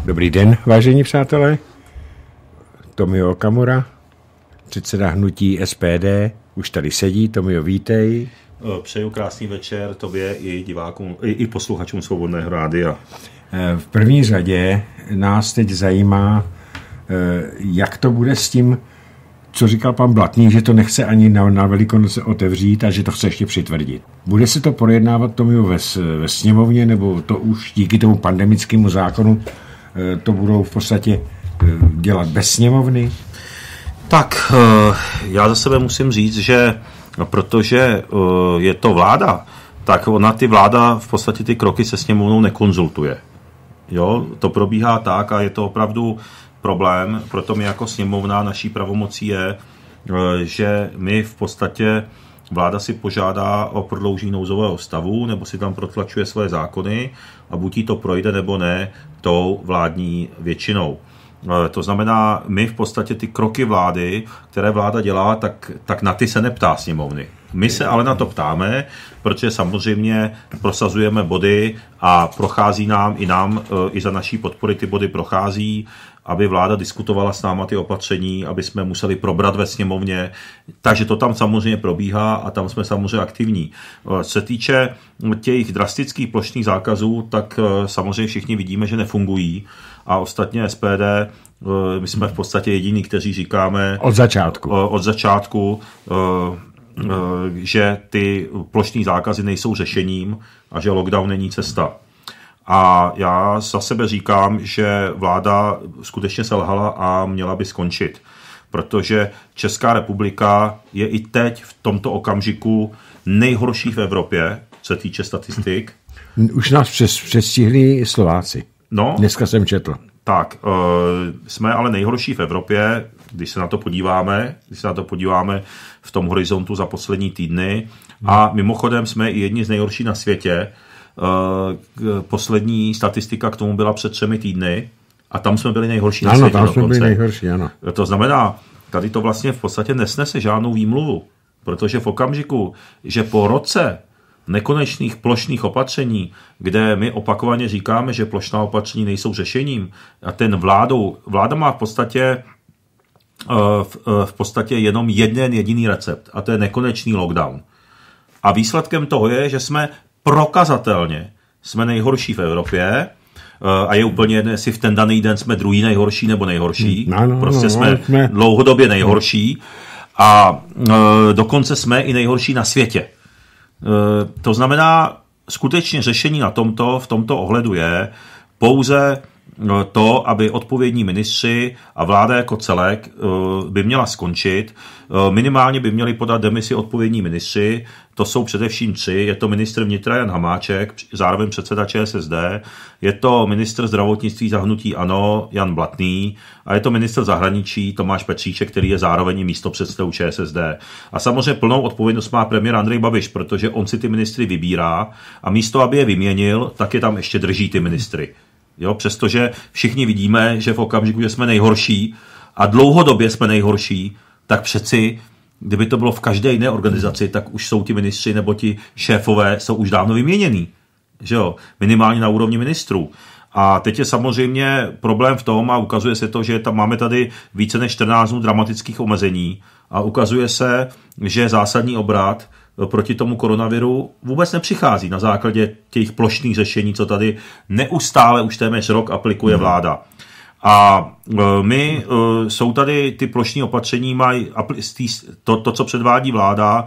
Dobrý den, vážení přátelé. Tomio Okamura, předseda hnutí SPD, už tady sedí. Tomio, vítej. Přeju krásný večer tobě i divákům, i posluchačům Svobodného rádia. V první řadě nás teď zajímá, jak to bude s tím, co říkal pan Blatný, že to nechce ani na Velikonoce otevřít a že to chce ještě přitvrdit. Bude se to projednávat, Tomio, ve sněmovně, nebo to už díky tomu pandemickému zákonu to budou v podstatě dělat bez sněmovny? Tak, já za sebe musím říct, že protože je to vláda, tak ty vláda v podstatě ty kroky se sněmovnou nekonzultuje. Jo, to probíhá tak a je to opravdu problém, proto my jako sněmovna naší pravomocí je, že my v podstatě vláda si požádá o prodloužení nouzového stavu nebo si tam protlačuje své zákony a buď jí to projde nebo ne tou vládní většinou. To znamená, my v podstatě ty kroky vlády, které vláda dělá, tak na ty se neptá sněmovny. My se ale na to ptáme, protože samozřejmě prosazujeme body a prochází nám i za naší podpory ty body prochází, aby vláda diskutovala s náma ty opatření, aby jsme museli probrat ve sněmovně. Takže to tam samozřejmě probíhá a tam jsme samozřejmě aktivní. Co se týče těch drastických plošných zákazů, tak samozřejmě všichni vidíme, že nefungují. A ostatně SPD, my jsme v podstatě jediní, kteří říkáme od začátku, že ty plošné zákazy nejsou řešením a že lockdown není cesta. A já za sebe říkám, že vláda skutečně selhala a měla by skončit, protože Česká republika je i teď v tomto okamžiku nejhorší v Evropě, co se týče statistik. Už nás předstihli Slováci. No, dneska jsem četl. Tak, jsme ale nejhorší v Evropě, když se na to podíváme v tom horizontu za poslední týdny. A mimochodem jsme i jedni z nejhorší na světě. Poslední statistika k tomu byla před 3 týdny a tam jsme byli nejhorší na světě. Ano, tam jsme byli nejhorší, ano. To znamená, tady to vlastně v podstatě nesnese žádnou výmluvu, protože v okamžiku, že po roce nekonečných plošných opatření, kde my opakovaně říkáme, že plošná opatření nejsou řešením a vláda má v podstatě jenom jeden jediný recept a to je nekonečný lockdown. A výsledkem toho je, že jsme prokazatelně nejhorší v Evropě a je úplně jedno, jestli v ten daný den jsme druhý nejhorší nebo nejhorší. Jsme dlouhodobě nejhorší a dokonce jsme i nejhorší na světě. To znamená, skutečně řešení v tomto ohledu je pouze to, aby odpovědní ministři a vláda jako celek by měla skončit. Minimálně by měli podat demisi odpovědní ministři, to jsou především 3. Je to ministr vnitra Jan Hamáček, zároveň předseda ČSSD, je to ministr zdravotnictví za hnutí ANO Jan Blatný a je to ministr zahraničí Tomáš Petříček, který je zároveň i místopředsedou ČSSD. A samozřejmě plnou odpovědnost má premiér Andrej Babiš, protože on si ty ministry vybírá a místo, aby je vyměnil, tak je tam ještě drží ty ministry. Jo, přestože všichni vidíme, že v okamžiku, že jsme nejhorší a dlouhodobě jsme nejhorší, tak přeci, kdyby to bylo v každé jiné organizaci, tak už jsou ti ministři nebo ti šéfové jsou už dávno vyměněný. Že jo? Minimálně na úrovni ministrů. A teď je samozřejmě problém v tom a ukazuje se to, že máme tady více než 14 dnů dramatických omezení a ukazuje se, že zásadní obrat proti tomu koronaviru vůbec nepřichází na základě těch plošných řešení, co tady neustále už téměř rok aplikuje vláda. A jsou tady ty plošní opatření, to, co předvádí vláda,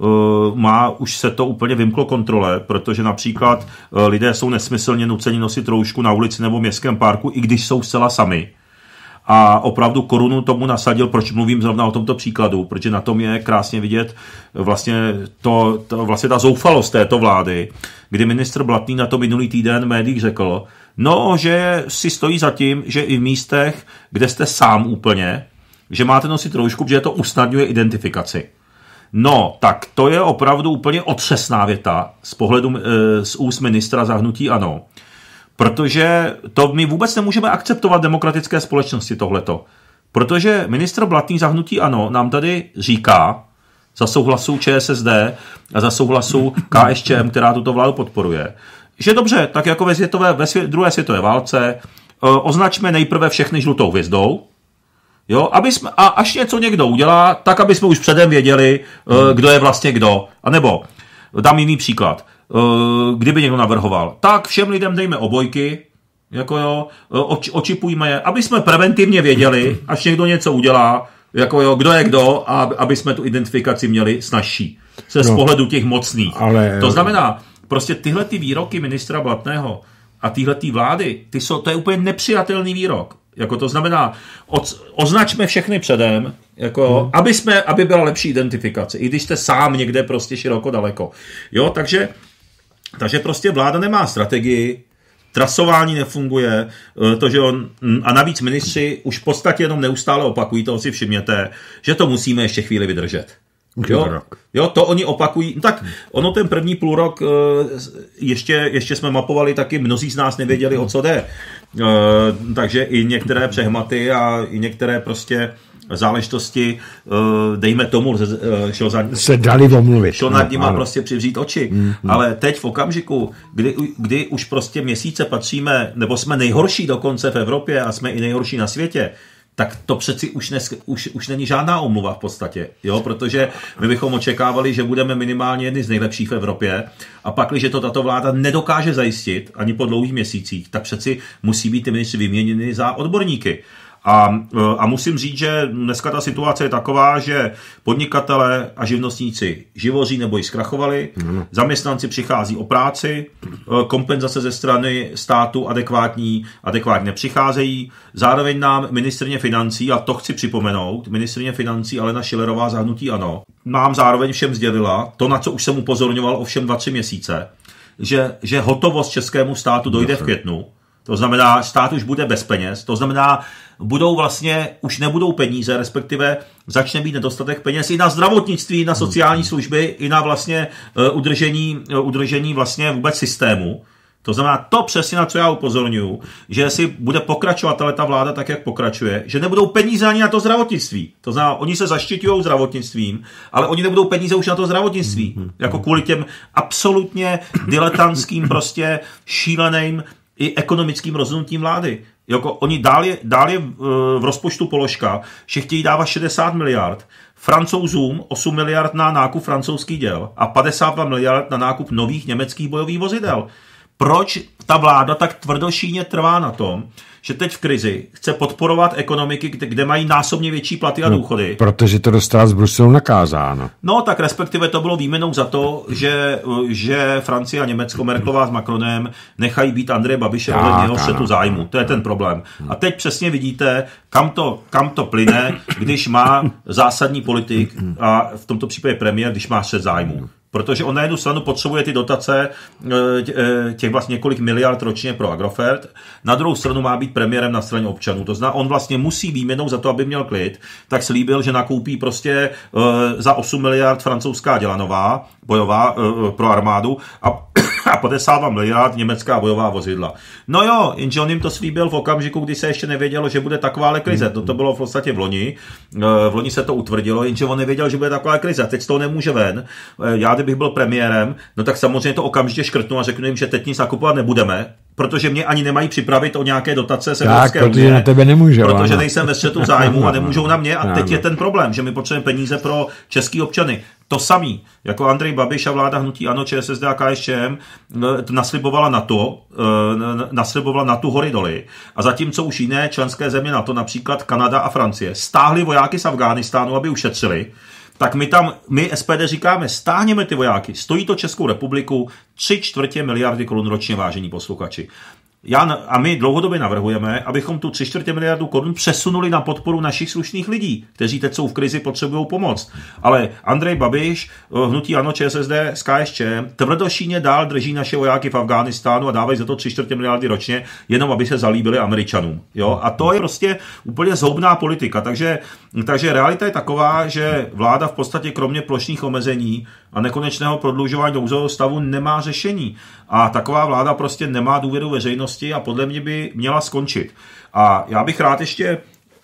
už se to úplně vymklo kontrole, protože například lidé jsou nesmyslně nuceni nosit roušku na ulici nebo v městském parku, i když jsou zcela sami. A opravdu korunu tomu nasadil, proč mluvím zrovna o tomto příkladu, protože na tom je krásně vidět vlastně ta zoufalost této vlády, kdy ministr Blatný na to minulý týden v médiích řekl, že si stojí za tím, že i v místech, kde jste sám úplně, že máte nosit roušku, protože to usnadňuje identifikaci. No, tak to je opravdu úplně otřesná věta z úst ministra za hnutí ANO. Protože to my vůbec nemůžeme akceptovat v demokratické společnosti tohleto. Protože ministr Blatný za hnutí ANO nám tady říká, za souhlasu ČSSD a za souhlasu KSČM, která tuto vládu podporuje, že dobře, tak jako ve druhé světové válce označme nejprve všechny žlutou hvězdou, jo, a až něco někdo udělá, tak aby jsme už předem věděli, kdo je vlastně kdo. A nebo dám jiný příklad. Kdyby někdo navrhoval, tak všem lidem dejme obojky, jako jo, očipujme je, aby jsme preventivně věděli, až někdo něco udělá, jako jo, kdo je kdo, a aby jsme tu identifikaci měli snazší. Z pohledu těch mocných. To znamená, prostě tyhle ty výroky ministra Blatného a tyhletý vlády, to je úplně nepřijatelný výrok. Jako to znamená, označme všechny předem, jako, aby byla lepší identifikace, i když jste sám někde prostě široko daleko. Jo, takže prostě vláda nemá strategii, trasování nefunguje, a navíc ministři už v podstatě jenom neustále opakují, toho si všimněte, že to musíme ještě chvíli vydržet. Jo, to oni opakují. Tak ono ten první půlrok ještě jsme mapovali, taky mnozí z nás nevěděli, o co jde. Takže i některé přehmaty a i některé prostě záležitosti, dejme tomu, se dali omluvit. Šlo nad nima prostě přivřít oči. Ale teď v okamžiku, kdy už prostě měsíce patříme, nebo jsme nejhorší dokonce v Evropě a jsme i nejhorší na světě, tak to přeci už není žádná omluva v podstatě, jo, protože my bychom očekávali, že budeme minimálně jedni z nejlepších v Evropě, a pak, když to tato vláda nedokáže zajistit ani po dlouhých měsících, tak přeci musí být ty ministři vyměněny za odborníky. A musím říct, že dneska ta situace je taková, že podnikatele a živnostníci živoří nebo ji zkrachovali, zaměstnanci přichází o práci, kompenzace ze strany státu adekvátně nepřicházejí, zároveň nám ministryně financí, a to chci připomenout, ministryně financí Alena Schillerová za hnutí ANO, nám zároveň všem sdělila, to, na co už jsem upozorňoval ovšem 2-3 měsíce, že hotovost českému státu dojde v květnu. To znamená, stát už bude bez peněz, to znamená, už nebudou peníze, respektive začne být nedostatek peněz i na zdravotnictví, na sociální služby, i na vlastně udržení vlastně vůbec systému. To znamená, to přesně, na co já upozorňuji, že jestli bude pokračovat ta vláda tak, jak pokračuje, že nebudou peníze ani na to zdravotnictví. To znamená, oni se zaštiťují zdravotnictvím, ale oni nebudou peníze už na to zdravotnictví. Jako kvůli těm absolutně diletantským, prostě šíleným i ekonomickým rozhodnutím vlády. Jako oni dál je v rozpočtu položka, že chtějí dávat 60 miliard, Francouzům 8 miliard na nákup francouzských děl a 52 miliard na nákup nových německých bojových vozidel. Proč ta vláda tak tvrdošíjně trvá na tom, že teď v krizi chce podporovat ekonomiky, kde mají násobně větší platy a důchody? Protože to dostala z Bruselu nakázáno. No, tak respektive to bylo výměnou za to, že Francie a Německo, Merkelová s Macronem, nechají být Andreje Babiše ohledně jeho střetu zájmu. To je ten problém. A teď přesně vidíte, kam to plyne, když má zásadní politik, a v tomto případě premiér, když má střet zájmu. Protože on na jednu stranu potřebuje ty dotace těch vlastně několik miliard ročně pro Agrofert, na druhou stranu má být premiérem na straně občanů. To znamená, on vlastně musí výměnou za to, aby měl klid, tak slíbil, že nakoupí prostě za 8 miliard francouzská dělanová bojová pro armádu a 52 miliard německá bojová vozidla. No jo, jenže on jim to slíbil v okamžiku, kdy se ještě nevědělo, že bude taková krize. To bylo v podstatě v loni. V loni se to utvrdilo, jenže on nevěděl, že bude taková krize. Teď z toho nemůže ven. Já, kdybych byl premiérem, no tak samozřejmě to okamžitě škrtnu a řeknu jim, že teď nic nakupovat nebudeme, protože mě ani nemají připravit o nějaké dotace z Evropské unie. Protože na tebe nemůžou. Protože nejsem ve střetu zájmu a nemůžou na mě. A teď je ten problém, že my potřebujeme peníze pro český občany. To samý, jako Andrej Babiš a vláda hnutí ANO, ČSSD a KSČM naslibovala na tu hory doly. A zatímco už jiné členské země NATO, například Kanada a Francie, stáhli vojáky z Afghánistánu, aby ušetřili, tak my SPD říkáme, stáhněme ty vojáky. Stojí to Českou republiku 3/4 miliardy korun ročně, vážení posluchači. A my dlouhodobě navrhujeme, abychom tu 3/4 miliardu korun přesunuli na podporu našich slušných lidí, kteří teď jsou v krizi, potřebují pomoc. Ale Andrej Babiš, hnutí ANO, ČSSD, s KSČM, tvrdošíně dál drží naše vojáky v Afghánistánu a dávají za to 3/4 miliardy ročně, jenom aby se zalíbili Američanům. Jo? A to je prostě úplně zhoubná politika. Takže realita je taková, že vláda v podstatě kromě plošných omezení a nekonečného prodlužování nouzového stavu nemá řešení. A taková vláda prostě nemá důvěru veřejnosti a podle mě by měla skončit. A já bych rád ještě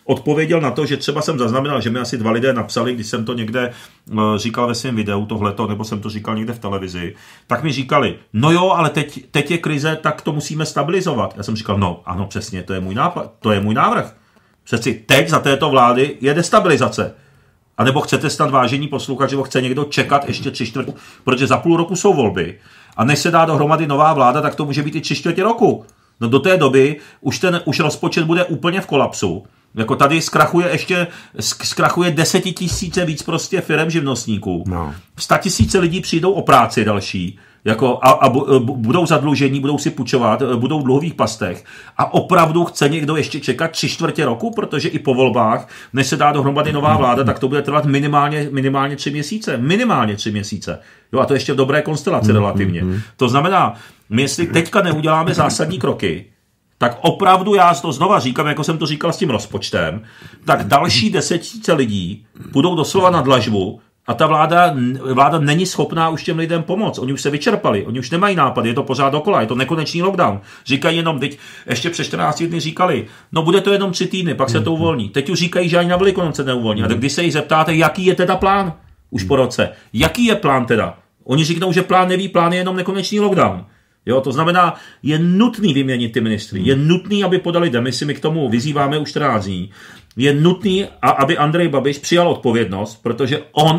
odpověděl na to, že třeba jsem zaznamenal, že mi asi 2 lidé napsali, když jsem to někde říkal ve svém videu tohleto, nebo jsem to říkal někde v televizi, tak mi říkali, no jo, ale teď je krize, tak to musíme stabilizovat. Já jsem říkal, no ano, přesně, to je můj nápad, to je můj návrh. Přeci teď za této vlády je destabilizace. A nebo chcete snad, vážení posluchači, že chce někdo čekat ještě 3/4, protože za půl roku jsou volby. A než se dá dohromady nová vláda, tak to může být i 3/4 roku. No do té doby už rozpočet bude úplně v kolapsu. Jako tady zkrachuje 10 000 víc prostě firem živnostníků. No. 100 000 lidí přijdou o práci další. Jako a budou zadlužení, budou si půjčovat, budou v dluhových pastech. A opravdu chce někdo ještě čekat 3/4 roku, protože i po volbách, než se dá dohromady nová vláda, tak to bude trvat minimálně 3 měsíce. Minimálně 3 měsíce. Jo, a to ještě v dobré konstelaci relativně. To znamená, my jestli teďka neuděláme zásadní kroky, tak opravdu já to znova říkám, jako jsem to říkal s tím rozpočtem, tak další 10 000 lidí budou doslova na dlažbu. A ta vláda není schopná už těm lidem pomoct. Oni už se vyčerpali, oni už nemají nápad, je to pořád dokola, je to nekonečný lockdown. Říkají jenom, teď ještě před 14 dny říkali, no bude to jenom 3 týdny, pak se to uvolní. Teď už říkají, že ani na Velikonoce neuvolní. A tak když se jich zeptáte, jaký je teda plán už po roce, jaký je plán teda? Oni říknou, že plán neví, plán je jenom nekonečný lockdown. Jo, to znamená, je nutný vyměnit ty ministry, je nutný, aby podali demisi, my k tomu vyzýváme už 14 dní. Je nutný, aby Andrej Babiš přijal odpovědnost, protože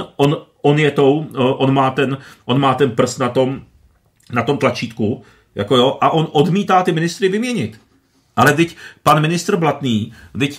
on má ten prst na tom tlačítku, jako jo, a on odmítá ty ministry vyměnit. Ale teď pan ministr Blatný,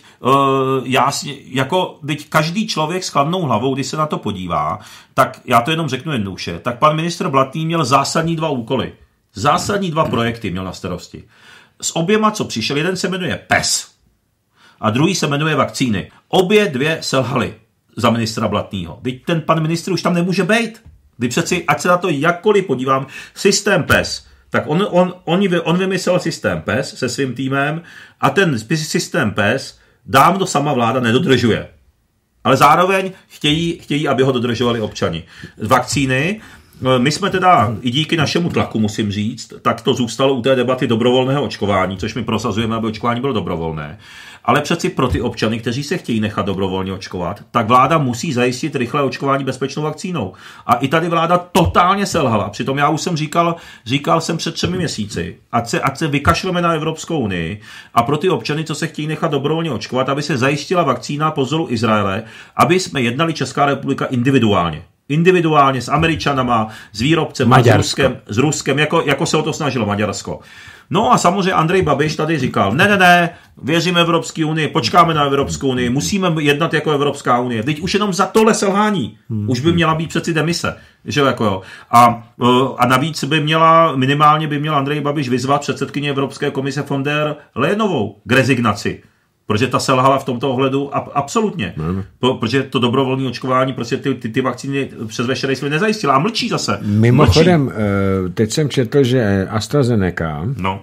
teď každý člověk s chladnou hlavou, když se na to podívá, tak já to jenom řeknu jednoduše, tak pan ministr Blatný měl zásadní 2 úkoly. Zásadní 2 projekty měl na starosti. S oběma, co přišel, jeden se jmenuje PES a druhý se jmenuje vakcíny. Obě 2 selhaly za ministra Blatnýho. Teď ten pan ministr už tam nemůže být. Když přeci, ať se na to jakkoliv podívám, systém PES, tak on vymyslel systém PES se svým týmem a ten systém PES dávno sama vláda nedodržuje. Ale zároveň chtějí, aby ho dodržovali občani. Vakcíny, my jsme teda i díky našemu tlaku, musím říct, tak to zůstalo u té debaty dobrovolného očkování, což my prosazujeme, aby očkování bylo dobrovolné. Ale přeci pro ty občany, kteří se chtějí nechat dobrovolně očkovat, tak vláda musí zajistit rychlé očkování bezpečnou vakcínou. A i tady vláda totálně selhala. Přitom já už jsem říkal jsem před 3 měsíci, ať se vykašleme na Evropskou unii a pro ty občany, co se chtějí nechat dobrovolně očkovat, aby se zajistila vakcína po vzoru Izraele, aby jsme jednali Česká republika individuálně s Američanama, s výrobcem, s Ruskem, jako se o to snažilo Maďarsko. No a samozřejmě Andrej Babiš tady říkal, ne, věříme Evropské unii, počkáme na Evropskou unii, musíme jednat jako Evropská unie. Teď už jenom za tohle selhání, už by měla být přeci demise. Že jako jo. A navíc minimálně by měl Andrej Babiš vyzvat předsedkyni Evropské komise von der Leyenovou k rezignaci. Protože ta selhala v tomto ohledu absolutně. Protože to dobrovolné očkování, prostě ty vakcíny přes veškeré svět nezajistila a mlčí zase. Mimochodem, teď jsem četl, že AstraZeneca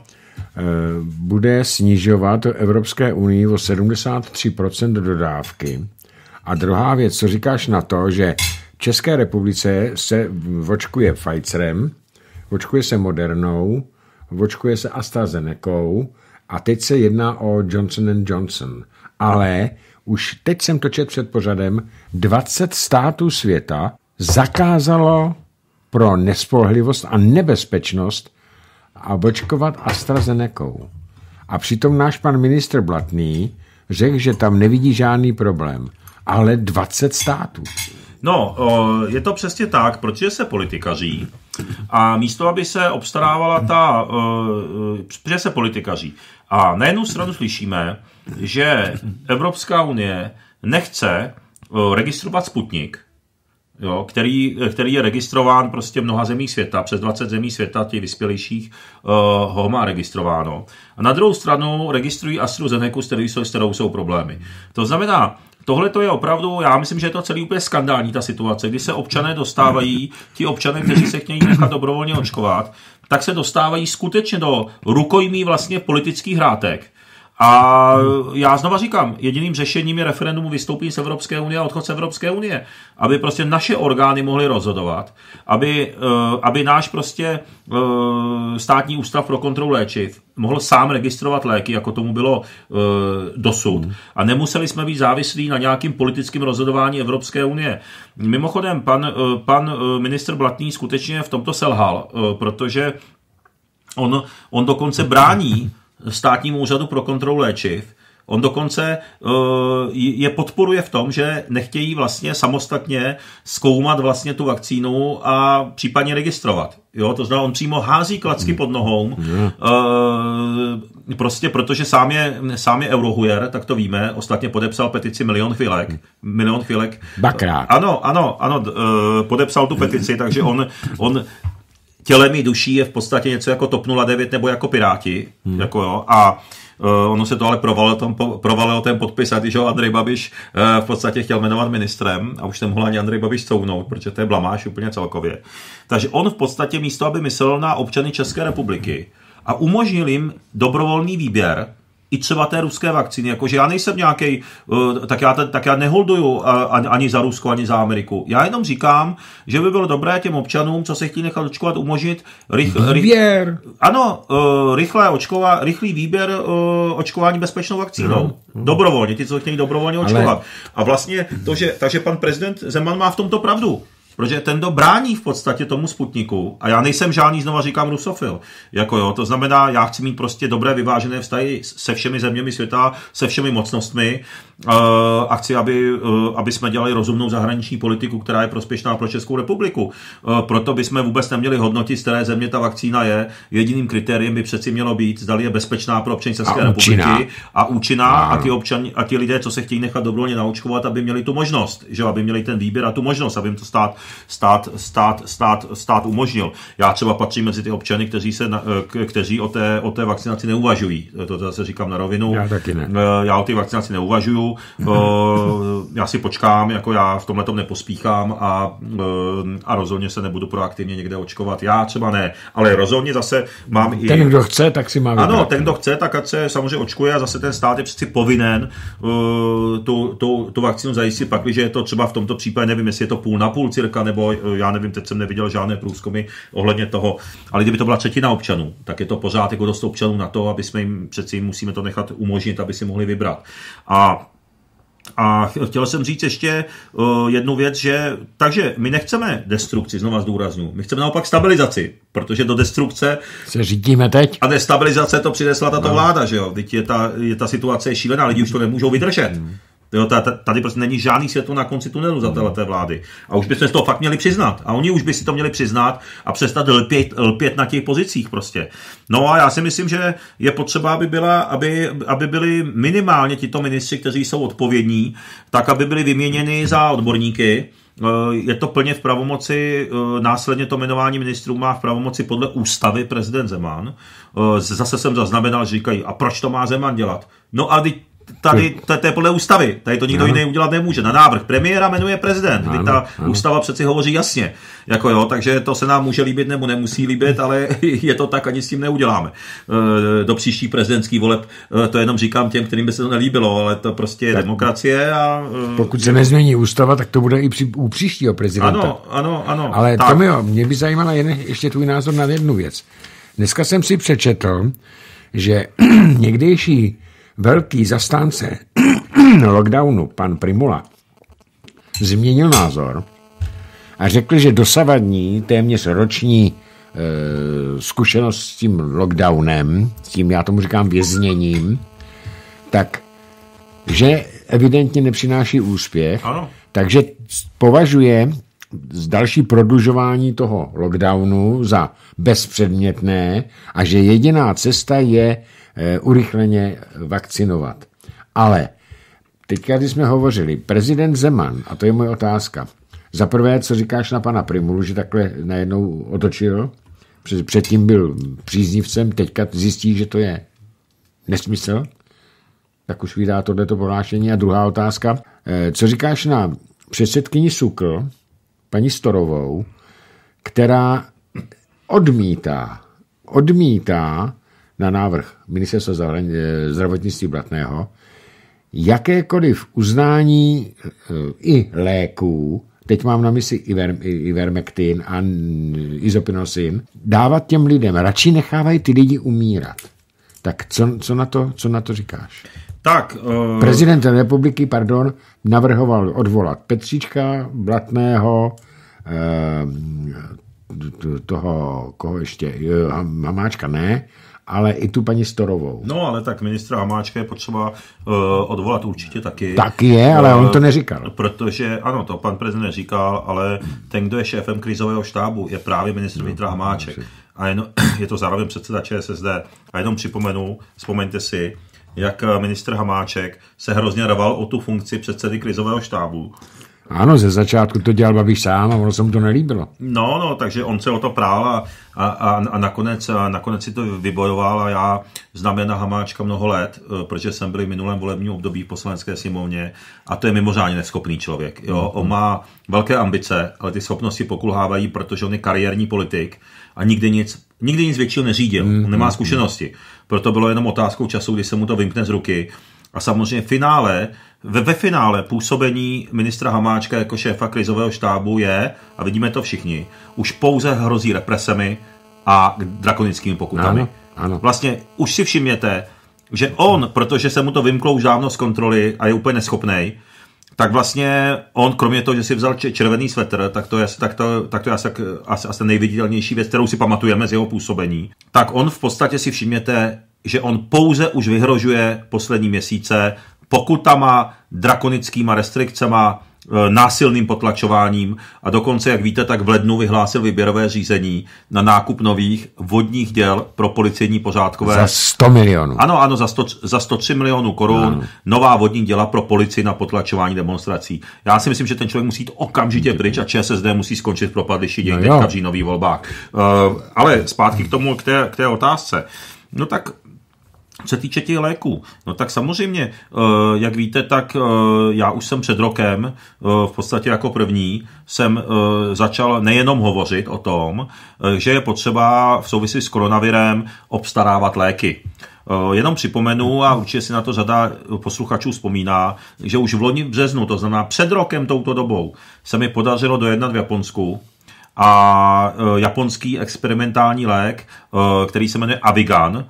bude snižovat Evropské unii o 73% dodávky. A druhá věc, co říkáš na to, že v České republice se očkuje Pfizerem, očkuje se Modernou, očkuje se AstraZenecou, a teď se jedná o Johnson & Johnson. Ale už teď jsem to četl před pořadem, 20 států světa zakázalo pro nespolehlivost a nebezpečnost a očkovat AstraZenecou. A přitom náš pan ministr Blatný řekl, že tam nevidí žádný problém. Ale 20 států. No, je to přesně tak, protože se politikaří a místo, aby se obstarávala protože se politikaří. A na jednu stranu slyšíme, že Evropská unie nechce registrovat Sputnik, jo, který je registrován prostě v mnoha zemích světa, přes 20 zemí světa, těch vyspělejších ho má registrováno. A na druhou stranu registrují AstraZenecu, s kterou jsou problémy. To znamená, tohle to je opravdu, já myslím, že je to celý úplně skandální ta situace, kdy se občané dostávají, ti občané, kteří se chtějí nechat dobrovolně očkovat, tak se dostávají skutečně do rukojmí vlastně politických hrátek. A já znova říkám, jediným řešením je referendum vystoupení z Evropské unie a odchod z Evropské unie. Aby prostě naše orgány mohly rozhodovat, aby náš prostě státní ústav pro kontrolu léčiv mohl sám registrovat léky, jako tomu bylo dosud. A nemuseli jsme být závislí na nějakým politickým rozhodování Evropské unie. Mimochodem, pan ministr Blatný skutečně v tomto selhal, protože on dokonce brání státnímu úřadu pro kontrolu léčiv. On dokonce je podporuje v tom, že nechtějí vlastně samostatně zkoumat vlastně tu vakcínu a případně registrovat. Jo, to znamená, on přímo hází klacky pod nohou, prostě protože sám je eurohujer, tak to víme, ostatně podepsal petici Milion chvilek. Dvakrát. Ano, podepsal tu petici, takže on tělem i duší je v podstatě něco jako TOP 09 nebo jako Piráti, jako jo, a ono se to ale provalilo ten podpis, a když ho Andrej Babiš v podstatě chtěl jmenovat ministrem a už nemohl ani Andrej Babiš counout, protože to je blamáž úplně celkově. Takže on v podstatě místo, aby myslel na občany České republiky a umožnil jim dobrovolný výběr i třeba té ruské vakcíny, jakože já nejsem nějaký, tak já neholduju ani za Rusko, ani za Ameriku. Já jenom říkám, že by bylo dobré těm občanům, co se chtějí nechat očkovat, umožnit rychlý výběr očkování bezpečnou vakcínou. Dobrovolně, ti, co chtějí dobrovolně očkovat. A vlastně takže pan prezident Zeman má v tomto pravdu. Protože ten brání v podstatě tomu Sputniku, a já nejsem žádný, znova říkám, rusofil, jako jo, to znamená, já chci mít prostě dobré vyvážené vztahy se všemi zeměmi světa, se všemi mocnostmi a chci, aby jsme dělali rozumnou zahraniční politiku, která je prospěšná pro Českou republiku. Proto bychom vůbec neměli hodnotit, z které země ta vakcína je. Jediným kritériem by přeci mělo být, zdali je bezpečná pro občany České republiky a účinná a ti lidé, co se chtějí nechat dobrovolně naočkovat, aby měli tu možnost, že aby měli ten výběr a tu možnost, aby jim to stát umožnil. Já třeba patřím mezi ty občany, kteří o té vakcinaci neuvažují. To zase říkám na rovinu. Já taky ne. Já o té vakcinaci neuvažuju. Já si počkám, jako já v tomhletom nepospíchám a rozhodně se nebudu proaktivně někde očkovat. Já třeba ne, ale rozhodně zase mám i... Ten, kdo chce, tak si má vybrat. Ano, ten, kdo chce, tak ať se samozřejmě očkuje a zase ten stát je přeci povinen tu vakcínu zajistit, pakliže je to třeba v tomto případě, nevím, jestli je to půl na půl cirka, nebo já nevím, teď jsem neviděl žádné průzkumy ohledně toho, ale kdyby to byla třetina občanů, tak je to pořád jako dost občanů na to, aby jsme jim přeci musíme to nechat umožnit, aby si mohli vybrat. A chtěl jsem říct ještě jednu věc, takže my nechceme destrukci, znova zdůraznuju, my chceme naopak stabilizaci, protože do destrukce se řídíme teď. A destabilizace to přinesla tato vláda, že jo, teď je ta situace šílená, lidi už to nemůžou vydržet. Jo, tady prostě není žádný světlo na konci tunelu za téhleté vlády. A už bychom si to fakt měli přiznat. A oni už by si to měli přiznat a přestat lpět na těch pozicích prostě. No a já si myslím, že je potřeba, aby byli minimálně tito ministři, kteří jsou odpovědní, tak aby byli vyměněni za odborníky. Je to plně v pravomoci, následně to jmenování ministrů má v pravomoci podle ústavy prezident Zeman. Zase jsem zaznamenal, že říkají, a proč to má Zeman dělat? No a tady to je podle ústavy, tady to nikdo jiný udělat nemůže. Na návrh premiéra jmenuje prezident. Ta ústava přeci hovoří jasně. Jako jo, takže to se nám může líbit nebo nemusí líbit, ale je to tak, ani s tím neuděláme. Do příští prezidentských voleb to jenom říkám těm, kterým by se to nelíbilo, ale to prostě je demokracie. Pokud se nezmění ústava, tak to bude i u příštího prezidenta. Ano. Ale Tomio, mě by zajímala ještě tvůj názor na jednu věc. Dneska jsem si přečetl, že někdejší velký zastánce lockdownu, pan Primula, změnil názor a řekl, že dosavadní téměř roční zkušenost s tím lockdownem, s tím, já tomu říkám, vězněním, tak, že evidentně nepřináší úspěch, takže považuje další prodlužování toho lockdownu za bezpředmětné a že jediná cesta je urychleně vakcinovat. Ale teďka, když jsme hovořili, prezident Zeman, a to je moje otázka, za prvé, co říkáš na pana Primulu, že takhle najednou otočil, předtím byl příznivcem, teďka zjistí, že to je nesmysl, tak už vydá tohleto prohlášení. A druhá otázka, co říkáš na předsedkyni SÚKL, paní Storovou, která odmítá na návrh ministerstva zdravotnictví Blatného jakékoliv uznání i léků, teď mám na mysli Ivermectin a Izopinosin, dávat těm lidem. Radši nechávají ty lidi umírat. Tak co na to říkáš? Tak, prezident republiky, navrhoval odvolat Petříčka, Blatného, toho, koho ještě, Hamáčka ne, ale i tu paní Storovou. No, ale tak ministra Hamáčka je potřeba odvolat určitě taky. Taky je, ale on to neříkal. Protože, ano, to pan prezident říkal, ale ten, kdo je šéfem krizového štábu, je právě ministr vnitra Hamáček. A je to zároveň předseda ČSSD. A jenom připomenu, vzpomeňte si, jak ministr Hamáček se hrozně rval o tu funkci předsedy krizového štábu. Ano, ze začátku to dělal Babiš sám a ono se mu to nelíbilo. No, takže on se o to prál a nakonec si to vybojoval a já znám Jana Hamáčka mnoho let, protože jsem byl v minulém volebním období v Poslanecké sněmovně a to je mimořádně neschopný člověk. Jo? On má velké ambice, ale ty schopnosti pokulhávají, protože on je kariérní politik a nikdy nic většího neřídil. On nemá zkušenosti. Proto bylo jenom otázkou času, kdy se mu to vymkne z ruky. A samozřejmě ve finále působení ministra Hamáčka jako šéfa krizového štábu je, a vidíme to všichni, už pouze hrozí represemi a drakonickými pokutami. Ano. Vlastně už si všimněte, že on, protože se mu to vymklo už dávno z kontroly a je úplně neschopnej, tak vlastně on, kromě toho, že si vzal červený svetr, tak to je asi nejviditelnější věc, kterou si pamatujeme z jeho působení. Tak on v podstatě si všimněte, že on pouze už vyhrožuje poslední měsíce pokutama, drakonickýma restrikcema, násilným potlačováním a dokonce, jak víte, tak v lednu vyhlásil výběrové řízení na nákup nových vodních děl pro policejní pořádkové. Za 100 milionů. Ano, za 103 milionů korun. Ano. Nová vodní děla pro policii na potlačování demonstrací. Já si myslím, že ten člověk musí jít okamžitě pryč a ČSSD musí skončit v propadlišti děj teďka v říjnových volbách. Ale zpátky k té otázce. No tak co se týče těch léků, no tak samozřejmě, jak víte, tak já už jsem před rokem, v podstatě jako první, jsem začal nejenom hovořit o tom, že je potřeba v souvislosti s koronavirem obstarávat léky. Jenom připomenu, a určitě si na to řada posluchačů vzpomíná, že už v loni v březnu, to znamená před rokem touto dobou, se mi podařilo dojednat v Japonsku a japonský experimentální lék, který se jmenuje Avigan,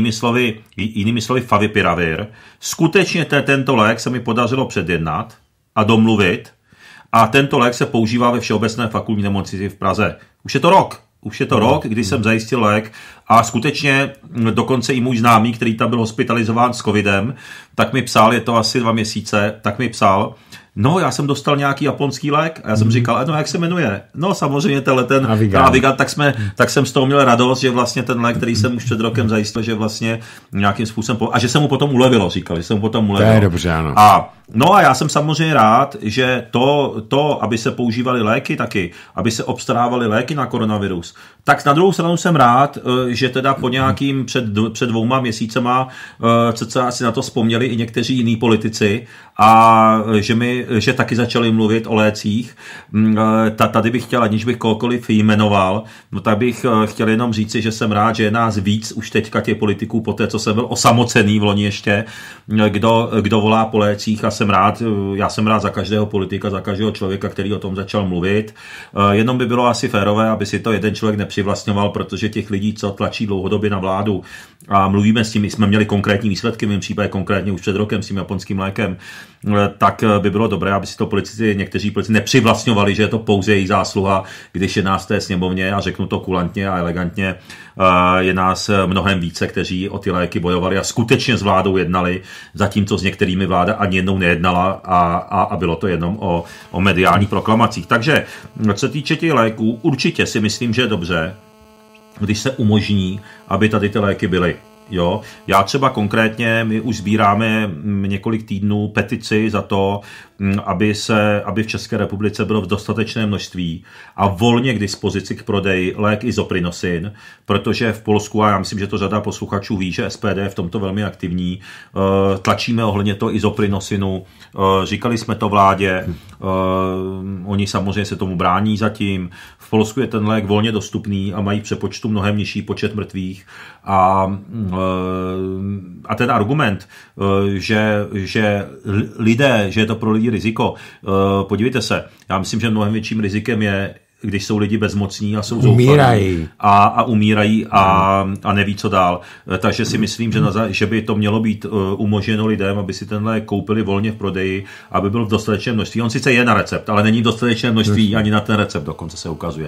jinými slovy Favipiravir. Skutečně tento lék se mi podařilo předjednat a domluvit a tento lék se používá ve Všeobecné fakultní nemocnici v Praze. Už je to rok, kdy jsem zajistil lék a skutečně dokonce i můj známý, který tam byl hospitalizován s covidem, tak mi psal, je to asi 2 měsíce, tak mi psal, no, já jsem dostal nějaký japonský lék a já jsem říkal, no, jak se jmenuje? No, samozřejmě ten Avigan, tak jsem z toho měl radost, že vlastně ten lék, který jsem už před rokem zajistil, že vlastně nějakým způsobem, a že se mu potom ulevilo, říkal, že se mu potom ulevilo. To je dobře, ano. A já jsem samozřejmě rád, že to, aby se používaly léky taky, aby se obstarávaly léky na koronavirus, tak na druhou stranu jsem rád, že teda po nějakým před 2 měsícema cca si na to vzpomněli i někteří jiní politici a že taky začali mluvit o lécích. Tady bych chtěl, aniž bych kohokoliv jmenoval, no tak bych chtěl jenom říci, že jsem rád, že je nás víc už teďka těch politiků po té, co jsem byl osamocený v loni ještě, kdo volá po lécích a já jsem rád za každého politika, za každého člověka, který o tom začal mluvit. Jenom by bylo asi férové, aby si to jeden člověk nepřivlastňoval, protože těch lidí, co tlačí dlouhodobě na vládu a mluvíme s tím, jsme měli konkrétní výsledky, v mém případě konkrétně už před rokem s tím japonským lékem, tak by bylo dobré, aby si to někteří politici nepřivlastňovali, že je to pouze jejich zásluha, když je nás v té sněmovně, a řeknu to kulantně a elegantně, je nás mnohem více, kteří o ty léky bojovali a skutečně s vládou jednali, zatímco s některými vláda ani jednou nejednala a bylo to jenom o mediálních proklamacích. Takže co se týče těch léků, určitě si myslím, že je dobře, když se umožní, aby tady ty léky byly. Jo, já třeba konkrétně, my už sbíráme několik týdnů petici za to, aby v České republice bylo v dostatečné množství a volně k dispozici k prodeji lék Isoprinosin, protože v Polsku, a já myslím, že to řada posluchačů ví, že SPD je v tomto velmi aktivní, tlačíme ohledně toho Isoprinosinu, říkali jsme to vládě, oni samozřejmě se tomu brání zatím. V Polsku je ten lék volně dostupný a mají v přepočtu mnohem nižší počet mrtvých a ten argument, že lidé, že je to pro lidi riziko, podívejte se, já myslím, že mnohem větším rizikem je, když jsou lidi bezmocní a jsou zoufalí a umírají a neví, co dál. Takže si myslím, že by to mělo být umožněno lidem, aby si ten lék koupili volně v prodeji, aby byl v dostatečném množství. On sice je na recept, ale není v dostatečném množství ani na ten recept, dokonce se ukazuje.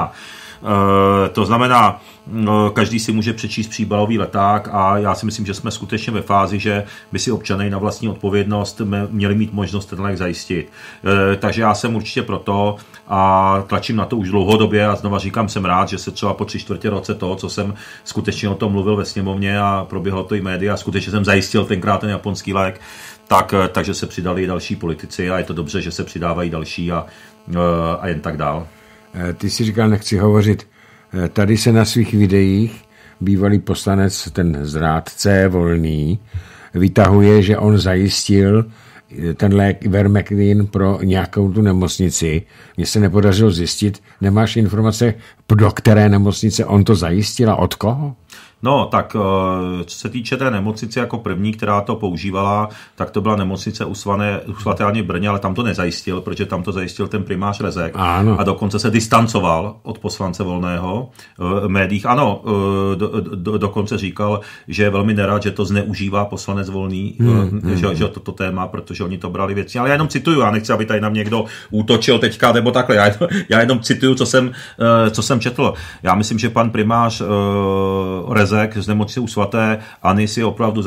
To znamená, každý si může přečíst příbalový leták a já si myslím, že jsme skutečně ve fázi, že by si občané na vlastní odpovědnost měli mít možnost ten lék zajistit. Takže já jsem určitě proto a tlačím na to už dlouhodobě a znova říkám, jsem rád, že se třeba po 3/4 roce toho, co jsem skutečně o tom mluvil ve sněmovně a proběhlo to i média, skutečně jsem zajistil tenkrát ten japonský lék, takže se přidali i další politici a je to dobře, že se přidávají další a jen tak dál. Ty jsi říkal, nechci hovořit. Tady se na svých videích bývalý poslanec, ten zrádce Volný, vytahuje, že on zajistil ten lék Ivermectin pro nějakou tu nemocnici. Mně se nepodařilo zjistit, nemáš informace, do které nemocnice on to zajistil a od koho? No, tak co se týče té nemocnice jako první, která to používala, tak to byla nemocnice u svaté Anny v Brně, ale tam to nezajistil, protože tam to zajistil ten primář Rezek. Ano. A dokonce se distancoval od poslance Volného v médiích. Ano, dokonce říkal, že je velmi nerad, že to zneužívá poslanec Volný, že toto téma, protože oni to brali věcně. Ale já jenom cituju, já nechci, aby tady nám někdo útočil teďka, nebo takhle. Já jenom cituju, co jsem četl. Já myslím, že pan primář Rezek z nemocnice u svaté Anny si opravdu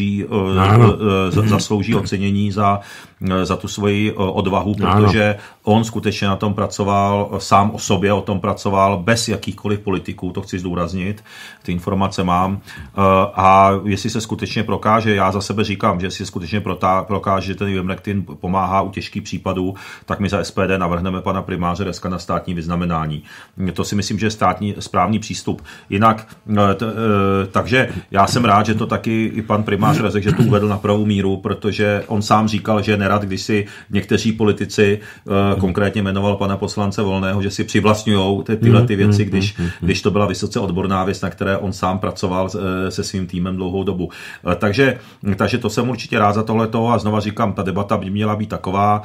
zaslouží ocenění za tu svoji odvahu, protože on skutečně na tom pracoval, sám o sobě o tom pracoval, bez jakýchkoliv politiků, to chci zdůraznit, ty informace mám. A jestli se skutečně prokáže, já za sebe říkám, že jestli se skutečně prokáže, že ten Ivermectin pomáhá u těžkých případů, tak my za SPD navrhneme pana primáře Rezka na státní vyznamenání. To si myslím, že je správný přístup. Jinak takže já jsem rád, že to taky i pan primář Rezek, že to uvedl na pravou míru, protože on sám říkal, že je nerad, když si někteří politici, konkrétně jmenoval pana poslance Volného, že si přivlastňujou tyhle ty věci, když to byla vysoce odborná věc, na které on sám pracoval se svým týmem dlouhou dobu. Takže to jsem určitě rád za tohleto a znova říkám, ta debata by měla být taková,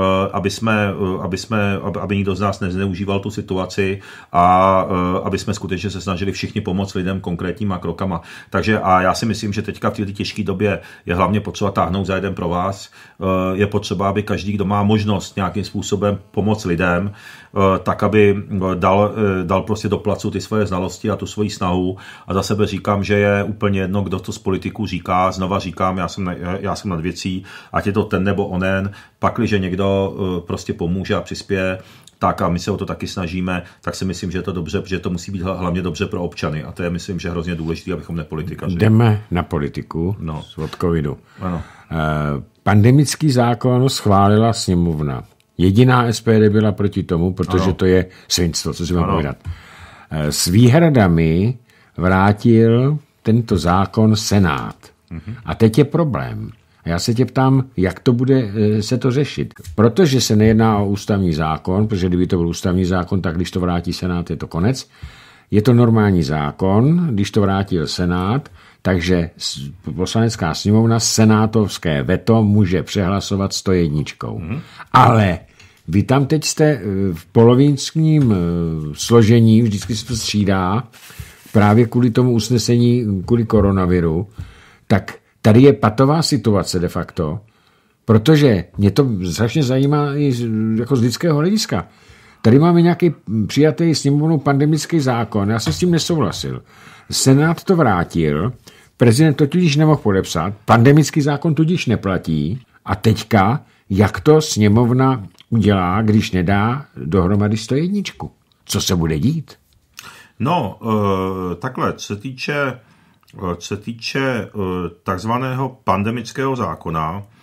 aby nikdo z nás nezneužíval tu situaci a aby jsme skutečně se snažili všichni pomoct lidem konkrétníma krokama. Takže a já si myslím, že teďka v této těžké době je hlavně potřeba táhnout za jeden pro vás. Je potřeba, aby každý, kdo má možnost nějakým způsobem pomoct lidem, tak aby dal prostě do placu ty svoje znalosti a tu svoji snahu. A za sebe říkám, že je úplně jedno, kdo to z politiků říká. Znova říkám, já jsem nad věcí, ať je to ten nebo onen, pakliže někdo prostě pomůže a přispěje, tak a my se o to taky snažíme, tak si myslím, že je to dobře, protože to musí být hlavně dobře pro občany a to je, myslím, že hrozně důležité, abychom nepolitikařili. Jdeme na politiku od covidu. Ano. Pandemický zákon schválila sněmovna. Jediná SPD byla proti tomu, protože to je svinstvo, co si mám povídat. S výhradami vrátil tento zákon Senát. A teď je problém. Já se tě ptám, jak to bude se to řešit. Protože se nejedná o ústavní zákon, protože kdyby to byl ústavní zákon, tak když to vrátí Senát, je to konec. Je to normální zákon, když to vrátil Senát, takže poslanecká sněmovna senátovské veto může přehlasovat 101. Ale vy tam teď jste v polovičním složení, vždycky se to střídá, právě kvůli tomu usnesení, kvůli koronaviru, tak tady je patová situace de facto, protože mě to strašně zajímá i jako z lidského hlediska. Tady máme nějaký přijatý sněmovnou pandemický zákon, já jsem s tím nesouhlasil. Senát to vrátil, prezident to tudíž nemohl podepsat, pandemický zákon tudíž neplatí a teďka, jak to sněmovna udělá, když nedá dohromady 101? Co se bude dít? No, takhle, co se týče takzvaného pandemického zákona,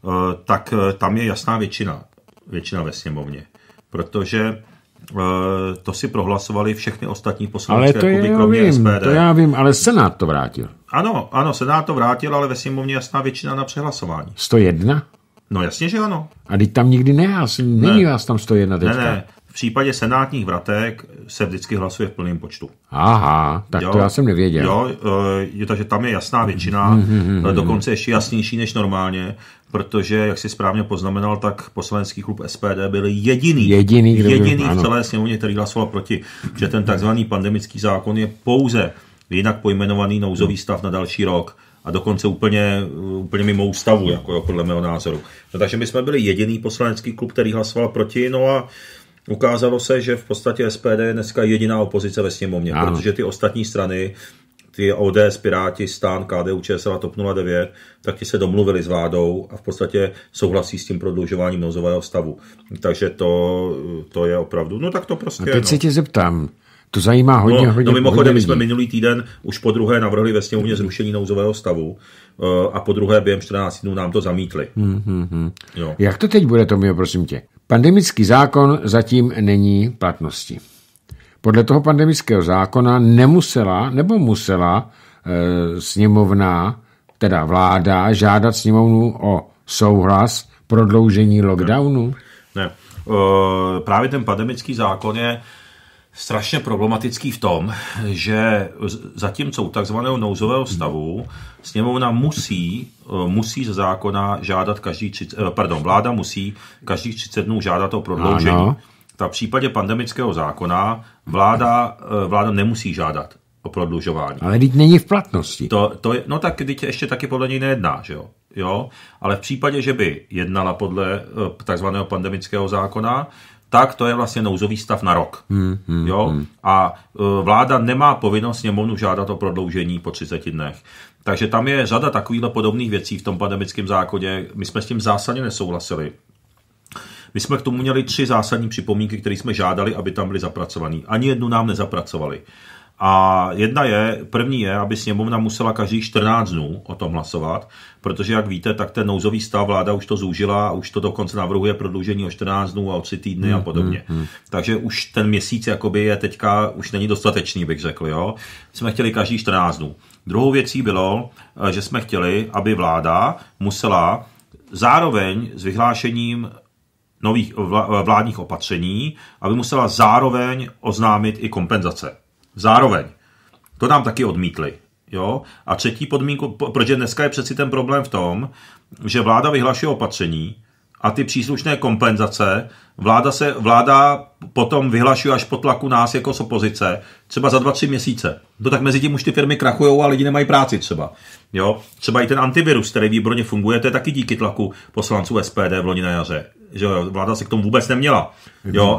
tak tam je jasná většina ve sněmovně. Protože to si prohlasovali všechny ostatní poslanecké kluby, kromě SPD. To já vím, ale Senát to vrátil. Ano, Senát to vrátil, ale ve sněmovně jasná většina na přehlasování. 101? No jasně, že ano. A teď tam nikdy není vás tam 101 teďka. Ne. V případě senátních vratek se vždycky hlasuje v plném počtu. Aha, tak to já jsem nevěděl. Jo, takže tam je jasná většina, dokonce ještě jasnější než normálně, protože, jak si správně poznamenal, tak poslanecký klub SPD byl jediný v celé sněmovně, který hlasoval proti, že ten takzvaný pandemický zákon je pouze jinak pojmenovaný nouzový stav na další rok. A dokonce úplně mimo ústavu, jako podle mého názoru. No, takže my jsme byli jediný poslanecký klub, který hlasoval proti, no a ukázalo se, že v podstatě SPD je dneska jediná opozice ve sněmovně, protože ty ostatní strany, ty ODS, Piráti, STAN, KDU, ČSL a TOP 09, tak ti se domluvili s vládou a v podstatě souhlasí s tím prodlužováním nouzového stavu. Takže to je opravdu, no tak to prostě. A teď se tě zeptám, to zajímá hodně mimochodem, my jsme minulý týden už po druhé navrhli ve sněmovně zrušení nouzového stavu a po druhé během 14 dnů nám to zamítli. Jo. Jak to teď bude, Tomio, prosím tě? Pandemický zákon zatím není platnosti. Podle toho pandemického zákona musela sněmovna, teda vláda, žádat sněmovnu o souhlas prodloužení lockdownu? Ne. Právě ten pandemický zákon je strašně problematický v tom, že zatímco u takzvaného nouzového stavu sněmovna musí ze zákona žádat vláda musí každých 30 dnů žádat o prodloužení. Ano. Tak v případě pandemického zákona vláda nemusí žádat o prodlužování. Ale teď není v platnosti. No tak teď ještě taky podle něj nejedná, že jo? Jo? Ale v případě, že by jednala podle takzvaného pandemického zákona, tak to je vlastně nouzový stav na rok. Jo? A vláda nemá povinnost sněmovnu žádat o prodloužení po 30 dnech. Takže tam je řada takovýchhle podobných věcí v tom pandemickém zákoně. My jsme s tím zásadně nesouhlasili. My jsme k tomu měli 3 zásadní připomínky, které jsme žádali, aby tam byly zapracované. Ani jednu nám nezapracovali. A první je, aby sněmovna musela každých 14 dnů o tom hlasovat, protože jak víte, tak ten nouzový stav vláda už to zúžila a už to dokonce navrhuje prodloužení o 14 dnů a o 3 týdny a podobně. Takže už ten měsíc jakoby je teďka, už není dostatečný, bych řekl. Jo? Jsme chtěli každých 14 dnů. Druhou věcí bylo, že jsme chtěli, aby vláda musela zároveň s vyhlášením nových vládních opatření, aby musela zároveň oznámit i kompenzace. Zároveň. To nám taky odmítli. Jo? A třetí podmínku, protože dneska je přeci ten problém v tom, že vláda vyhlašuje opatření a ty příslušné kompenzace vláda potom vyhlašuje až po tlaku nás jako z opozice, třeba za 2-3 měsíce. To tak mezi tím už ty firmy krachujou a lidi nemají práci třeba. Jo? Třeba i ten antivirus, který výborně funguje, to je taky díky tlaku poslanců SPD v loni na jaře. Že vláda se k tomu vůbec neměla. Jo,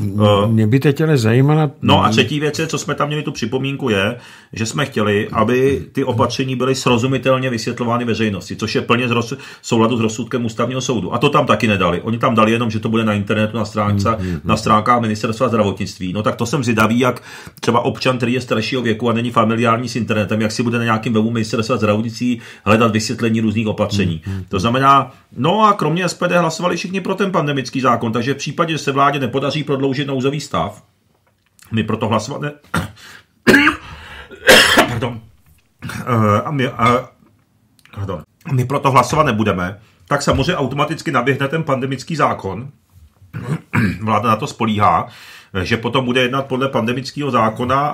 mě by teď ale zajímala... No a třetí věc, co jsme tam měli tu připomínku, je, že jsme chtěli, aby ty opatření byly srozumitelně vysvětlovány veřejnosti, což je plně v souladu s rozsudkem Ústavního soudu. A to tam taky nedali. Oni tam dali jenom, že to bude na internetu, na stránkách Ministerstva zdravotnictví. No tak to jsem zvědavý, jak třeba občan, který je staršího věku a není familiární s internetem, jak si bude na nějakém webu Ministerstva zdravotnictví hledat vysvětlení různých opatření. To znamená, no a kromě SPD hlasovali všichni pro ten pandemický zákon, takže v případě, že se vládě nepodaří prodloužit nouzový stav, my proto hlasovat my proto hlasovat nebudeme, tak samozřejmě automaticky naběhne ten pandemický zákon. Vláda na to spolíhá, že potom bude jednat podle pandemického zákona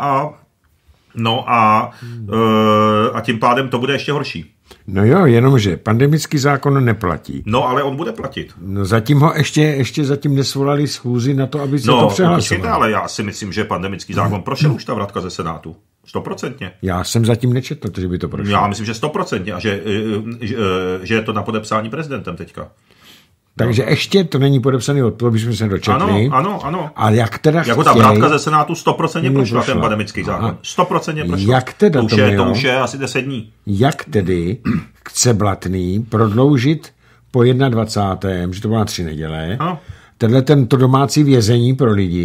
a tím pádem to bude ještě horší. No jo, jenomže pandemický zákon neplatí. No, ale on bude platit. No zatím ho ještě zatím nesvolali schůzi na to, aby se to přehlasovalo. No, ale já si myslím, že pandemický zákon prošel už ta vratka ze Senátu. 100%. Já jsem zatím nečetl, že by to prošlo. Já myslím, že 100% a že je to na podepsání prezidentem teďka. Takže ještě to není podepsaný odpověď, bychom se dočetli. Ano. A jak teda jako ta vrátka ze Senátu 100% prošla ten pandemický zákon. 100% prošla. Jak teda to už je asi 10 dní. Jak tedy chce Blatný prodloužit po 21., že to byla 3 neděle, to domácí vězení pro lidi,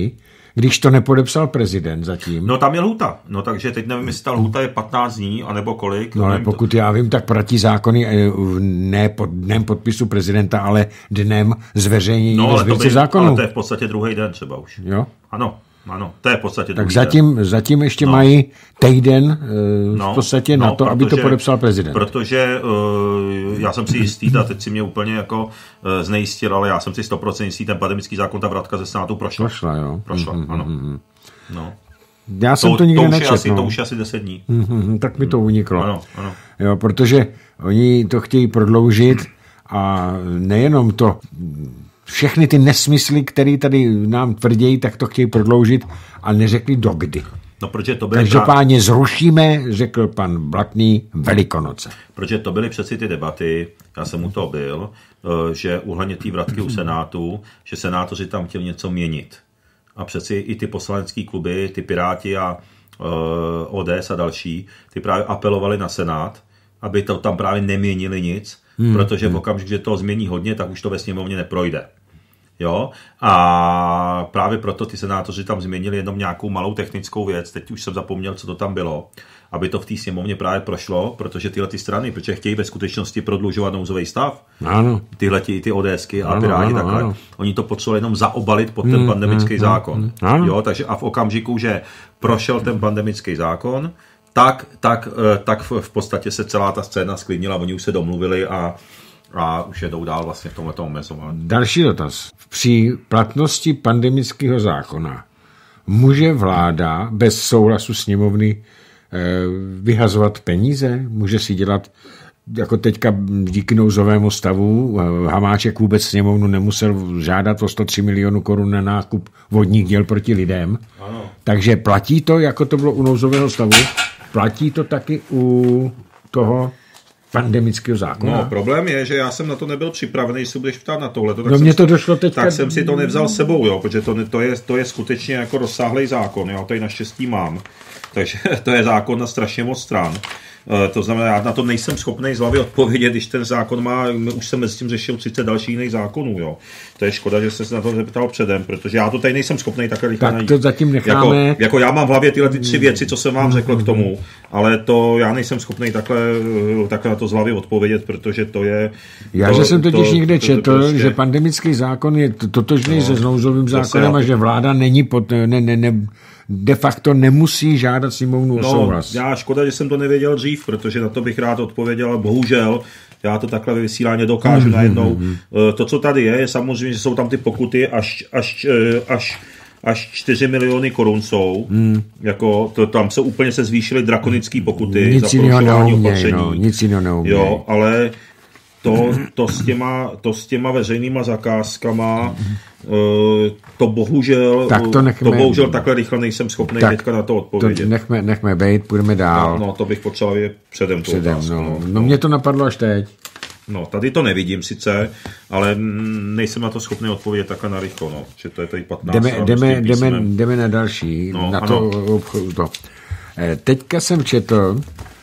když to nepodepsal prezident zatím. No tam je lhůta, no takže teď nevím, jestli ta lhůta je 15 dní, anebo kolik. No ale pokud já vím, tak platí zákony ne dnem podpisu prezidenta, ale dnem zveřejnění ve Sbírce zákonů. Ale to je v podstatě druhý den třeba už. Jo? Ano, to je v podstatě tak druhý den. zatím ještě mají týden v podstatě na to, aby to podepsal prezident. Protože já jsem si jistý, a teď si mě úplně jako znejistil, ale já jsem si 100% jistý, ten pandemický zákon, ta vratka ze Senátu prošla. Prošla, ano. No. Já jsem to nikdy nečetl. To už je asi 10 dní. Tak mi to uniklo. Ano. Jo, protože oni to chtějí prodloužit a nejenom to, všechny ty nesmysly, které tady nám tvrdí, tak to chtějí prodloužit a neřekli dokdy. No, protože to byly každopádně zrušíme, řekl pan Blatný, Velikonoce. Protože to byly přeci ty debaty, já jsem u toho byl, že uhledně té vratky u Senátu, že senátoři tam chtěli něco měnit. A přeci i ty poslanecké kluby, ty Piráti a ODS a další, ty právě apelovali na Senát, aby to tam právě neměnili nic, protože v okamžiku, že to změní hodně, tak už to ve sněmovně neprojde. Jo? A právě proto ty senátoři tam změnili jenom nějakou malou technickou věc, teď už jsem zapomněl, co to tam bylo, aby to v té sněmovně právě prošlo, protože tyhle ty strany, protože chtějí ve skutečnosti prodlužovat nouzový stav, ano. Tyhle ty ODSky a Piráti takhle, ano. Oni to potřebovali jenom zaobalit pod ten pandemický zákon. Jo? Takže a v okamžiku, že prošel ten pandemický zákon, tak v podstatě se celá ta scéna sklidnila, oni už se domluvili a už jedou dál vlastně v tomhletom omezování. Další dotaz. Při platnosti pandemického zákona může vláda bez souhlasu sněmovny vyhazovat peníze? Může si dělat, jako teďka díky nouzovému stavu, Hamáček vůbec sněmovnu nemusel žádat o 103 milionů korun na nákup vodních děl proti lidem. Ano. Takže platí to, jako to bylo u nouzového stavu, platí to taky u toho pandemického zákona. No, problém je, že já jsem na to nebyl připravený, jestli budeš ptát na tohle. No mně to došlo teďka. Tak jsem si to nevzal sebou, jo, protože to je skutečně jako rozsáhlý zákon, jo, tady naštěstí mám. Takže to je zákon na strašně moc stran. To znamená, já na to nejsem schopný z hlavy odpovědět, když ten zákon má, už jsem mezi tím řešil 30 dalších jiných zákonů, jo. To je škoda, že jste se na to zeptal předem, protože já to tady nejsem schopný takhle rychle najít. Tak to zatím necháme. Jako já mám v hlavě tyhle ty 3 věci, co jsem vám řekl k tomu, ale to já nejsem schopný takhle na to z hlavy odpovědět, protože to je... Že jsem totiž někde četl, prostě... že pandemický zákon je totožný se nouzovým zákonem a že vláda není de facto nemusí žádat sněmovnu o souhlas. Já škoda, že jsem to nevěděl dřív, protože na to bych rád odpověděl, ale bohužel já to takhle ve vysílání dokážu najednou. To, co tady je samozřejmě, že jsou tam ty pokuty až 4 miliony korun jsou. Jako tam se úplně zvýšily drakonické pokuty nic za porušování opatření. Nic jiného neumějí. Jo, ale to s těma veřejnýma zakázkama to bohužel takhle rychle nejsem schopný teďka na to odpovědět. Nechme bejt, půjdeme dál. No, to bych potřeboval předem tu otázku. No, mě to napadlo až teď. No, tady to nevidím sice, ale nejsem na to schopný odpovědět takhle narychlo, no. Že to je tady 15. Jdeme na další. No, na to. Teďka jsem četl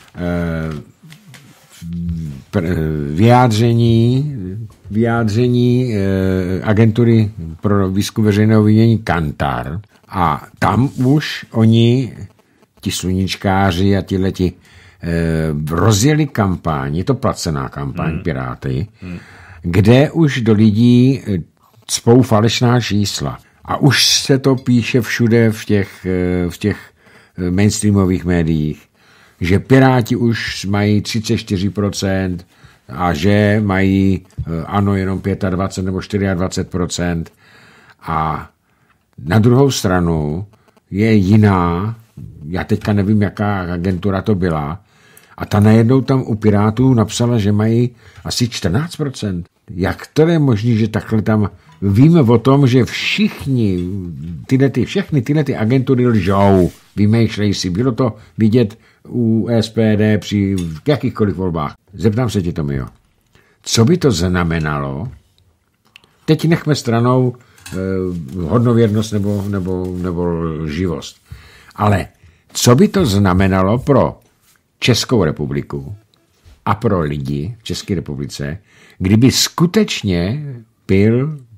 vyjádření agentury pro výzkum veřejného mínění Kantar a tam už oni, ti sluníčkáři a tihleti rozjeli kampaň, je to placená kampaň Piráty, kde už do lidí cpou falešná čísla. A už se to píše všude v těch mainstreamových médiích, že Piráti už mají 34% a že mají ANO jenom 25 nebo 24%. A na druhou stranu je jiná, já teďka nevím, jaká agentura to byla, a ta najednou tam u Pirátů napsala, že mají asi 14%. Jak to je možné, že takhle tam víme o tom, že všechny tyhle agentury lžou, vymýšlejí si. Bylo to vidět u SPD při jakýchkoliv volbách. Zeptám se ti, Tomio, co by to znamenalo, teď nechme stranou hodnověrnost nebo lživost, ale co by to znamenalo pro Českou republiku a pro lidi v České republice, kdyby skutečně byl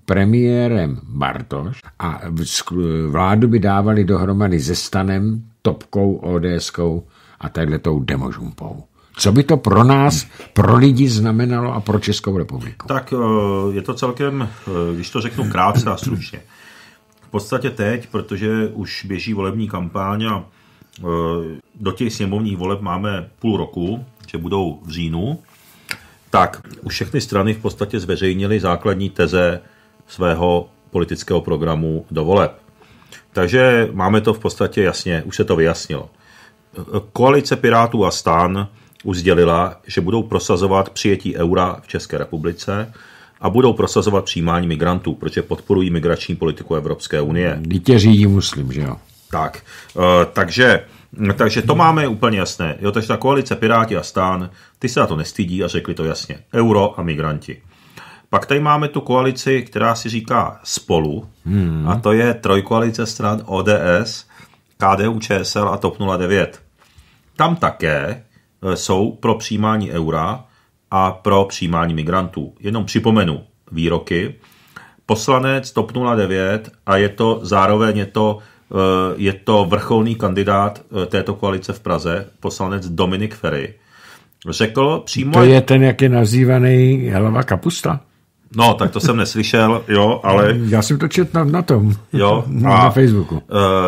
premiérem Bartoš a vládu by dávali dohromady se Stanem, Topkou, ODSkou a tadyhletou demožumpou. Co by to pro nás, pro lidi znamenalo a pro Českou republiku? Tak je to celkem, když to řeknu krátce a stručně. V podstatě teď, protože už běží volební kampaň a do těch sněmovních voleb máme půl roku, že budou v říjnu, tak už všechny strany v podstatě zveřejnily základní teze svého politického programu do voleb. Takže máme to v podstatě jasně, už se to vyjasnilo. Koalice Pirátů a STAN už sdělila, že budou prosazovat přijetí eura v České republice a budou prosazovat přijímání migrantů, protože podporují migrační politiku Evropské unie. Dítě řídí muslim, že jo? Tak, takže to máme úplně jasné. Jo, takže ta koalice Piráti a STAN, ty se na to nestydí a řekli to jasně. Euro a migranti. Pak tady máme tu koalici, která si říká Spolu, a to je trojkoalice stran ODS, KDU, ČSL a TOP 09. Tam také jsou pro přijímání eura a pro přijímání migrantů. Jenom připomenu výroky. Poslanec TOP 09 a zároveň je to vrcholný kandidát této koalice v Praze, poslanec Dominik Feri, řekl přímo... To je ten, jak je nazývaný hlava kapusta? No, tak to jsem neslyšel, jo, ale... Já jsem to četl na tom, jo, na Facebooku.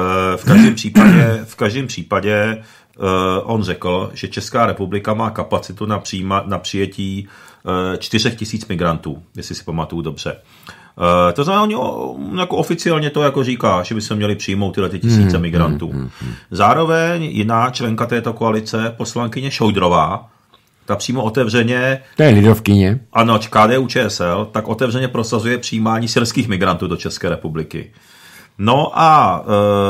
V každém případě on řekl, že Česká republika má kapacitu na přijetí 4 000 migrantů, jestli si pamatuju dobře. To znamená, oni jako oficiálně to jako říká, že by se měli přijmout tyhle tisíce migrantů. Zároveň jiná členka této koalice, poslankyně Šojdrová, ta přímo otevřeně... To je lidovkyně. Ano, KDU ČSL, tak otevřeně prosazuje přijímání syrských migrantů do České republiky. No a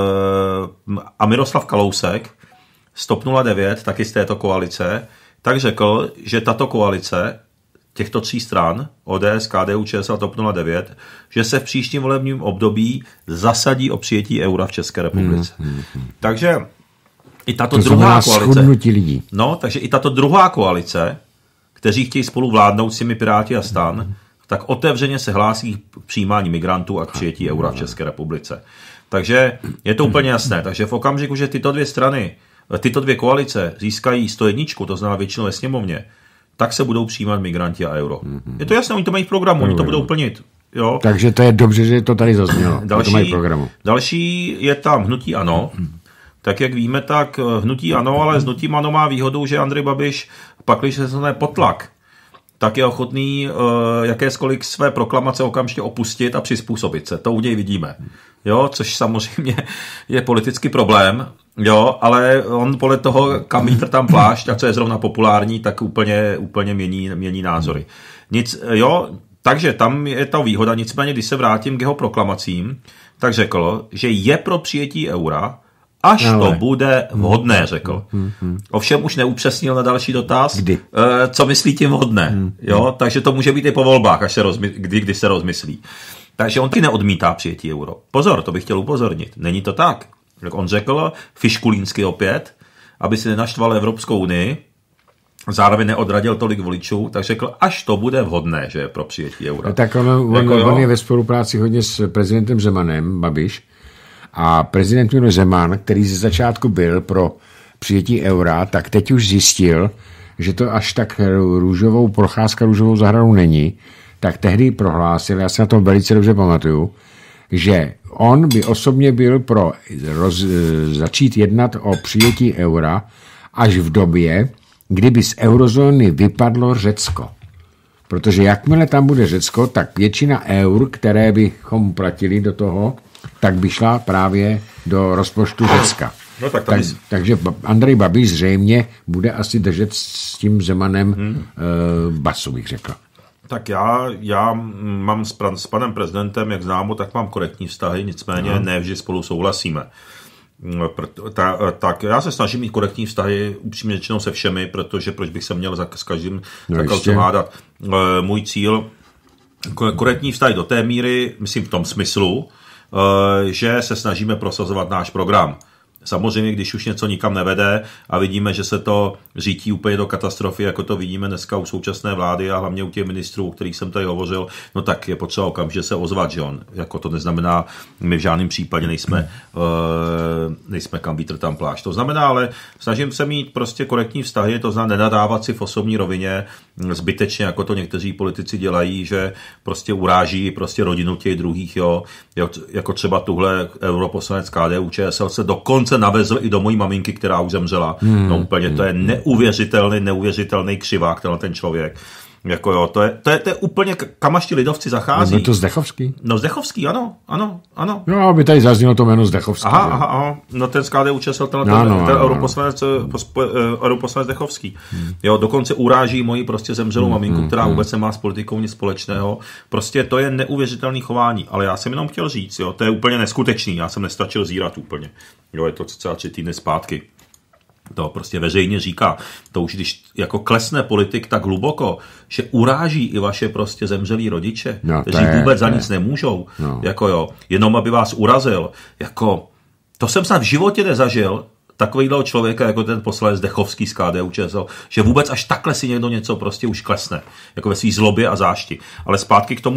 Miroslav Kalousek z TOP 09, taky z této koalice, tak řekl, že tato koalice těchto 3 stran, ODS, KDU, ČSL a TOP 09, že se v příštím volebním období zasadí o přijetí eura v České republice. Takže i tato druhá koalice. Lidí. No, takže i tato druhá koalice, kteří chtějí spolu vládnout s těmi Piráti a STAN, tak otevřeně se hlásí k přijímání migrantů a k přijetí eura v České republice. Takže je to úplně jasné. Takže v okamžiku, že tyto dvě strany, tyto dvě koalice získají 101, to znamená většinu ve sněmovně, tak se budou přijímat migranti a euro. Je to jasné, oni to mají v programu, oni to budou plnit. Jo. Takže to je dobře, že to tady zaznělo. To mají v programu. Další je tam hnutí ANO. Tak jak víme, tak hnutí ANO, ale s hnutím ANO má výhodu, že Andrej Babiš, pakliže se dostane pod tlak, tak je ochotný jakéskoliv své proklamace okamžitě opustit a přizpůsobit se. To u něj vidíme. Jo, což samozřejmě je politický problém, jo, ale on podle toho, kam vítr tam plášť a co je zrovna populární, tak úplně mění názory. Takže tam je ta výhoda, nicméně, když se vrátím k jeho proklamacím, tak řekl, že je pro přijetí eura, až to bude vhodné, řekl. Ovšem už neupřesnil na další dotaz, co myslí tím vhodné. Jo? Takže to může být i po volbách, až kdy se rozmyslí. Takže on ti neodmítá přijetí euro. Pozor, to bych chtěl upozornit. Není to tak. Jak on řekl, fiškulínsky opět, aby si nenaštval Evropskou unii, zároveň neodradil tolik voličů, tak řekl, až to bude vhodné, že je pro přijetí eura. Tak on je ve spolupráci hodně s prezidentem Zemanem, Babiš, a prezident Miloš Zeman, který ze začátku byl pro přijetí eura, tak teď už zjistil, že to až tak procházka růžovou zahradou není, tak tehdy prohlásil, já se na to velice dobře pamatuju, že on by osobně byl pro začít jednat o přijetí eura až v době, kdyby z eurozóny vypadlo Řecko. Protože jakmile tam bude Řecko, tak většina eur, které bychom platili do toho, tak by šla právě do rozpočtu Řecka. No, takže Andrej Babiš zřejmě bude asi držet s tím Zemanem basu, bych řekl. Tak já mám s panem prezidentem, jak známo, tak mám korektní vztahy, nicméně ne vždy spolu souhlasíme. Tak já se snažím mít korektní vztahy upřímně řečeno se všemi, protože proč bych se měl s každým hádat. Můj cíl, korektní vztahy do té míry, myslím v tom smyslu, že se snažíme prosazovat náš program. Samozřejmě, když už něco nikam nevede a vidíme, že se to řítí úplně do katastrofy, jako to vidíme dneska u současné vlády a hlavně u těch ministrů, o kterých jsem tady hovořil, no tak je potřeba okamžitě se ozvat, že on. Jako to neznamená, my v žádném případě nejsme kam vítr tam plášť. To znamená, ale snažím se mít prostě korektní vztahy, to znamená nenadávat si v osobní rovině zbytečně, jako to někteří politici dělají, že prostě uráží prostě rodinu těch druhých, jo, jako třeba tuhle europoslanec KDU-ČSL se dokonce navezl i do mojí maminky, která už zemřela. No úplně, to je neuvěřitelný křivák, ten člověk. Jako jo, to je úplně, kam až ti lidovci zachází. No to Zdechovský? No Zdechovský, ano. No, aby tady zaznělo to jméno Zdechovský. Aha. No ten z KDU-ČSL, ten europoslanec Zdechovský. Jo, dokonce uráží moji prostě zemřelou maminku, která vůbec nemá s politikou nic společného. Prostě to je neuvěřitelný chování, ale já jsem jenom chtěl říct, jo, to je úplně neskutečný, já jsem nestačil zírat úplně. Jo, je to celá 3 týdny zpátky. To prostě veřejně říká. To už když jako klesne politik tak hluboko, že uráží i vaše prostě zemřelí rodiče, kteří vůbec za nic nemůžou, jako jo, jenom aby vás urazil, jako to jsem snad v životě nezažil, takovýhle člověka, jako ten poslanec Zdechovský z KDU-ČSL, že vůbec až takhle si někdo něco prostě už klesne, jako ve svý zlobě a zášti. Ale zpátky k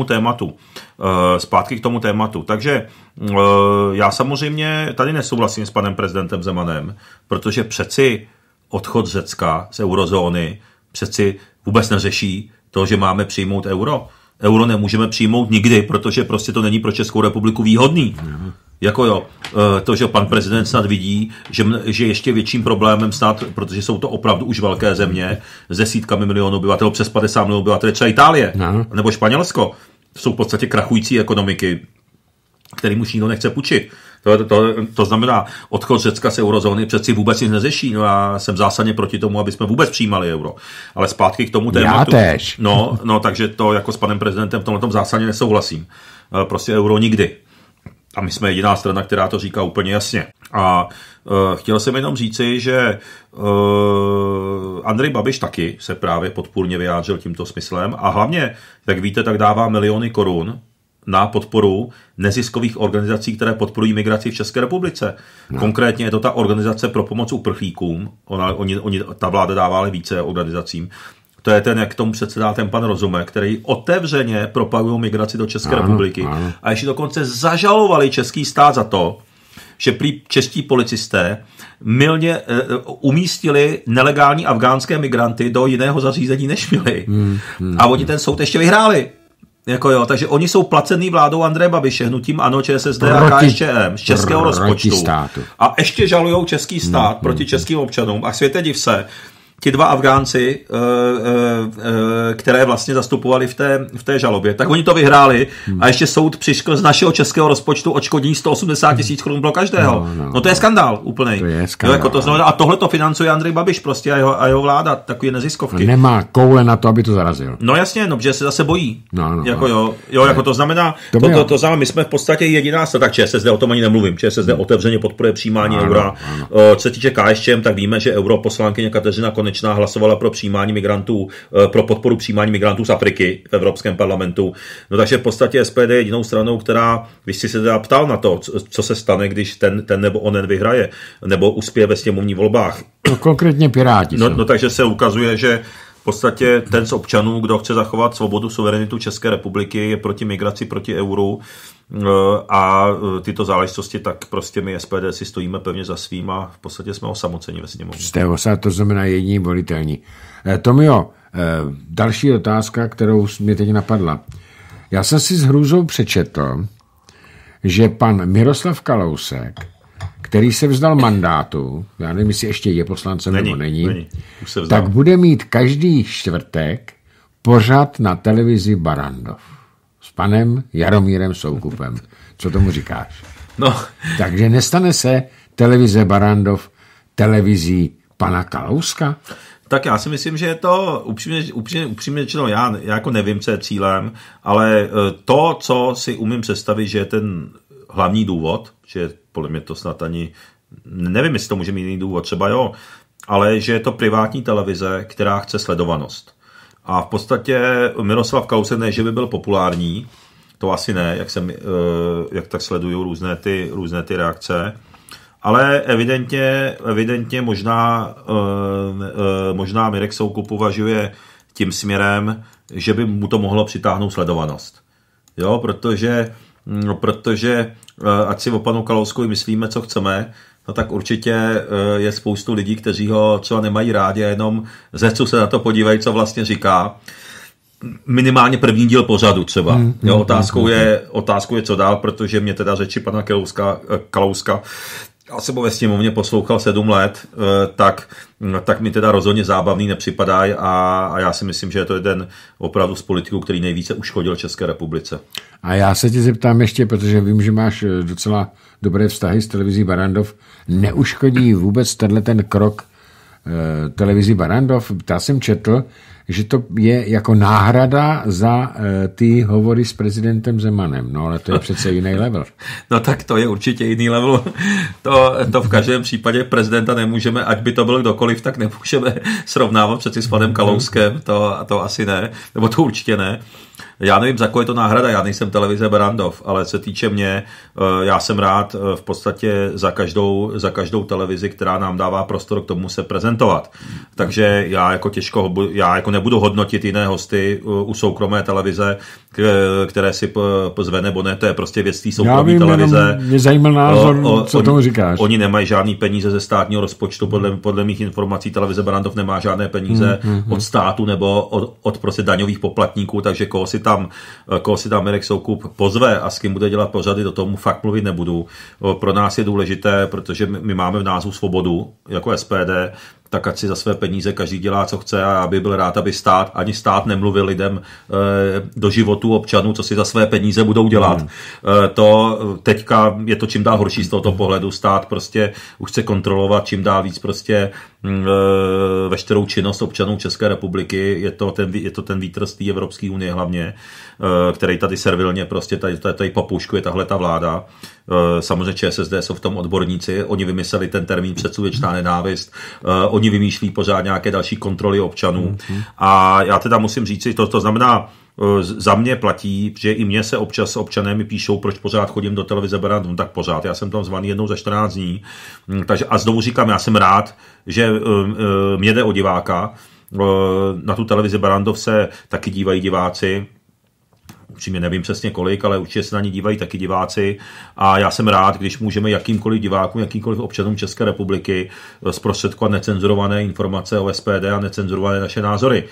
tomu tématu. Takže já samozřejmě tady nesouhlasím s panem prezidentem Zemanem, protože přeci odchod Řecka z eurozóny přeci vůbec neřeší to, že máme přijmout euro. Euro nemůžeme přijmout nikdy, protože prostě to není pro Českou republiku výhodný. Jako jo, to, že pan prezident snad vidí, že ještě větším problémem snad, protože jsou to opravdu už velké země s desítkami milionů obyvatel, přes 50 milionů obyvatel, třeba Itálie, nebo Španělsko, jsou v podstatě krachující ekonomiky, kterým už nikdo nechce půjčit. To znamená, odchod Řecka z eurozóny přeci vůbec nic neřeší. No já jsem zásadně proti tomu, aby jsme vůbec přijímali euro. Ale zpátky k tomu tématu. Já též. No, takže to jako s panem prezidentem v tomhletom zásadně nesouhlasím. Prostě euro nikdy. A my jsme jediná strana, která to říká úplně jasně. A chtěl jsem jenom říci, že Andrej Babiš taky se právě podpůrně vyjádřil tímto smyslem a hlavně, jak víte, tak dává miliony korun na podporu neziskových organizací, které podporují migraci v České republice. No. Konkrétně je to ta organizace pro pomoc uprchlíkům. Ta vláda dává ale více organizacím. To je ten, jak tomu předsedá ten pan Rozumek, který otevřeně propaguje migraci do České republiky. Ano. A ještě dokonce zažalovali český stát za to, že prý čeští policisté mylně umístili nelegální afgánské migranty do jiného zařízení, než měli. A oni ten soud ještě vyhráli. Jako jo, takže oni jsou placený vládou Andreje Babiše, hnutím ANO, ČSSD a KSČM z českého rozpočtu. A ještě žalujou český stát proti českým občanům. A světe div se, ti 2 Afgánci, které vlastně zastupovali v té žalobě, tak oni to vyhráli a ještě soud přiškl z našeho českého rozpočtu odškodní 180 000 korun pro každého. No to je skandál úplnej. To je skandál. Jo, jako to znamená, a tohle to financuje Andrej Babiš prostě a jeho vláda, takové neziskovky. Nemá koule na to, aby to zarazil. No jasně, no, protože se zase bojí. Jako jo, jako to znamená, to znamená, my jsme v podstatě jediná strana, tak ČSSD, o tom ani nemluvím, ČSSD otevřeně podporuje přijímání eura. Co se týče KSČM, tak víme, že europoslankyně Kateřina Konečná hlasovala pro přijímání migrantů, pro podporu přijímání migrantů z Afriky v Evropském parlamentu. No takže v podstatě SPD je jedinou stranou, která, když si se teda ptal na to, co se stane, když ten nebo onen vyhraje, nebo uspěje ve sněmovních volbách. No, konkrétně Piráti. No takže se ukazuje, že v podstatě ten z občanů, kdo chce zachovat svobodu, suverenitu České republiky, je proti migraci, proti euru a tyto záležitosti, tak prostě my SPD si stojíme pevně za svým a v podstatě jsme osamoceni ve sněmovně. To znamená jediní volitelní. Tomio, další otázka, kterou mě teď napadla. Já jsem si s hrůzou přečetl, že pan Miroslav Kalousek, který se vzdal mandátu, já nevím, jestli ještě je poslancem nebo není, tak bude mít každý čtvrtek pořad na televizi Barrandov s panem Jaromírem Soukupem. Co tomu říkáš? No. Takže nestane se televize Barrandov televizí pana Kalouska? Tak já si myslím, že je to upřímně řečeno, já jako nevím, co je cílem, ale to, co si umím představit, že je ten hlavní důvod, že podle mě to snad ani, nevím, jestli to může mít jiný důvod, třeba jo, ale že je to privátní televize, která chce sledovanost. A v podstatě Miroslav Kalousek ne, že by byl populární, to asi ne, jak tak sleduju různé ty reakce, Ale evidentně možná Mirek Soukup uvažuje tím směrem, že by mu to mohlo přitáhnout sledovanost. Jo, protože ať si o panu Kalouskovi myslíme, co chceme, no tak určitě je spoustu lidí, kteří ho třeba nemají rádi a jenom ze hecu se na to podívají, co vlastně říká. Minimálně první díl pořadu třeba. Jo, otázkou je, co dál, protože mě teda řeči pana Kalouska já jsem ho ve sněmovně poslouchal 7 let, tak mi teda rozhodně zábavný nepřipadají a já si myslím, že je to jeden opravdu z politiků, který nejvíce uškodil České republice. A já se tě zeptám ještě, protože vím, že máš docela dobré vztahy s televizí Barrandov. Neuškodí vůbec ten krok televizi Barrandov? Já jsem četl, že to je jako náhrada za ty hovory s prezidentem Zemanem. No ale to je přece jiný level. No tak to je určitě jiný level. To v každém případě prezidenta nemůžeme, ať by to byl kdokoliv, tak nemůžeme srovnávat přeci s panem Kalouskem. To asi ne, nebo to určitě ne. Já nevím, za koho je to náhrada, já nejsem televize Barrandov, ale se týče mě, já jsem rád v podstatě za každou televizi, která nám dává prostor k tomu se prezentovat. Takže já jako nebudu hodnotit jiné hosty u soukromé televize, které si pozve nebo ne, to je prostě věc té soukromé televize. Mě zajímal názor, co tomu říkáš. Oni nemají žádný peníze ze státního rozpočtu, podle mých informací televize Barrandov nemá žádné peníze od státu nebo od prostě daňových poplatníků, takže koho si tam Mirek Soukup pozve a s kým bude dělat pořady, do tomu fakt mluvit nebudu. Pro nás je důležité, protože my máme v názvu svobodu, jako SPD, tak ať si za své peníze každý dělá, co chce a aby byl rád, aby ani stát nemluvil lidem do životů občanů, co si za své peníze budou dělat. To teďka je to čím dál horší z tohoto pohledu. Stát prostě už chce kontrolovat čím dál víc prostě veškerou činnost občanů České republiky. Je to ten vítr z té Evropské unie hlavně, který tady servilně prostě tady papouškuje tahle ta vláda. Samozřejmě ČSSD jsou v tom odborníci, oni vymysleli ten termín předsudečná nenávist, oni vymýšlí pořád nějaké další kontroly občanů. A já teda musím říct si, to znamená, za mě platí, že i mě se občas občané mi píšou, proč pořád chodím do televize Barrandov, tak pořád, já jsem tam zvaný jednou za 14 dní, takže a znovu říkám, já jsem rád, že mě jde o diváka, na tu televizi Barrandov se taky dívají diváci, upřímně nevím přesně kolik, ale určitě se na ní dívají taky diváci a já jsem rád, když můžeme jakýmkoliv divákům, jakýmkoliv občanům České republiky zprostředkovat necenzurované informace o SPD a necenzurované naše názory.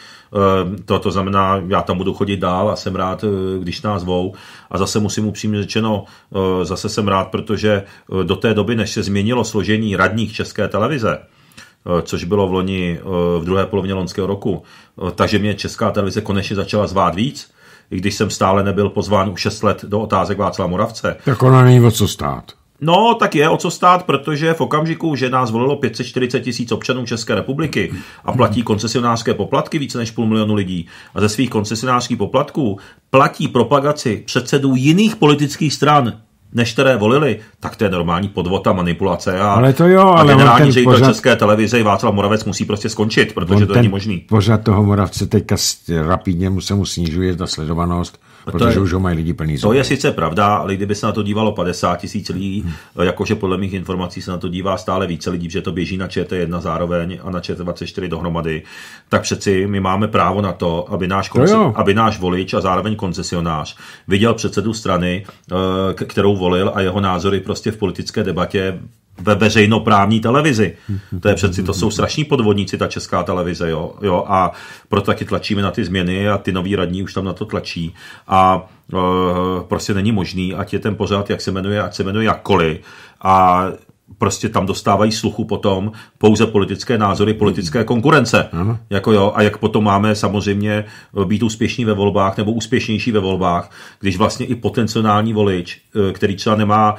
To znamená, já tam budu chodit dál a jsem rád, když nás zvou. A zase musím upřímně řečeno, zase jsem rád, protože do té doby, než se změnilo složení radních České televize, což bylo v loni v druhé polovině loňského roku, takže mě Česká televize konečně začala zvát víc, i když jsem stále nebyl pozván už 6 let do Otázek Václava Moravce. Tak ona není o co stát. No, tak je o co stát, protože v okamžiku, že nás volilo 540 000 občanů České republiky a platí koncesionářské poplatky více než 500 000 lidí a ze svých koncesionářských poplatků platí propagaci předsedů jiných politických stran, než které volili, tak to je normální podvod a manipulace. Ale to jo, ale generální ředitel České televize Václav Moravec musí prostě skončit, protože to není možný. Pořád toho Moravce teďka rapidně se mu snižuje ta sledovanost, protože už ho mají lidi plný zuby. To je sice pravda, ale kdyby se na to dívalo 50 000 lidí, jakože podle mých informací se na to dívá stále více lidí, protože to běží na ČT1 zároveň a na ČT24 dohromady, tak přeci my máme právo na to, aby náš volič a zároveň koncesionář viděl předsedu strany, kterou volil a jeho názory prostě v politické debatě ve veřejnoprávní televizi. To jsou strašní podvodníci, ta Česká televize, jo, a proto taky tlačíme na ty změny a ty noví radní už tam na to tlačí a prostě není možný, ať je ten pořad, ať se jmenuje jakkoliv a prostě tam dostávají sluchu potom pouze politické názory, politické konkurence. Jako jo, a jak potom máme samozřejmě být úspěšní ve volbách nebo úspěšnější ve volbách, když vlastně i potenciální volič, který třeba nemá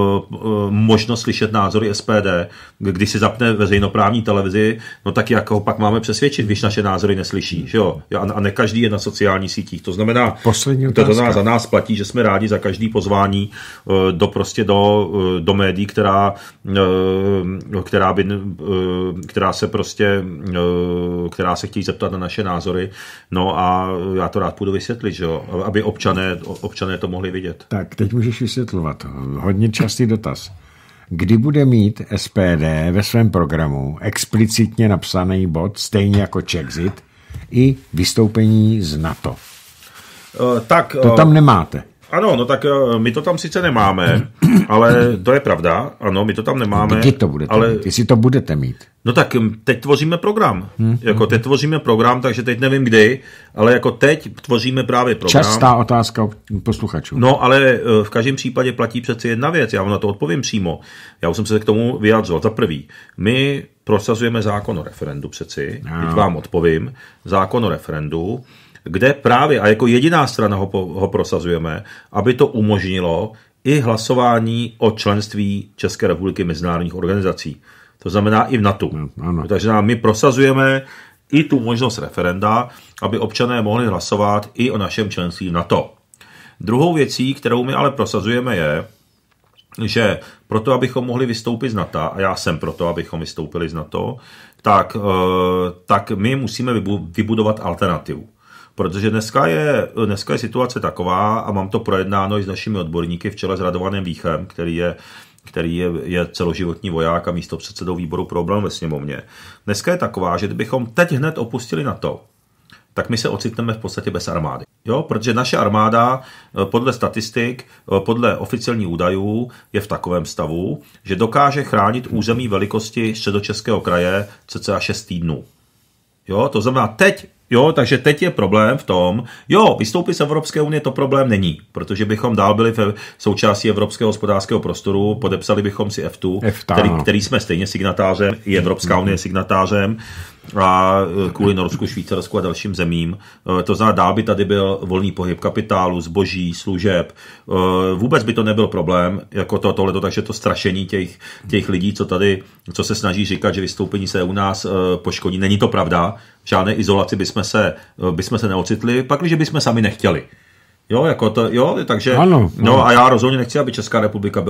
možnost slyšet názory SPD, když si zapne veřejnoprávní televizi, no tak jak ho pak máme přesvědčit, když naše názory neslyší, že jo? A ne každý je na sociálních sítích. To znamená, to za nás platí, že jsme rádi za každý pozvání do médií, která se chtějí zeptat na naše názory. No a já to rád půjdu vysvětlit, že jo? Aby občané to mohli vidět. Tak, teď můžeš vysvětlovat. Hodně častý dotaz. kdy bude mít SPD ve svém programu explicitně napsaný bod, stejně jako Czexit, i vystoupení z NATO. To tam nemáte. Ano, no tak my to tam sice nemáme, ale to je pravda, ano, my to tam nemáme. Kdy to budete mít? Jestli to budete mít? No tak teď tvoříme program. Teď tvoříme program, takže teď nevím kdy, ale jako teď tvoříme právě program. Častá otázka posluchačů. No, ale v každém případě platí přeci jedna věc, já vám na to odpovím přímo. Já už jsem se k tomu vyjádřil. Za prvý, my prosazujeme zákon o referendu přeci, teď vám odpovím, zákon o referendu, kde právě, a jako jediná strana ho prosazujeme, aby to umožnilo i hlasování o členství České republiky v mezinárodních organizací. To znamená i v NATO. Ano. Takže my prosazujeme i tu možnost referenda, aby občané mohli hlasovat i o našem členství v NATO. Druhou věcí, kterou my ale prosazujeme, je, že proto, abychom mohli vystoupit z NATO, a já jsem proto, abychom vystoupili z NATO, tak my musíme vybudovat alternativu. Protože dneska je situace taková, a mám to projednáno i s našimi odborníky v čele s Radovanem Víchem, který je celoživotní voják a místopředsedou výboru pro obranu ve sněmovně. Dneska je taková, že kdybychom teď hned opustili NATO, tak my se ocitneme v podstatě bez armády. Jo? Protože naše armáda podle statistik, podle oficiálních údajů je v takovém stavu, že dokáže chránit území velikosti Středočeského kraje cca 6 týdnů. Jo? To znamená teď. Jo, takže teď je problém v tom, vystoupit z Evropské unie to problém není, protože bychom dál byli v součástí Evropského hospodářského prostoru, podepsali bychom si EFTA, který jsme stejně signatářem, i Evropská unie signatářem, a kvůli Norsku, Švýcarsku a dalším zemím. To znamená, dál by tady byl volný pohyb kapitálu, zboží, služeb. Vůbec by to nebyl problém, jako tohleto, takže to strašení těch lidí, co se snaží říkat, že vystoupení se u nás poškodí. Není to pravda. V žádné izolaci bychom se neocitli, pak, když bychom sami nechtěli. Takže ano. A já rozhodně nechci, aby Česká republika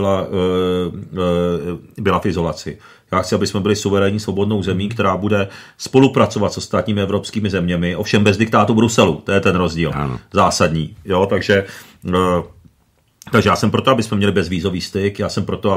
byla v izolaci. Já chci, aby jsme byli suverénní svobodnou zemí, která bude spolupracovat s ostatními evropskými zeměmi, ovšem bez diktátu Bruselu. To je ten rozdíl. Ano. Zásadní. Takže já jsem proto, aby jsme měli bezvízový styk, já jsem proto,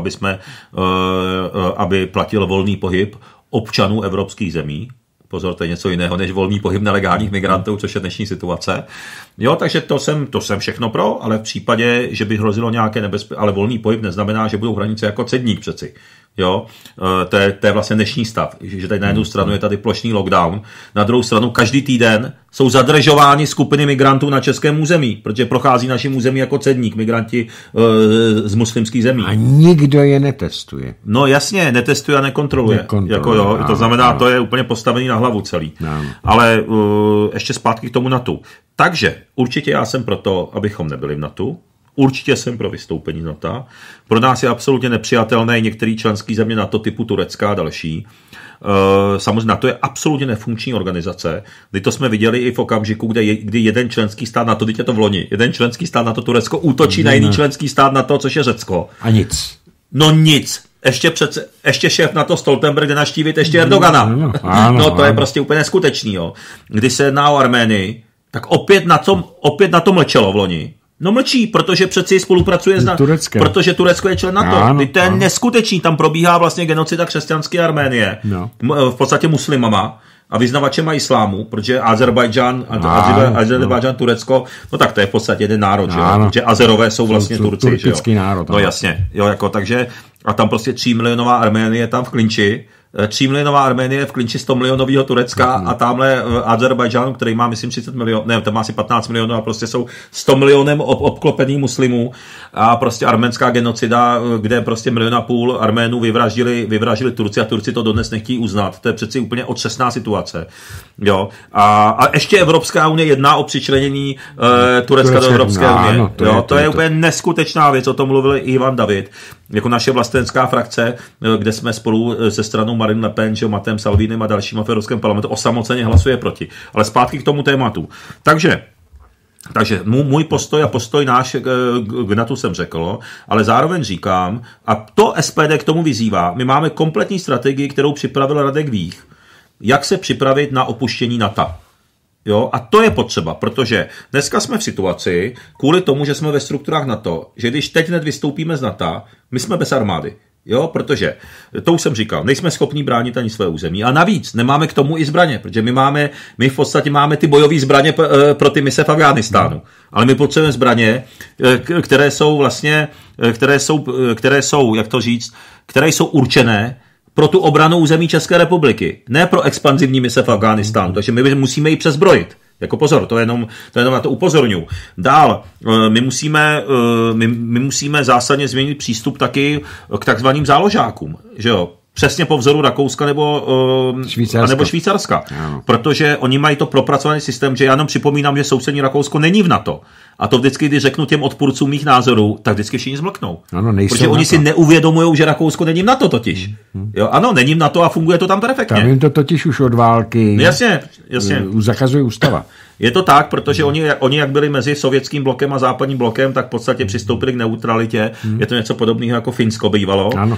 aby platil volný pohyb občanů evropských zemí. Pozor, to je něco jiného než volný pohyb nelegálních migrantů, což je dnešní situace. Takže to jsem všechno pro, ale v případě, že by hrozilo nějaké nebezpečí, ale volný pohyb neznamená, že budou hranice jako cedník přeci. To je vlastně dnešní stav, že tady na jednu stranu je tady plošný lockdown, na druhou stranu každý týden jsou zadržovány skupiny migrantů na českém území, protože prochází naším území jako cedník migranti z muslimských zemí. A nikdo je netestuje. No jasně, netestuje a nekontroluje. To znamená, to je úplně postavený na hlavu celý. Ale ještě zpátky k tomu NATO. Takže určitě já jsem proto, abychom nebyli v NATO. Určitě jsem pro vystoupení z NATO. Pro nás je absolutně nepřijatelné některý členský země NATO typu Turecka a další. Samozřejmě NATO je absolutně nefunkční organizace. Kdy to jsme viděli i v okamžiku, kdy jeden členský stát NATO, teď je to v loni, jeden členský stát NATO Turecko útočí na jiný členský stát NATO, což je Řecko. A nic. No nic. Ještě šéf NATO Stoltenberg jde navštívit ještě Erdogana. To je prostě úplně neskutečný. Když se jedná o Arménii, tak opět na to mlčelo v loni. No mlčí, protože přeci spolupracuje s Tureckem. Protože Turecko je člen NATO. To je neskutečný, tam probíhá vlastně genocida křesťanské Arménie. V podstatě muslimama a vyznavačema islámu, protože Azerbajdžán, Turecko, no tak to je v podstatě jeden národ, že? Protože Azerové jsou vlastně Turci. Turkický národ. No jasně, takže a tam prostě 3 milionová Arménie tam v klinči. 3 milionová Arménie v klinči 100 milionového Turecka a tamhle Azerbajdžán, který má, myslím, 30 milionů, ne, tam má asi 15 milionů a prostě jsou 100 milionem obklopený muslimů a prostě arménská genocida, kde prostě 1,5 milionu Arménů vyvraždili Turci a Turci to dodnes nechtějí uznat. To je přeci úplně otřesná situace. A ještě Evropská unie jedná o přičlenění Turecka do Evropské unie. To je úplně neskutečná věc, o tom mluvil Ivan David, jako naše vlastenská frakce, kde jsme spolu se stranou Marine Le Pen, Mattem Salvinem a dalšíma v Evropském parlamentu osamoceně hlasuje proti. Ale zpátky k tomu tématu. Takže můj postoj a postoj náš k NATO jsem řekl, ale zároveň říkám, a to SPD k tomu vyzývá, my máme kompletní strategii, kterou připravil Radek Vích, jak se připravit na opuštění NATO. A to je potřeba, protože dneska jsme v situaci, kvůli tomu, že jsme ve strukturách NATO, že když teď hned vystoupíme z NATO, my jsme bez armády. Jo, protože, to už jsem říkal, nejsme schopni bránit ani své území. A navíc nemáme k tomu i zbraně, protože my v podstatě máme ty bojové zbraně pro ty mise v Afghánistánu. Ale my potřebujeme zbraně, které jsou vlastně, které jsou, jak to říct, které jsou určené pro tu obranu území České republiky, ne pro expanzivní mise v Afghánistánu. Takže my musíme ji přezbrojit. Jako pozor, to jenom na to upozorňuji. Dál, my musíme zásadně změnit přístup taky k takzvaným záložákům, že jo? Přesně po vzoru Rakouska nebo Švýcarska. Protože oni mají to propracovaný systém, že já jenom připomínám, že sousední Rakousko není v NATO. A to vždycky, když řeknu těm odpůrcům mých názorů, tak vždycky všichni zmlknou. Protože oni si neuvědomují, že Rakousko není v NATO totiž. Jo, ano, není v NATO a funguje to tam perfektně. Tam jim to totiž už od války jasně. zakazuje ústava. Je to tak, protože oni jak byli mezi sovětským blokem a západním blokem, tak v podstatě přistoupili k neutralitě. Je to něco podobného jako Finsko bývalo. Ano.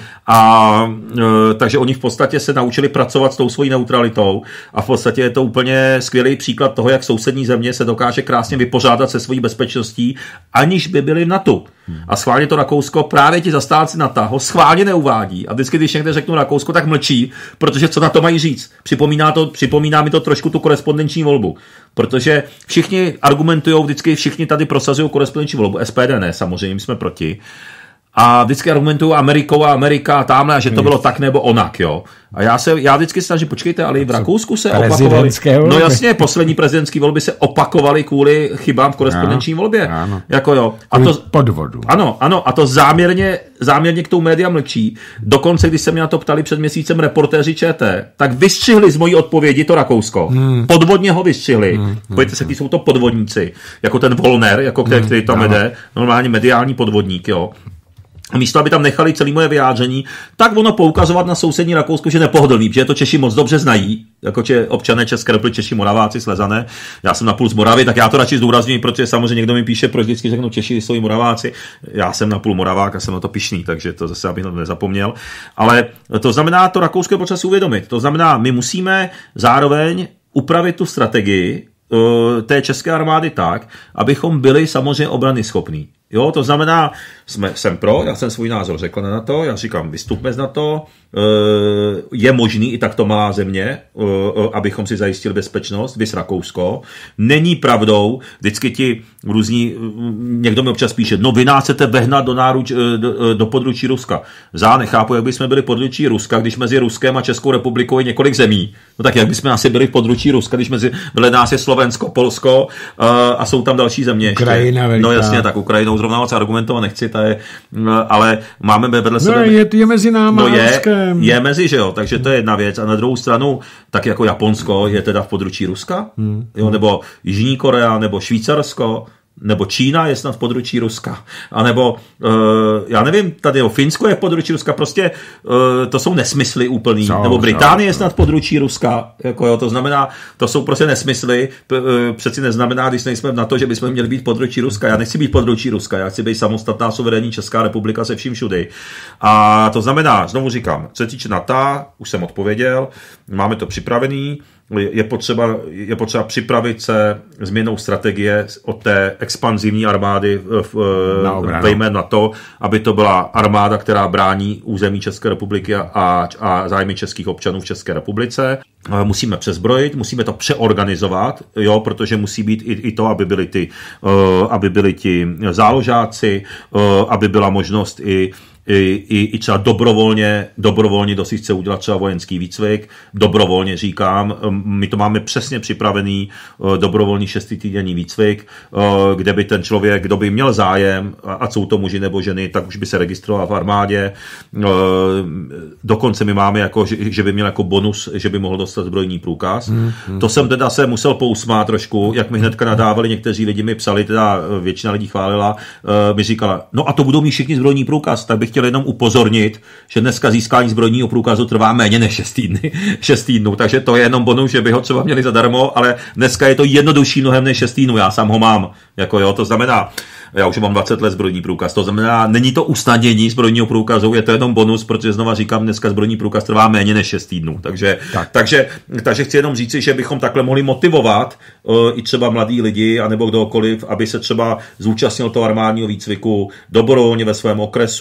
A takže oni v podstatě se naučili pracovat s tou svojí neutralitou a v podstatě je to úplně skvělý příklad toho, jak sousední země se dokáže krásně vypořádat se svojí bezpečností, aniž by byli v NATO. A schválně to Rakousko, právě ti zastánci NATO ho schválně neuvádí. A vždycky, když někde řeknu Rakousko, tak mlčí, protože co na to mají říct? Připomíná mi to trošku tu korespondenční volbu. Protože všichni argumentují, vždycky všichni tady prosazují korespondenční volbu. SPD ne, samozřejmě, my jsme proti. A vždycky argumentují Amerikou a Amerika a tamhle, a že to bylo tak nebo onak, jo. A já vždycky snažím, počkejte, ale i v Rakousku se opakovaly. No jasně, poslední prezidentské volby se opakovaly kvůli chybám v korespondenční volbě. Ano. Jako jo. A to podvodu. Ano, a to záměrně k tomu média mlčí. Dokonce, když se mě na to ptali před měsícem reportéři ČT, tak vystřihli z mojí odpovědi to Rakousko. Podvodně ho vystřihli. Pojďte se, jsou to podvodníci. Jako ten Volner, jako který tam jede, normálně mediální podvodník, jo. A místo, aby tam nechali celé moje vyjádření, tak ono poukazovat na sousední Rakousko, že nepohodlný, že to Češi moc dobře znají, jako občané České republiky, Češi, Moraváci, Slezané. Já jsem napůl z Moravy, tak já to radši zdůrazňuji, protože samozřejmě někdo mi píše, proč vždycky řeknu Češi jsou Moraváci. Já jsem napůl Moravák a jsem na to pyšný, takže to zase abych to nezapomněl. Ale to znamená, to Rakousko je potřeba si uvědomit. To znamená, my musíme zároveň upravit tu strategii té české armády tak, abychom byli samozřejmě obrany schopní. Jo, to znamená, jsem pro, já jsem svůj názor řekl na to, já říkám, vystupme z NATO, je možný i takto malá země, abychom si zajistili bezpečnost, vys Rakousko. Není pravdou, vždycky ti různí, někdo mi občas píše, no vy nás chcete vehnat do područí Ruska. Nechápu, jak bychom byli područí Ruska, když mezi Ruskem a Českou republikou je několik zemí. No tak jak bychom asi byli v područí Ruska, když vedle nás je Slovensko, Polsko a jsou tam další země. Ukrajina, no jasně, tak Ukrajinou zrovna moc argumentovat nechci, ale máme vedle sebe. Je mezi námi. No je mezi, že jo, takže to je jedna věc. A na druhou stranu, tak jako Japonsko je teda v područí Ruska, jo, nebo Jižní Korea, nebo Švýcarsko, nebo Čína je snad v područí Ruska, a nebo já nevím, tady Finsko je v područí Ruska, prostě to jsou nesmysly úplný, nebo Británie je snad v područí Ruska, jako jo, to znamená, to jsou prostě nesmysly, přeci neznamená, když nejsme na to, že bychom měli být v područí Ruska, já nechci být v područí Ruska, já chci být samostatná suverénní Česká republika se vším všudy. A to znamená, znovu říkám, co se týče NATO, už jsem odpověděl, máme to připravený, je potřeba připravit se změnou strategie od té expanzivní armády ve jménu NATO, aby to byla armáda, která brání území České republiky a zájmy českých občanů v České republice. Musíme přezbrojit, musíme to přeorganizovat, jo, protože musí být i to, aby byli ti záložáci, aby byla možnost i třeba dobrovolně dost chce udělat třeba vojenský výcvik, dobrovolně říkám, my to máme přesně připravený dobrovolný 6týdenní výcvik, kde by ten člověk, kdo by měl zájem, ať jsou to muži nebo ženy, tak už by se registroval v armádě, dokonce my máme jako, že by měl jako bonus, že by mohl dostat zbrojní průkaz. To jsem teda se musel pousmát trošku, jak mi hnedka nadávali, někteří lidi mi psali, teda většina lidí chválila, mi říkala, no a to budou mít všichni zbrojní průkaz, tak bych chtěl jenom upozornit, že dneska získání zbrojního průkazu trvá méně než 6 týdnů, takže to je jenom bonus, že by ho třeba měli zadarmo, ale dneska je to jednodušší mnohem než 6 týdnů, já sám ho mám, jako jo, to znamená, já už mám 20 let zbrojní průkaz, to znamená, není to usnadnění zbrojního průkazu, je to jenom bonus, protože znova říkám, dneska zbrojní průkaz trvá méně než 6 týdnů, takže chci jenom říci, že bychom takhle mohli motivovat i třeba mladí lidi, anebo kdokoliv, aby se třeba zúčastnil toho armádního výcviku dobrovolně ve svém okresu,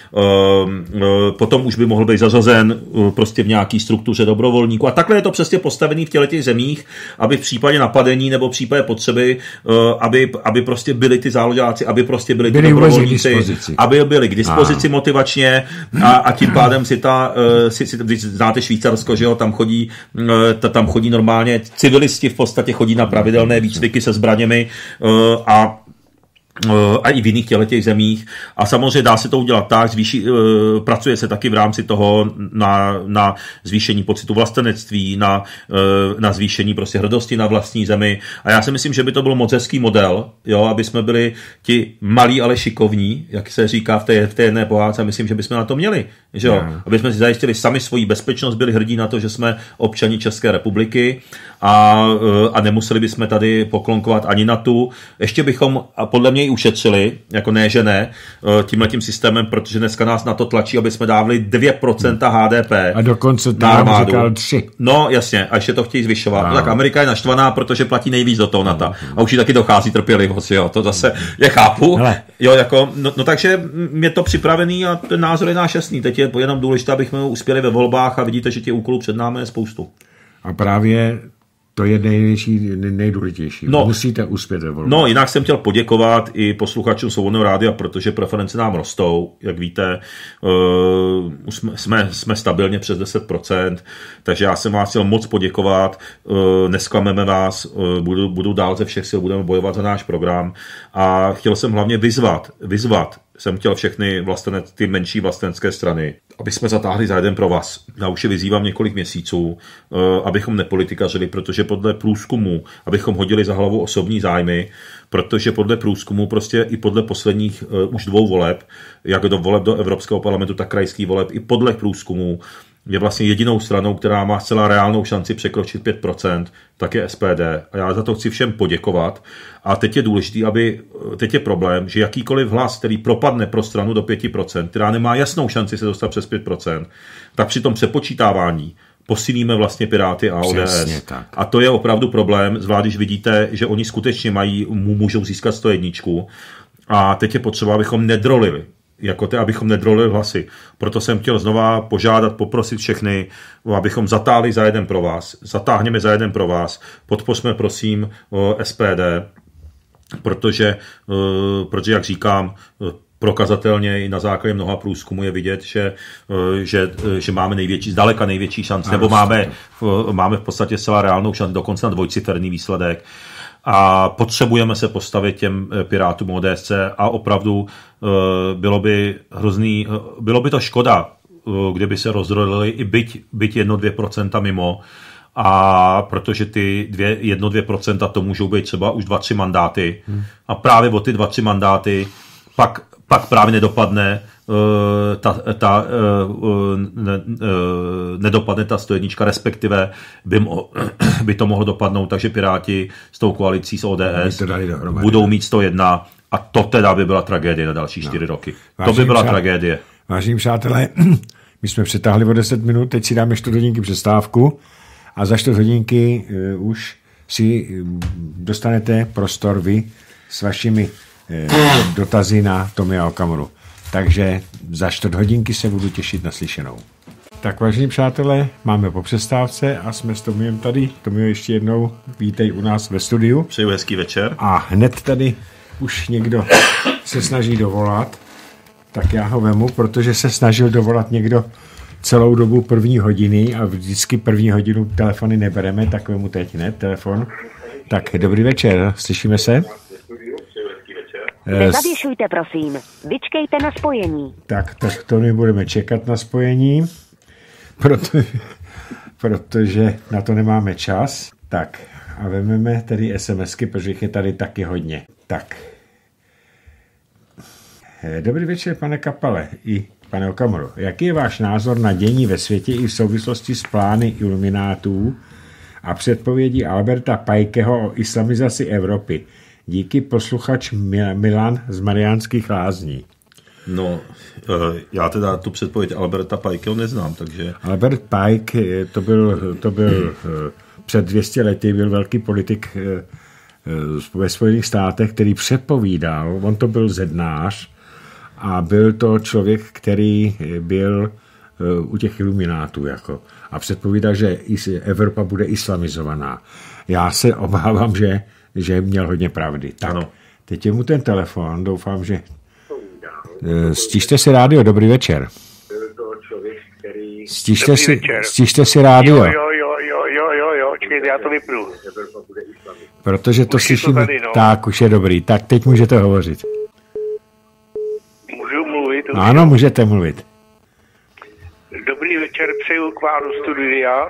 potom už by mohl být zařazen prostě v nějaký struktuře dobrovolníků. A takhle je to přesně postavený v těch zemích, aby v případě napadení nebo v případě potřeby, aby prostě byli ty záložáci, aby prostě byli ty dobrovolníci, aby byli k dispozici motivačně a tím pádem když znáte Švýcarsko, že jo, tam chodí normálně civilisti, v podstatě chodí na pravidelné výcviky se zbraněmi a i v jiných těch zemích. A samozřejmě dá se to udělat tak, pracuje se taky v rámci toho na zvýšení pocitu vlastenectví, na zvýšení prostě hrdosti na vlastní zemi. A já si myslím, že by to byl moc hezký model, jo, aby jsme byli ti malí, ale šikovní, jak se říká v té jedné pohádce. Myslím, že bychom na to měli, že jo? Aby jsme si zajistili sami svoji bezpečnost, byli hrdí na to, že jsme občani České republiky a nemuseli bychom tady poklonkovat ani na tu. Ještě bychom podle mě ušetřili, jako ne, že ne, tímhletím systémem, protože dneska nás na to tlačí, aby jsme dávali 2% HDP. A dokonce tam říkal 3. No jasně, a ještě to chtějí zvyšovat. No, tak Amerika je naštvaná, protože platí nejvíc do toho NATO. A už jí taky dochází trpělivost, jo, to zase je chápu. Jo, jako, no takže je to připravený a ten názor je náš jasný. Teď je jenom důležité, abychom uspěli ve volbách a vidíte, že těch úkolů před námi je spoustu. A právě to je nejdůležitější. No, musíte uspět ve volbách. No, jinak jsem chtěl poděkovat i posluchačům Svobodného rádia, protože preference nám rostou. Jak víte, jsme stabilně přes 10%, takže já jsem vás chtěl moc poděkovat. Nesklameme vás, budu dál ze všech sil, budeme bojovat za náš program. A chtěl jsem hlavně vyzvat jsem chtěl všechny ty menší vlastenecké strany, aby jsme zatáhli za jeden pro vás. Já už je vyzývám několik měsíců, abychom nepolitikařili, protože podle průzkumu, abychom hodili za hlavu osobní zájmy, protože podle průzkumu prostě i podle posledních už 2 voleb, jak do voleb do Evropského parlamentu, tak krajských voleb, i podle průzkumu je vlastně jedinou stranou, která má zcela reálnou šanci překročit 5%, tak je SPD. A já za to chci všem poděkovat. A teď je důležitý, teď je problém, že jakýkoliv hlas, který propadne pro stranu do 5%, která nemá jasnou šanci se dostat přes 5%, tak při tom přepočítávání posílíme vlastně Piráty a ODS. A to je opravdu problém, zvlášť když vidíte, že oni skutečně můžou získat 101. A teď je potřeba, abychom nedrolili. Abychom nedrolili hlasy. Proto jsem chtěl znova poprosit všechny, abychom zatáhli za jeden pro vás. Zatáhněme za jeden pro vás. Podpořme prosím SPD, protože jak říkám, prokazatelně i na základě mnoha průzkumů je vidět, že máme zdaleka největší šanci, nebo máme v podstatě zcela reálnou šanci, dokonce na dvojciferný výsledek. A potřebujeme se postavit těm Pirátům ODS a opravdu bylo by to škoda, kdyby se rozrodili i byť 1-2% mimo, a protože ty 1-2% to můžou být třeba už 2-3 mandáty a právě o ty 2-3 mandáty pak právě nedopadne nedopadne ta 101, respektive by to mohlo dopadnout, takže Piráti s tou koalicí s ODS budou mít 101 a to teda by byla tragédie na další 4 roky. To by byla tragédie. Vážení přátelé, my jsme přetáhli o 10 minut, teď si dáme 4 hodinky přestávku a za 4 hodinky už si dostanete prostor vy s vašimi dotazy na Tomia Okamuru. Takže za 4 hodinky se budu těšit na slyšenou. Tak vážení přátelé, máme po přestávce a jsme s Tomiem tady. Tomio, ještě jednou vítej u nás ve studiu. Přeju hezký večer. A hned tady už někdo se snaží dovolat, tak já ho vemu, protože se snažil dovolat někdo celou dobu 1. hodiny a vždycky 1. hodinu telefony nebereme, tak vemu teď telefon. Tak dobrý večer, slyšíme se? Nezavěšujte, prosím. Vyčkejte na spojení. Tak to nebudeme čekat na spojení, protože na to nemáme čas. Tak a vezmeme tedy SMSky, protože jich je tady taky hodně. Tak. Dobrý večer, pane Kapale i pane Okamuro. Jaký je váš názor na dění ve světě i v souvislosti s plány iluminátů a předpovědí Alberta Pajkeho o islamizaci Evropy? Díky, posluchač Milan z Mariánských Lázní. No, já teda tu předpověď Alberta Pajkeho neznám, takže... Albert Pike, to byl před 200 lety, byl velký politik ve Spojených státech, který předpovídal, on to byl zednář a byl to člověk, který byl u těch iluminátů. Jako, a předpovídal, že Evropa bude islamizovaná. Já se obávám, že měl hodně pravdy. Tak, ano. Teď je mu ten telefon, doufám, že... Stižte si rádio, dobrý večer. Byl to člověk, který... Stižte si rádio. Jo, čekajte, já to vypnu. Protože to slyším... Tady, no. Tak, už je dobrý. Tak teď můžete hovořit. Můžu mluvit? Ano, můžete mluvit. Dobrý večer, přeju k vám do studia.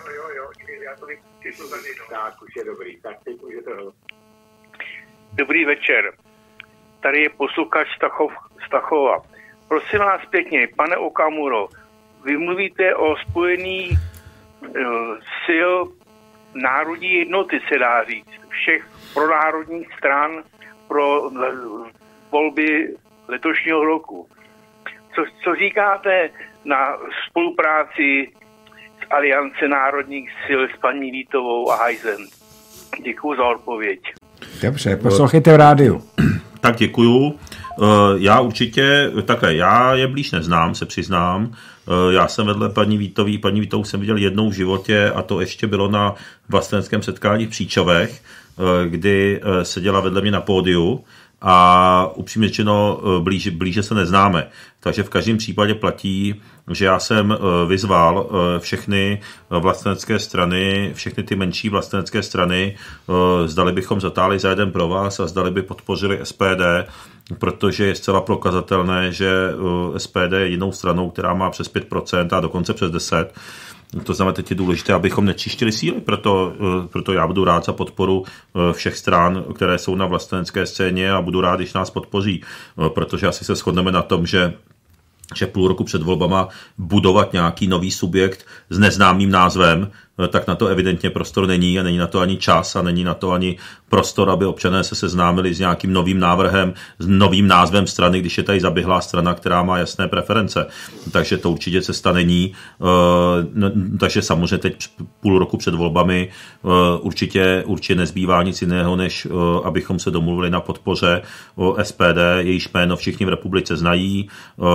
Tak, už je dobrý. Tak teď můžete hovořit. Dobrý večer. Tady je posluchač Stachova. Prosím vás pěkně, pane Okamuro, vy mluvíte o spojení sil národní jednoty, se dá říct, všech pronárodních stran pro volby letošního roku. Co říkáte na spolupráci s Aliance národních sil s paní Vítovou a Hajzen? Děkuju za odpověď. Dobře, poslouchejte v rádiu. Tak děkuju. Já určitě, takhle, já je blíž neznám, se přiznám. Já jsem vedle paní Vítovou jsem viděl jednou v životě a to ještě bylo na vlasteneckém setkání v Příčovech, kdy seděla vedle mě na pódiu a upřímně řečeno blíže se neznáme. Takže v každém případě platí, že já jsem vyzval všechny vlastenecké strany, všechny ty menší vlastenecké strany, zdali bychom zatáhli za jeden pro vás a zdali by podpořili SPD, protože je zcela prokazatelné, že SPD je jedinou stranou, která má přes 5% a dokonce přes 10%. To znamená, teď je důležité, abychom nečištili síly, proto já budu rád za podporu všech stran, které jsou na vlastenecké scéně a budu rád, když nás podpoří, protože asi se shodneme na tom, že půl roku před volbama budovat nějaký nový subjekt s neznámým názvem, tak na to evidentně prostor není a není na to ani čas a není na to ani prostor, aby občané se seznámili s nějakým novým návrhem, s novým názvem strany, když je tady zaběhlá strana, která má jasné preference. Takže to určitě cesta není. Takže samozřejmě teď půl roku před volbami určitě nezbývá nic jiného, než abychom se domluvili na podpoře SPD, jejíž jméno všichni v republice znají.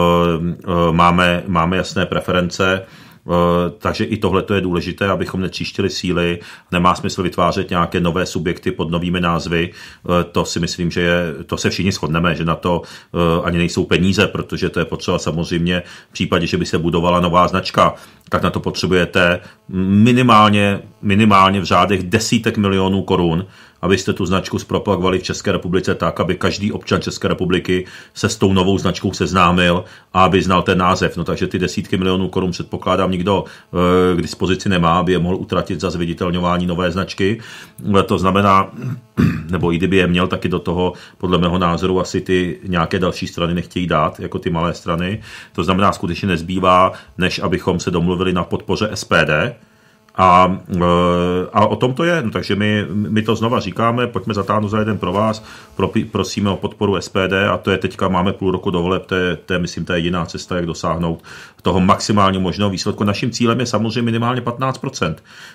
Máme jasné preference. Takže i tohle je důležité, abychom netříštili síly. Nemá smysl vytvářet nějaké nové subjekty pod novými názvy. To si myslím, že to se všichni shodneme, že na to ani nejsou peníze, protože to je potřeba samozřejmě v případě, že by se budovala nová značka, tak na to potřebujete minimálně v řádech desítek milionů korun, abyste tu značku zpropagovali v České republice tak, aby každý občan České republiky se s tou novou značkou seznámil a aby znal ten název. No takže ty desítky milionů korun předpokládám nikdo k dispozici nemá, aby je mohl utratit za zviditelňování nové značky. To znamená, nebo i kdyby je měl, taky do toho podle mého názoru asi ty nějaké další strany nechtějí dát, jako ty malé strany. To znamená, skutečně nezbývá, než abychom se domluvili na podpoře SPD, a o tom to je, no, takže my to znova říkáme, pojďme zatáhnout za jeden pro vás, prosíme o podporu SPD a to je teďka, máme půl roku do voleb, to je myslím ta jediná cesta, jak dosáhnout toho maximálně možného výsledku. Naším cílem je samozřejmě minimálně 15%.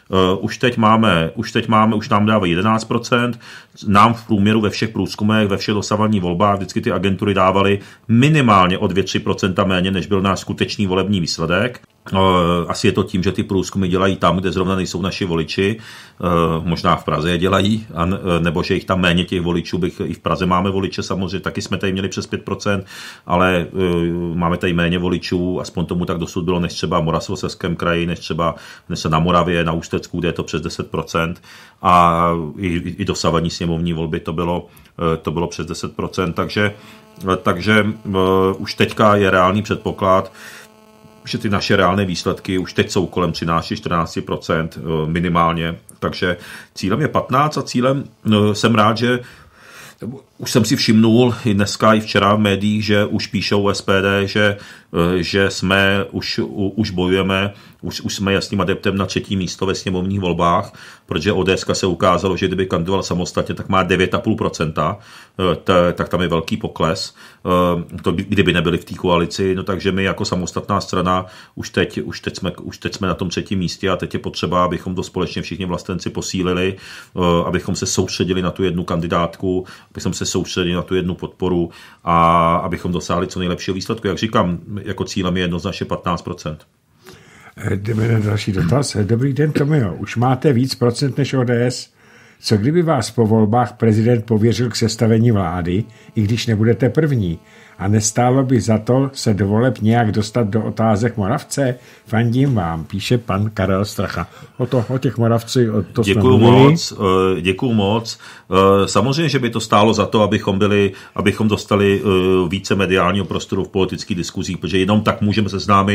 Už nám dávají 11%, nám v průměru ve všech průzkumech, ve všech dosavadních volbách vždycky ty agentury dávaly minimálně o 2-3% méně, než byl náš skutečný volební výsledek. Asi je to tím, že ty průzkumy dělají tam, kde zrovna nejsou naši voliči, možná v Praze je dělají, nebo že jich tam méně těch voličů, i v Praze máme voliče samozřejmě, taky jsme tady měli přes 5%, ale máme tady méně voličů, aspoň tomu tak dosud bylo, než třeba v Moravskoslezském kraji, než třeba na Moravě, na Ústecku, kde je to přes 10%, a i dosavadní sněmovní volby to bylo přes 10%, takže už teďka je reálný předpoklad, že ty naše reálné výsledky už teď jsou kolem 13-14% minimálně, takže cílem je 15 a cílem jsem rád, že už jsem si všimnul i dneska, i včera v médiích, že už píšou SPD, že že jsme už bojujeme, už jsme jasným adeptem na 3. místo ve sněmovních volbách, protože ODSka se ukázalo, že kdyby kandidoval samostatně, tak má 9,5%, tak tam je velký pokles, to kdyby nebyli v té koalici, no takže my jako samostatná strana už teď jsme na tom 3. místě a teď je potřeba, abychom to společně všichni vlastenci posílili, abychom se soustředili na tu jednu kandidátku, abychom se soustředili na tu jednu podporu a abychom dosáhli co nejlepšího výsledku. Jak říkám, jako cílem je jednoznačně 15%. Jdeme na další dotaz. Dobrý den, Tomio. Už máte víc procent než ODS. Co kdyby vás po volbách prezident pověřil k sestavení vlády, i když nebudete první? A nestálo by za to se do voleb nějak dostat do otázek Moravce? Fandím vám, píše pan Karel Stracha. O těch Moravci, to jsme mluvili. Děkuju moc. Samozřejmě, že by to stálo za to, abychom dostali více mediálního prostoru v politických diskuzích, protože jenom tak můžeme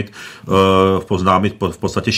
poznámit v podstatě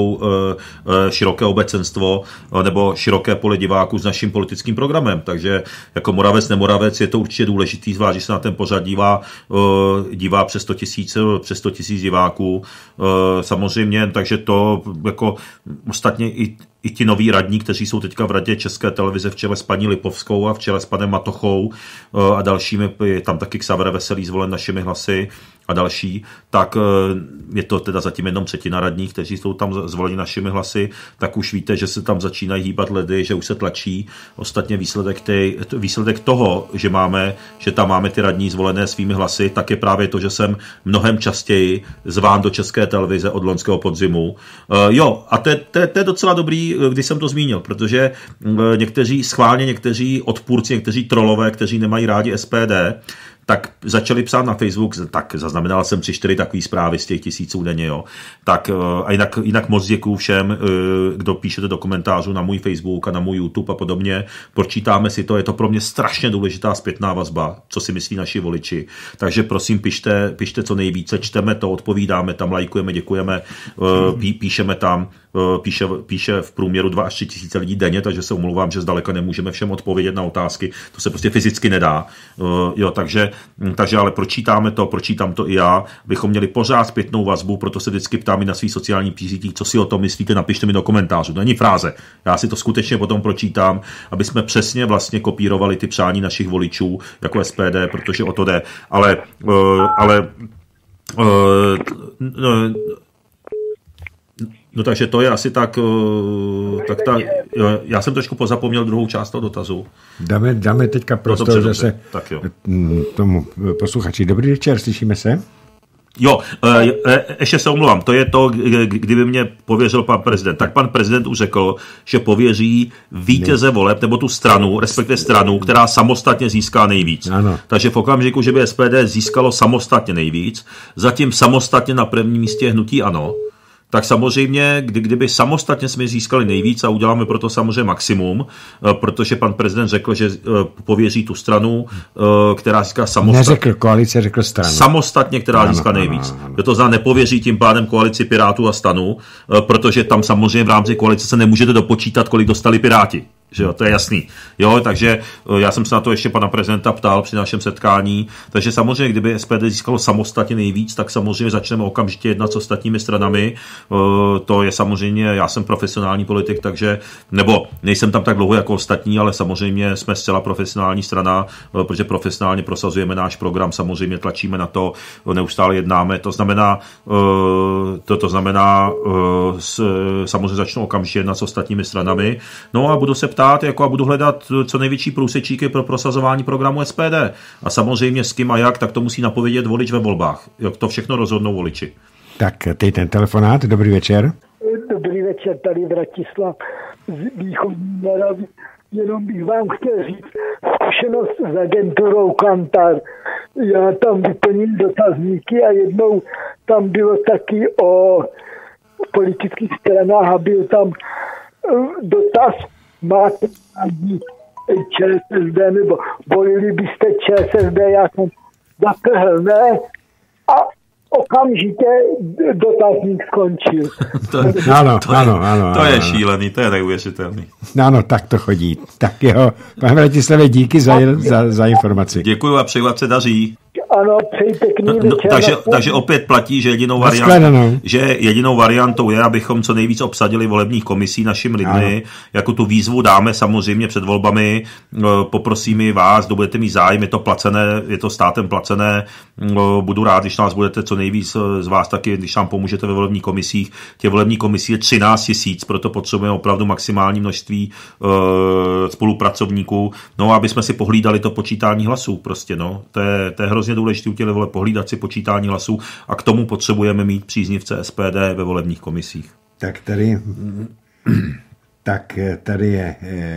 široké obecenstvo nebo široké pole diváků s naším politickým programem. Takže jako Moravec, nemoravec je to určitě důležitý, zvlášť, že se na ten pořad dívá přes 100 000 diváků. Samozřejmě, takže to jako ostatně i ti noví radní, kteří jsou teďka v radě České televize v čele s paní Lipovskou a v čele s panem Matochou a dalšími, je tam taky Xaver Veselý zvolen našimi hlasy a další, tak je to teda zatím jenom 1/3 radních, kteří jsou tam zvoleni našimi hlasy, tak už víte, že se tam začínají hýbat ledy, že už se tlačí. Ostatně výsledek toho, že tam máme ty radní zvolené svými hlasy, tak je právě to, že jsem mnohem častěji zván do České televize od loňského podzimu. A to je docela dobrý, když jsem to zmínil, protože někteří odpůrci, někteří trolové, kteří nemají rádi SPD, tak začali psát na Facebook, tak zaznamenal jsem 3-4 takové zprávy z těch 1000 denně, jo. Tak a jinak moc děkuju všem, kdo píšete do komentářů na můj Facebook a na můj YouTube a podobně. Pročítáme si to, je to pro mě strašně důležitá zpětná vazba, co si myslí naši voliči. Takže prosím, pište co nejvíce, čteme to, odpovídáme tam, lajkujeme, děkujeme, píšeme tam, píše v průměru 2 až 3 tisíce lidí denně, takže se omlouvám, že zdaleka nemůžeme všem odpovědět na otázky, to se prostě fyzicky nedá. Takže ale pročítám to i já, bychom měli pořád zpětnou vazbu, proto se vždycky ptám i na svých sociálních sítích, co si o tom myslíte, napište mi do komentářů. To není fráze. Já si to skutečně potom pročítám, aby jsme přesně vlastně kopírovali ty přání našich voličů jako SPD, protože o to jde. No takže to je asi tak já jsem trošku pozapomněl druhou část toho dotazu. Dáme teďka prostor zase tomu posluchači. Dobrý večer, slyšíme se? Jo, ještě se omlouvám, to je to, kdyby mě pověřil pan prezident. Tak pan prezident už řekl, že pověří vítěze voleb, nebo tu stranu, respektive stranu, která samostatně získá nejvíc. Ano. Takže v okamžiku, že by SPD získalo samostatně nejvíc, zatím samostatně na prvním místě hnutí ANO, tak samozřejmě, kdyby samostatně jsme získali nejvíc a uděláme proto samozřejmě maximum, protože pan prezident řekl, že pověří tu stranu, která získá samostatně. Neřekl koalice, řekl stranu. Samostatně, která získá nejvíc. To znamená, nepověří tím pádem koalici Pirátů a STANu, protože tam samozřejmě v rámci koalice se nemůžete dopočítat, kolik dostali Piráti. Že jo, to je jasný. Jo, takže já jsem se na to ještě pana prezidenta ptal při našem setkání. Takže samozřejmě, kdyby SPD získalo samostatně nejvíc, tak samozřejmě začneme okamžitě jednat s ostatními stranami. To je samozřejmě, já jsem profesionální politik, takže, nebo nejsem tam tak dlouho jako ostatní, ale samozřejmě jsme zcela profesionální strana, protože profesionálně prosazujeme náš program, samozřejmě tlačíme na to, neustále jednáme. To znamená, samozřejmě začnu okamžitě jednat s ostatními stranami. No a budu se ptát, a budu hledat co největší průsečíky pro prosazování programu SPD. A samozřejmě s kým a jak, tak to musí napovědět volič ve volbách. Jak to všechno rozhodnou voliči. Tak teď ten telefonát, dobrý večer. Dobrý večer, tady Vratislav z východní Moravy. Jenom bych vám chtěl říct zkušenost s agenturou Kantar. Já tam vyplním dotazníky a jednou tam bylo taky o politických stranách a byl tam dotaz, máte ani ČSSD, nebo volili byste ČSSD, já jsem zatrhl, ne? A okamžitě dotazník skončil. To je šílený, to je neuvěřitelný. Ano, tak to chodí. Tak jo, pane Vratislave, díky za informaci. Děkuju a přeju, ať se daří. Ano, přeji pěkný večer. Takže opět platí, že jedinou variantou je, abychom co nejvíc obsadili volebních komisí našim lidmi. Jako tu výzvu dáme samozřejmě před volbami. Poprosím i vás, kdo budete mít zájem, je to placené, je to státem placené. Budu rád, když nás budete co nejvíc z vás taky, když nám pomůžete ve volebních komisích. Těch volebních komisí je 13 000, proto potřebujeme opravdu maximální množství spolupracovníků. No, aby jsme si pohlídali to počítání hlasů prostě, no. To je hrozně důležité u těch vole pohlídat si počítání hlasů a k tomu potřebujeme mít příznivce SPD ve volebních komisích. Tak tady je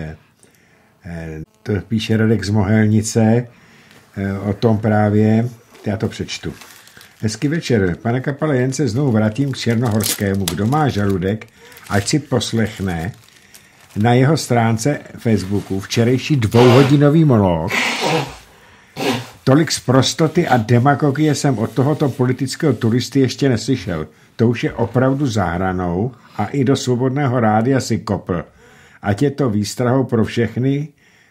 to píše Radek z Mohelnice o tom právě, já to přečtu. Hezký večer, pane Kapale, jen se znovu vrátím k Černohorskému. Kdo má žaludek, ať si poslechne na jeho stránce Facebooku včerejší 2hodinový monolog. Tolik zprostoty a demagogie jsem od tohoto politického turisty ještě neslyšel. To už je opravdu za hranou a i do Svobodného rádia si kopl. Ať je to výstrahou pro všechny,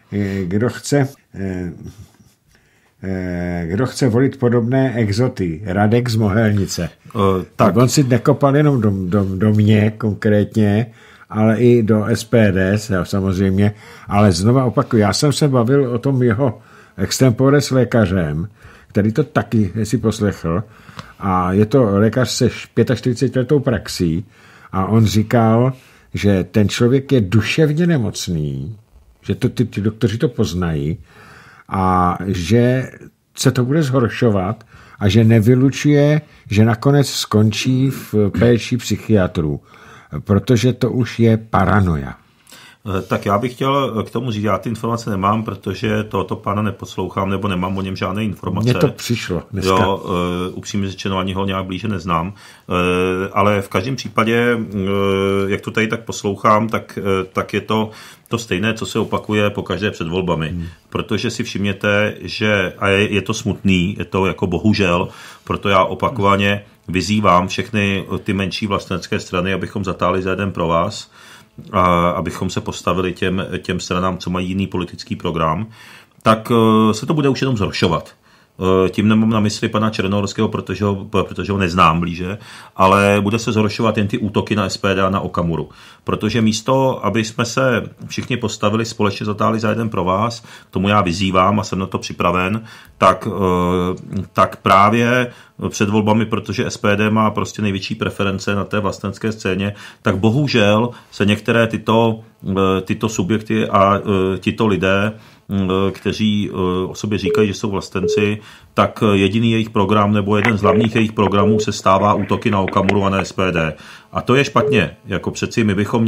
kdo chce volit podobné exoty. Radek z Mohelnice. Tak on si nekopal jenom do mě konkrétně, ale i do SPD samozřejmě. Ale znova opakuju, já jsem se bavil o tom jeho extempore s lékařem, který to taky si poslechl, a je to lékař se 45letou praxí a on říkal, že ten člověk je duševně nemocný, že ty doktoři to poznají a že se to bude zhoršovat a že nevylučuje, že nakonec skončí v péči psychiatrů, protože to už je paranoja. Tak já bych chtěl k tomu říct, já ty informace nemám, protože tohoto pána neposlouchám, nebo nemám o něm žádné informace. Mně to přišlo dneska. Jo, upřímně řečeno, ani ho nějak blíže neznám. Ale v každém případě, jak to tady tak poslouchám, tak je to stejné, co se opakuje po každé před volbami. Protože si všimněte, že a je to smutný, je to jako bohužel, proto já opakovaně vyzývám všechny ty menší vlastenecké strany, abychom zatáhli za jeden pro vás, a abychom se postavili těm stranám, co mají jiný politický program, tak se to bude už jenom zhoršovat. Tím nemám na mysli pana Černohorského, protože ho neznám blíže, ale bude se zhoršovat jen ty útoky na SPD a na Okamuru. Protože místo, aby jsme se všichni postavili, společně zatáhli za jeden pro vás, k tomu já vyzývám a jsem na to připraven, tak právě před volbami, protože SPD má prostě největší preference na té vlastenecké scéně, tak bohužel se některé tyto subjekty a tito lidé, kteří o sobě říkají, že jsou vlastenci, tak jediný jejich program nebo jeden z hlavních jejich programů se stává útoky na Okamuru a na SPD. A to je špatně. Jako přeci my bychom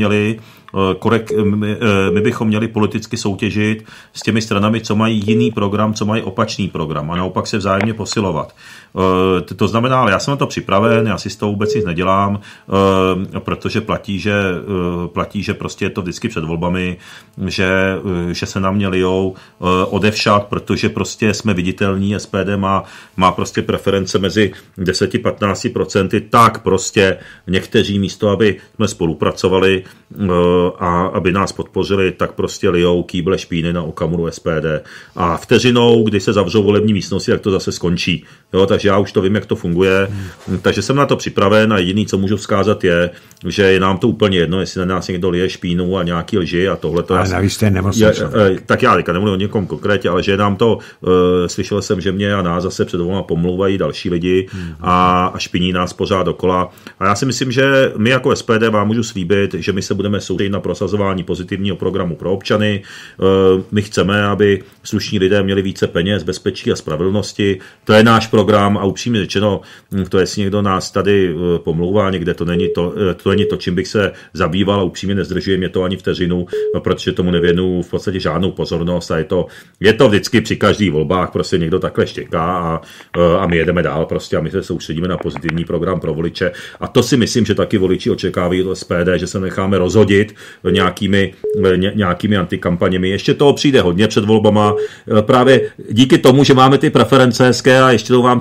měli politicky soutěžit s těmi stranami, co mají jiný program, co mají opačný program a naopak se vzájemně posilovat. To znamená, ale já jsem na to připraven, já si z toho vůbec nic nedělám, protože platí, že prostě je to vždycky před volbami, že se na mě lijou odevšad, protože prostě jsme viditelní, SPD má prostě preference mezi 10-15%, tak prostě někteří místo, aby jsme spolupracovali a aby nás podpořili, tak prostě lijou kýble špíny na Okamuru SPD. A vteřinou, kdy se zavřou volební místnosti, tak to zase skončí. Jo, takže já už to vím, jak to funguje. Takže jsem na to připraven a jediný, co můžu vzkázat, je, že je nám to úplně jedno, jestli na nás někdo lije špínu a nějaký lži a tohle to. Ale navíc to je nemocný. Tak já teďka nemluvím o někom konkrétně, ale že nám to, slyšel jsem, že mě a nás zase před volbami pomlouvají další lidi a špiní nás pořád dokola. A já si myslím, že my jako SPD vám můžu slíbit, že my se budeme soustředit na prosazování pozitivního programu pro občany. My chceme, aby slušní lidé měli více peněz, bezpečí a spravedlnosti. To je náš program a upřímně řečeno, to jestli někdo nás tady pomlouvá někde, to není to, čím bych se zabýval a upřímně nezdržuje mě to ani vteřinu, protože tomu nevěnuju v podstatě žádnou pozornost a je to vždycky při každých volbách, prostě někdo takhle štěká a my jedeme dál prostě a my se soustředíme na pozitivní program pro voliče a to si myslím, že taky voliči očekávají od SPD, že se necháme rozhodit nějakými antikampaněmi. Ještě toho přijde hodně před volbama, právě díky tomu, že máme ty preference hezké a ještě to vám chci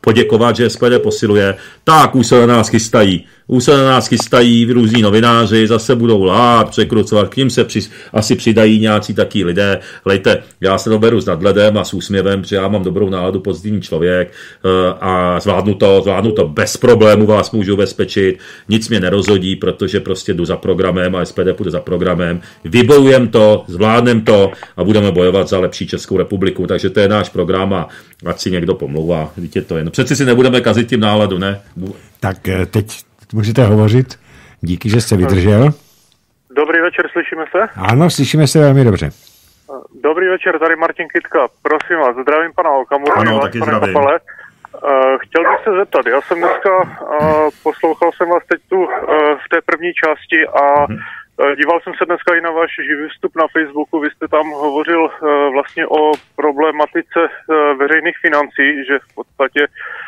poděkovat, že SPD posiluje. Tak už se na nás chystají různí novináři, zase budou lhát, překrucovat, k ním se asi přidají nějací taky lidé. Hlejte, já se to beru s nadhledem a s úsměvem, protože já mám dobrou náladu, pozitivní člověk a zvládnu to bez problému, vás můžu bezpečit, nic mě nerozhodí, protože prostě jdu za programem a SPD půjde za programem. Vybojujeme to, zvládneme to a budeme bojovat za lepší Českou republiku, takže to je náš program a ať si někdo pomlouvá. Víte to je. No přeci si nebudeme kazit tím náladu, ne? Tak teď můžete hovořit. Díky, že jste vydržel. Dobrý večer, slyšíme se? Ano, slyšíme se velmi dobře. Dobrý večer, tady Martin Kytka. Prosím vás, zdravím pana Okamuru. Ano, taky zdravím. Chtěl bych se zeptat, já jsem dneska poslouchal jsem vás teď tu v té první části a díval jsem se dneska i na váš živý vstup na Facebooku. Vy jste tam hovořil vlastně o problematice veřejných financí, že v podstatě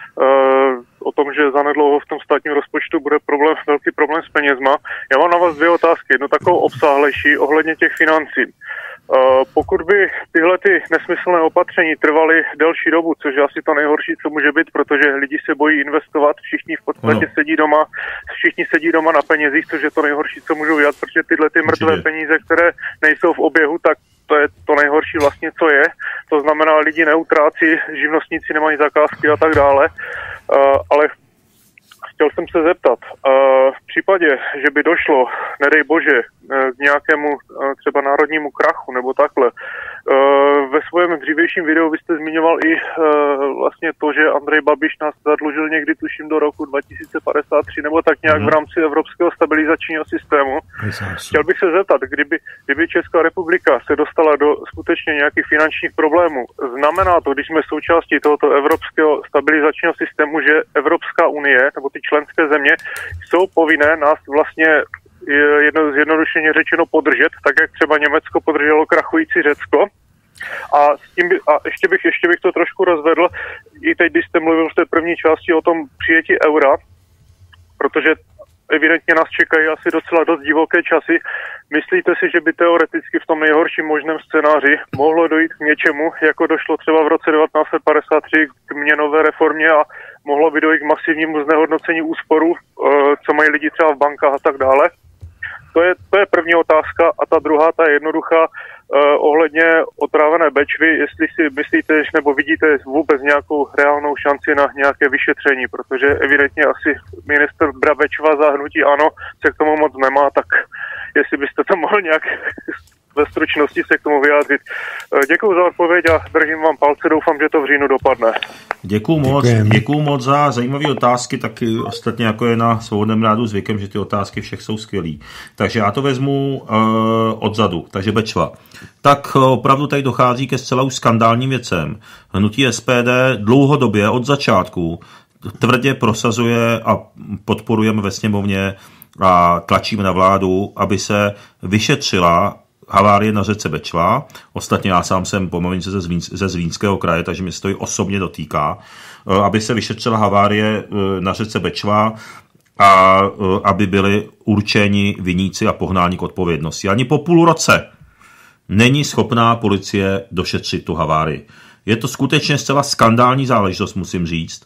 o tom, že zanedlouho v tom státním rozpočtu bude velký problém s penězma. Já mám na vás dvě otázky, jednu takovou obsáhlejší ohledně těch financí. Pokud by tyhle ty nesmyslné opatření trvaly delší dobu, což je asi to nejhorší, co může být, protože lidi se bojí investovat, všichni v podstatě sedí doma na penězích, což je to nejhorší, co můžou dělat, protože tyhle ty mrtvé peníze, které nejsou v oběhu, tak to je to nejhorší vlastně, co je. To znamená, lidi neutrácí, živnostníci nemají zakázky a tak dále, ale chtěl jsem se zeptat, v případě, že by došlo, nedej bože, k nějakému třeba národnímu krachu nebo takhle, ve svém dřívějším videu vy jste zmiňoval i vlastně to, že Andrej Babiš nás zadlužil někdy tuším do roku 2053 nebo tak nějak v rámci Evropského stabilizačního systému. Chtěl bych se zeptat, kdyby Česká republika se dostala do skutečně nějakých finančních problémů, znamená to, když jsme součástí tohoto Evropského stabilizačního systému, že Evropská unie nebo ty členské země jsou povinné nás vlastně zjednodušeně řečeno podržet, tak jak třeba Německo podrželo krachující Řecko. A ještě bych to trošku rozvedl, i teď, když jste mluvil v té první části o tom přijetí eura, protože evidentně nás čekají asi docela dost divoké časy. Myslíte si, že by teoreticky v tom nejhorším možném scénáři mohlo dojít k něčemu, jako došlo třeba v roce 1953 k měnové reformě a mohlo by dojít k masivnímu znehodnocení úsporů, co mají lidi třeba v bankách a tak dále? To je první otázka a ta druhá, ta je jednoduchá, ohledně otrávené Bečvy, jestli si myslíte, nebo vidíte vůbec nějakou reálnou šanci na nějaké vyšetření, protože evidentně asi ministr Bečva za hnutí ANO se k tomu moc nemá, tak jestli byste to mohl nějak ve stručnosti se k tomu vyjádřit. Děkuju za odpověď a držím vám palce, doufám, že to v říjnu dopadne. Děkuju moc za zajímavé otázky, taky ostatně jako je na Svobodném rádu zvykem, že ty otázky všech jsou skvělý. Takže já to vezmu odzadu, takže Bečva. Tak opravdu tady dochází ke zcela už skandálním věcem. Hnutí SPD dlouhodobě od začátku tvrdě prosazuje a podporujeme ve sněmovně a tlačíme na vládu, aby se vyšetřila havárie na řece Bečva. Ostatně já sám jsem pomalince ze Zlínského kraje, takže mě se to i osobně dotýká. Aby se vyšetřila havárie na řece Bečva a aby byli určeni viníci a pohnáni k odpovědnosti. Ani po půl roce není schopná policie došetřit tu havárii. Je to skutečně zcela skandální záležitost, musím říct.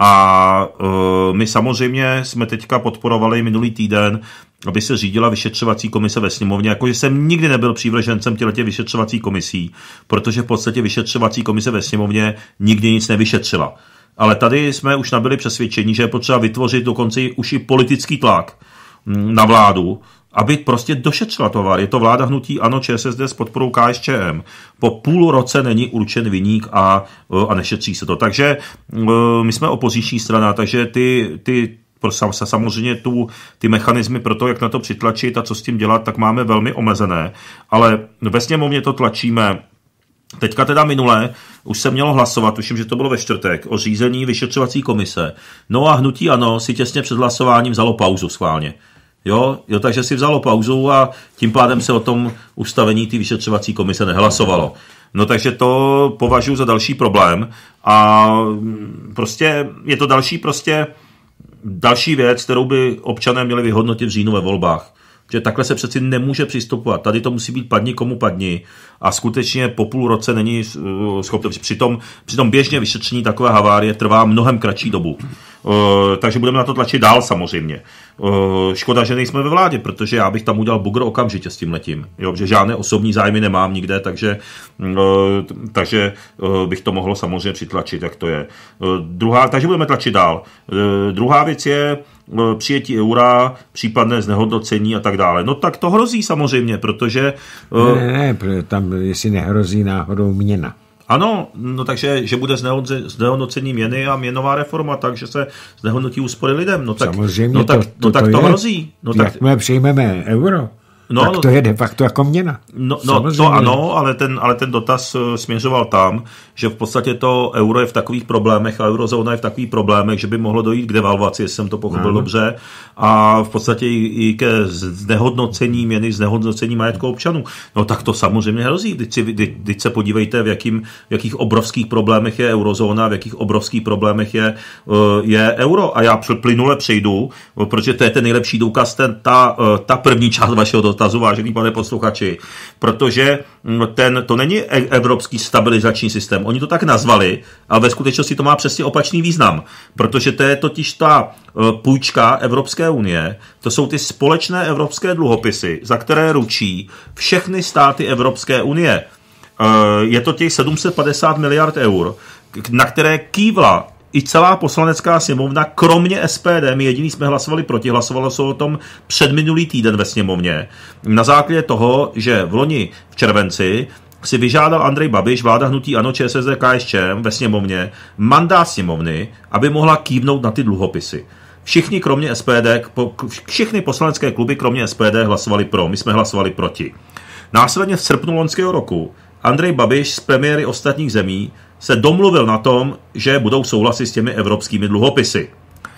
A my samozřejmě jsme teďka podporovali minulý týden, aby se řídila vyšetřovací komise ve sněmovně, jakože jsem nikdy nebyl přívržencem těchto vyšetřovací komisí, protože v podstatě vyšetřovací komise ve sněmovně nikdy nic nevyšetřila. Ale tady jsme už nabyli přesvědčení, že je potřeba vytvořit dokonce už i politický tlak na vládu, aby prostě došetřila to. Je to vláda hnutí ANO, ČSSD s podporou KSČM. Po půl roce není určen viník a nešetří se to. Takže my jsme opoziční strana, takže samozřejmě ty mechanismy pro to, jak na to přitlačit a co s tím dělat, tak máme velmi omezené. Ale ve sněmovně to tlačíme. Teďka teda minule už se mělo hlasovat, tuším, že to bylo ve čtvrtek, o řízení vyšetřovací komise. No a hnutí ANO si těsně před hlasováním vzalo pauzu schválně. Jo, takže si vzalo pauzu a tím pádem se o tom ustavení té vyšetřovací komise nehlasovalo. No takže to považuji za další problém a prostě je to další věc, kterou by občané měli vyhodnotit v říjnu ve volbách. Že takhle se přeci nemůže přistupovat. Tady to musí být padni komu padni a skutečně po půl roce není schopný. Přitom běžně vyšetření takové havárie trvá mnohem kratší dobu. Takže budeme na to tlačit dál samozřejmě. Škoda, že nejsme ve vládě, protože já bych tam udělal bugr okamžitě s tímhletím. Jo, že žádné osobní zájmy nemám nikde, takže bych to mohl samozřejmě přitlačit, jak to je. Takže budeme tlačit dál. Druhá věc je přijetí eura, případné znehodnocení a tak dále. No tak to hrozí samozřejmě, protože... Ne, tam jestli nehrozí náhodou měna. Ano, no takže, že bude znehodnocení měny a měnová reforma, takže se znehodnotí úspory lidem. No tak, samozřejmě tak to hrozí. No tak, jakmile přijmeme euro, tak to je de facto jako měna. No to ano, ale ten dotaz směřoval tam, že v podstatě to euro je v takových problémech a eurozóna je v takových problémech, že by mohlo dojít k devalvaci, jestli jsem to pochopil dobře, a v podstatě i ke znehodnocení měny, znehodnocení majetku občanů. No tak to samozřejmě hrozí. Teď se podívejte, v jakých obrovských problémech je eurozóna, v jakých obrovských problémech je euro. A já plynule přejdu, protože to je ten nejlepší důkaz, ta první část vašeho dotazu, vážený pane posluchači, protože to není evropský stabilizační systém. Oni to tak nazvali, ale ve skutečnosti to má přesně opačný význam, protože to je totiž ta půjčka Evropské unie, to jsou ty společné evropské dluhopisy, za které ručí všechny státy Evropské unie. Je to těch 750 miliard eur, na které kývla i celá poslanecká sněmovna, kromě SPD, my jediný jsme hlasovali proti, hlasovalo se o tom předminulý týden ve sněmovně, na základě toho, že v loni v červenci si vyžádal Andrej Babiš, vláda hnutí ANO, ČSSD, KSČM ve sněmovně, mandát sněmovny, aby mohla kývnout na ty dluhopisy. Všichni kromě SPD, všechny poslanecké kluby kromě SPD hlasovali pro, my jsme hlasovali proti. Následně v srpnu loňského roku Andrej Babiš s premiéry ostatních zemí se domluvil na tom, že budou souhlasit s těmi evropskými dluhopisy.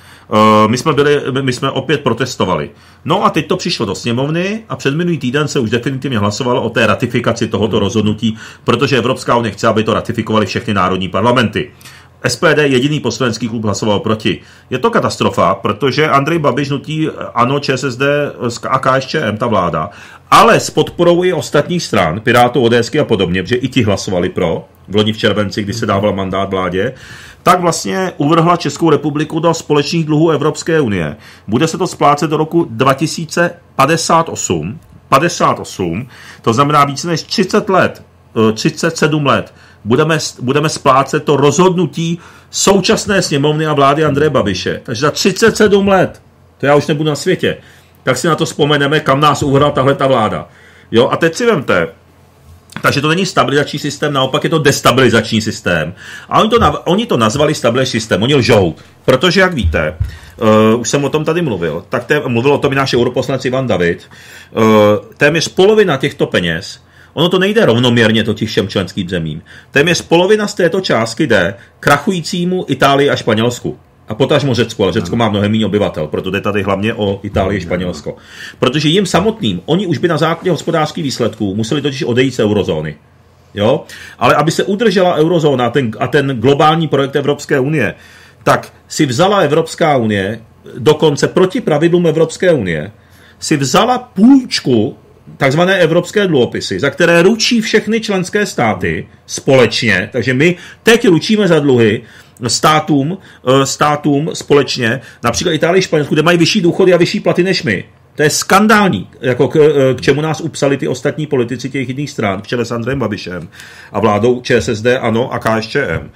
My jsme opět protestovali. No a teď to přišlo do sněmovny a před minulý týden se už definitivně hlasovalo o té ratifikaci tohoto rozhodnutí, protože Evropská unie chce, aby to ratifikovali všechny národní parlamenty. SPD jediný poslanecký klub hlasoval proti. Je to katastrofa, protože Andrej Babiš hnutí ANO, ČSSD a KSČM, ta vláda, ale s podporou i ostatních stran, Pirátů, ODSky a podobně, protože i ti hlasovali pro, v loni v červenci, kdy se dával mandát vládě, tak vlastně uvrhla Českou republiku do společných dluhů Evropské unie. Bude se to splácet do roku 2058, to znamená více než 30 let, 37 let. Budeme splácet to rozhodnutí současné sněmovny a vlády Andreje Babiše. Takže za 37 let, to já už nebudu na světě, tak si na to vzpomeneme, kam nás uvrhla tahle ta vláda. Jo, a teď si vemte, takže to není stabilizační systém, naopak je to destabilizační systém. A oni to nazvali stabilizační systém, oni lžou, protože jak víte, už jsem o tom tady mluvil, tak mluvil o tom i náš europoslanec Ivan David, téměř polovina těchto peněz, ono to nejde rovnoměrně totiž všem členským zemím, téměř polovina z této částky jde krachujícímu Itálii a Španělsku. A potažmo Řecku, ale Řecko má mnohem méně obyvatel, proto jde tady hlavně o Itálii a Španělsko. Protože jim samotným, oni už by na základě hospodářských výsledků museli totiž odejít z eurozóny. Jo? Ale aby se udržela eurozóna a ten globální projekt Evropské unie, tak si vzala Evropská unie, dokonce proti pravidlům Evropské unie, si vzala půjčku, takzvané evropské dluhopisy, za které ručí všechny členské státy společně, takže my teď ručíme za dluhy státům společně, například Itálii, Španělsku, kde mají vyšší důchody a vyšší platy než my. To je skandální, jako k čemu nás upsali ty ostatní politici těch jiných stran, v čele s Andrejem Babišem a vládou ČSSD, ANO a KSČM.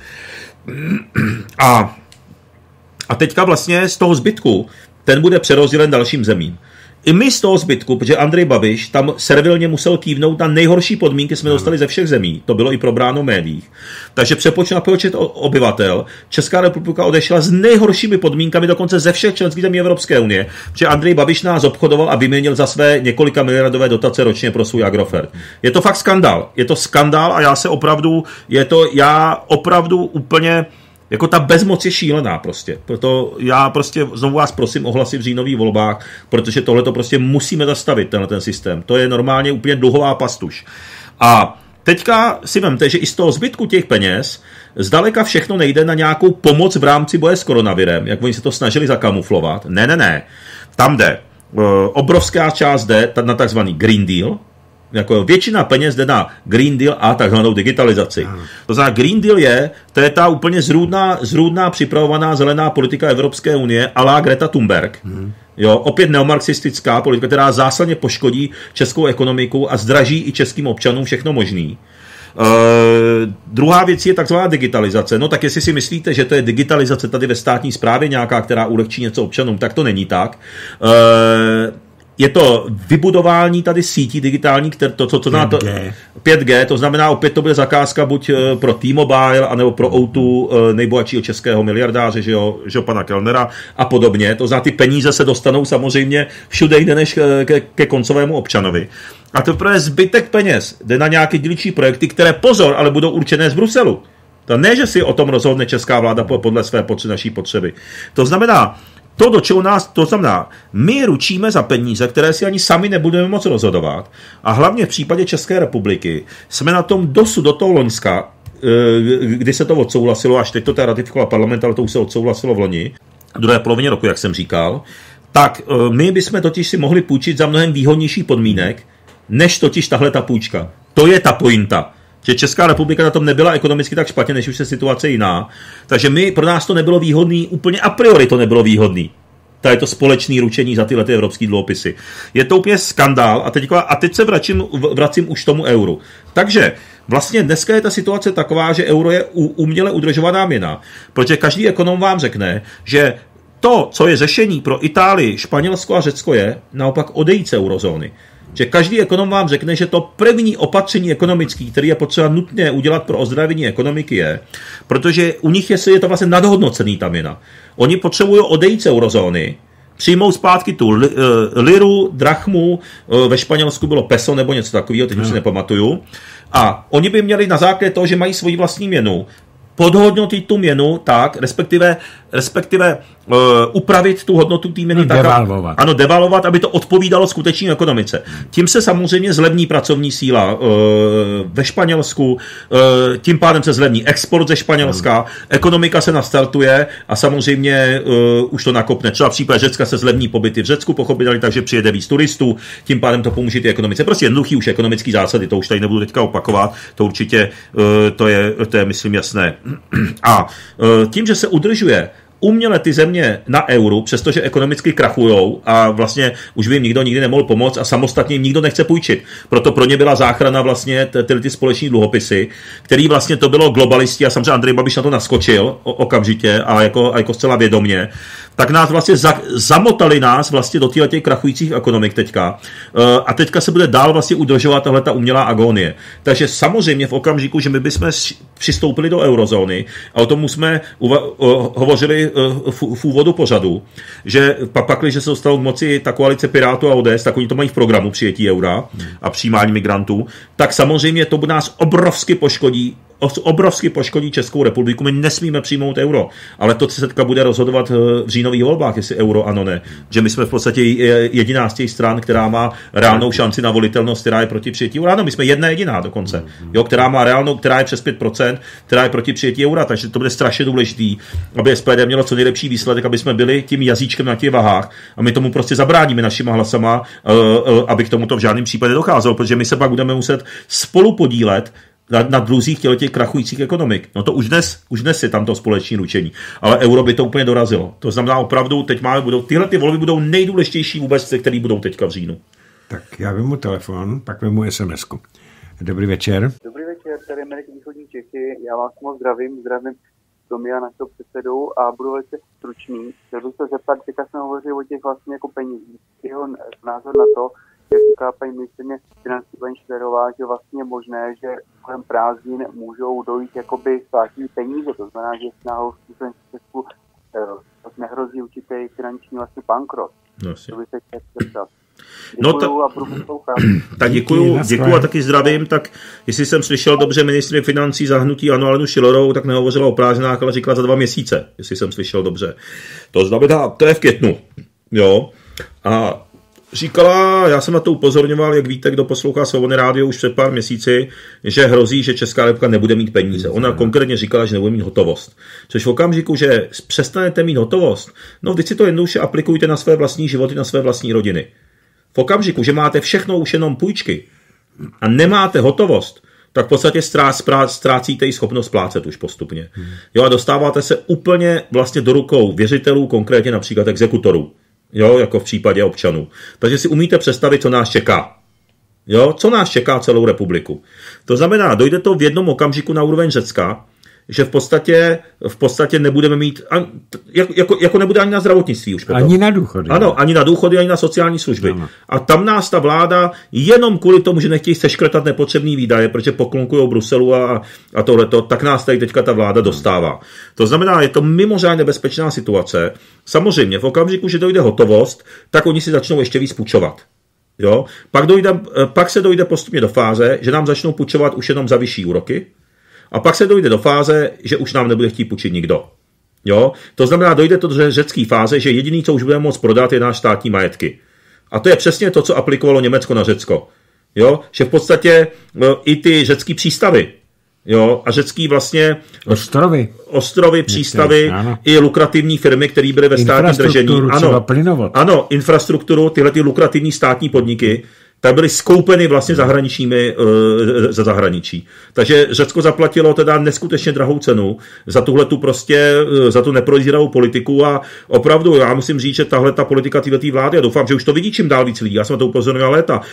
A teďka vlastně z toho zbytku, ten bude přerozdělen dalším zemím. I my z toho zbytku, protože Andrej Babiš tam servilně musel kývnout na nejhorší podmínky, jsme dostali ze všech zemí, to bylo i probráno v médiích. Takže přepočet na počet obyvatel, Česká republika odešla s nejhoršími podmínkami dokonce ze všech členských zemí Evropské unie, protože Andrej Babiš nás obchodoval a vyměnil za své několika miliardové dotace ročně pro svůj Agrofert. Je to fakt skandál. Je to skandál a já opravdu úplně jako ta bezmoc je šílená prostě. Proto já prostě znovu vás prosím o hlasy v říjnových volbách, protože tohle to prostě musíme zastavit, ten systém. To je normálně úplně dluhová pastuš. A teďka si vemte, že i z toho zbytku těch peněz zdaleka všechno nejde na nějakou pomoc v rámci boje s koronavirem, jak oni se to snažili zakamuflovat. Ne. Tam jde obrovská část jde na takzvaný Green Deal, jako většina peněz jde na Green Deal a takzvanou digitalizaci. To znamená, Green Deal to je ta úplně zrůdná připravovaná zelená politika Evropské unie a la Greta Thunberg. Jo, opět neomarxistická politika, která zásadně poškodí českou ekonomiku a zdraží i českým občanům všechno možný. Druhá věc je takzvaná digitalizace. No tak jestli si myslíte, že to je digitalizace tady ve státní správě nějaká, která ulehčí něco občanům, tak to není tak. Je to vybudování tady sítí digitální, co znamená 5G, to znamená opět to bude zakázka buď pro T-Mobile, anebo pro O2 nejbohatšího českého miliardáře, že jo, pana Kellnera a podobně. To znamená, ty peníze se dostanou samozřejmě všude jde než ke koncovému občanovi. A teprve zbytek peněz jde na nějaké dílčí projekty, které pozor, ale budou určené z Bruselu. To ne, že si o tom rozhodne česká vláda podle své naší potřeby. To znamená, to znamená, my ručíme za peníze, které si ani sami nebudeme moc rozhodovat. A hlavně v případě České republiky jsme na tom dosud do toho loňska, kdy se to odsouhlasilo, až teď to ratifikoval parlament, ale to už se odsouhlasilo v loni, v druhé polovině roku, jak jsem říkal, tak my bychom totiž si mohli půjčit za mnohem výhodnější podmínek, než totiž tahle ta půjčka. To je ta pointa. Že Česká republika na tom nebyla ekonomicky tak špatně, než už je situace jiná. Takže pro nás to nebylo výhodný, úplně a priori to nebylo výhodný. Tady je to společné ručení za tyhle evropské dluhopisy. Je to úplně skandál a teď se vracím už tomu euru. Takže vlastně dneska je ta situace taková, že euro je uměle udržovaná měna, protože každý ekonom vám řekne, že to, co je řešení pro Itálii, Španělsko a Řecko je naopak odejít z eurozóny. Že každý ekonom vám řekne, že to první opatření ekonomické, které je potřeba nutně udělat pro ozdravení ekonomiky je, protože u nich je to vlastně nadhodnocený ta měna. Oni potřebují odejít z eurozóny, přijmou zpátky tu liru, drachmu, ve Španělsku bylo peso nebo něco takového, teď už si nepamatuju. A oni by měli na základě toho, že mají svoji vlastní měnu, podhodnotit tu měnu tak, respektive upravit tu hodnotu té měny tak, devalvovat, aby to odpovídalo skutečné ekonomice. Tím se samozřejmě zlevní pracovní síla ve Španělsku, tím pádem se zlevní export ze Španělska, ekonomika se nastartuje a samozřejmě už to nakopne. Třeba v případě Řecka se zlevní pobyty v Řecku, pochopitelně, takže přijede víc turistů, tím pádem to pomůže té ekonomice. Prostě jednoduchý už ekonomický zásady, to už tady nebudu teďka opakovat, to určitě to je myslím jasné. A tím, že se udržuje uměle ty země na euru, přestože ekonomicky krachujou a vlastně už by jim nikdo nikdy nemohl pomoct a samostatně jim nikdo nechce půjčit. Proto pro ně byla záchrana vlastně ty společní dluhopisy, který vlastně to bylo globalisti a samozřejmě Andrej Babiš na to naskočil okamžitě a jako zcela vědomě, tak nás vlastně zamotali nás vlastně do těch krachujících ekonomik teďka a teďka se bude dál vlastně udržovat tahle ta umělá agónie. Takže samozřejmě v okamžiku, že my bychom přistoupili do eurozóny a o tom jsme hovořili v úvodu pořadu, že pakliže se dostalo k moci ta koalice Pirátů a ODS, tak oni to mají v programu přijetí eura a přijímání migrantů, tak samozřejmě to nás obrovsky poškodí Českou republiku. My nesmíme přijmout euro, ale to se teďka bude rozhodovat v říjnových volbách, jestli euro ano ne. Že my jsme v podstatě jediná z těch stran, která má reálnou šanci na volitelnost, která je proti přijetí eura. Ano, my jsme jedna jediná dokonce, jo, která má reálnou, která je přes 5%, která je proti přijetí eura, takže to bude strašně důležitý, aby SPD mělo co nejlepší výsledek, aby jsme byli tím jazyčkem na těch vahách a my tomu prostě zabráníme našima hlasama, aby k tomuto v žádném případě docházelo, protože my se pak budeme muset spolu podílet na dluzích těch krachujících ekonomik. No to už dnes je tam to společné ručení. Ale euro by to úplně dorazilo. To znamená opravdu, tyhle ty volby budou nejdůležitější vůbec, které budou teďka v říjnu. Tak já vemu telefon, pak vemu SMS-ku. Dobrý večer. Dobrý večer, tady Mirek Východní Čechy. Já vás moc zdravím Tomia, našeho předsedu a budu velice stručný. Chtěl bych se zeptat, teďka jsme hovořili o těch vlastně jako penězích. Jeho názor na to, jak říká paní ministryně financí paní Schillerová, že vlastně je možné, že kolem prázdnin můžou dojít jakoby státní peníze, to znamená, že náhodou v Česku nehrozí určitý finanční vlastně bankrot. To by se chtěl zeptat. Tak děkuju a taky zdravím. Tak jestli jsem slyšel dobře ministryně financí za hnutí ANO Alenu Schillerovou, tak nehovořila o prázdninách, ale říkala za 2 měsíce, jestli jsem slyšel dobře. To znamená, to je v květnu. Jo. A říkala, já jsem na to upozorňoval, jak víte, kdo poslouchá Svobodné rádio už před pár měsíci, že hrozí, že Česká republika nebude mít peníze. Ona konkrétně říkala, že nebude mít hotovost. Což v okamžiku, že přestanete mít hotovost, no vždyť si to jednoduše aplikujte na své vlastní životy, na své vlastní rodiny. V okamžiku, že máte všechno už jenom půjčky a nemáte hotovost, tak v podstatě ztrácíte i schopnost splácet už postupně. Jo, a dostáváte se úplně vlastně do rukou věřitelů, konkrétně například exekutorů. Jo, jako v případě občanů. Takže si umíte představit, co nás čeká. Jo, co nás čeká celou republiku. To znamená, dojde to v jednom okamžiku na úroveň Řecka, že v podstatě nebudeme mít, jako nebude ani na zdravotnictví už potom. Ani na důchody. Ano, ani na důchody, ani na sociální služby. Ano. A tam nás ta vláda jenom kvůli tomu, že nechtějí seškrtat nepotřebný výdaje, protože poklonkujou Bruselu a tohleto, tak nás tady teďka ta vláda dostává. To znamená, je to mimořádně nebezpečná situace. Samozřejmě, v okamžiku, že dojde hotovost, tak oni si začnou ještě víc půjčovat. Jo? Pak se dojde postupně do fáze, že nám začnou půjčovat už jenom za vyšší úroky. A pak se dojde do fáze, že už nám nebude chtít půjčit nikdo. Jo? To znamená, dojde to do řecké fáze, že jediný, co už budeme moct prodat, je náš státní majetky. A to je přesně to, co aplikovalo Německo na Řecko. Jo? Že v podstatě i ty řecký přístavy, jo? A řecký vlastně ostrovy, přístavy, i lukrativní firmy, které byly ve státním držení. Ano, infrastrukturu, tyhle ty lukrativní státní podniky, tak byly skoupeny vlastně zahraničními ze zahraničí. Takže Řecko zaplatilo teda neskutečně drahou cenu za tuhletu prostě, za tu neprozíravou politiku a opravdu já musím říct, že tahle ta politika této vlády, a doufám, že už to vidí čím dál víc lidí, já jsem na to upozorňoval léta,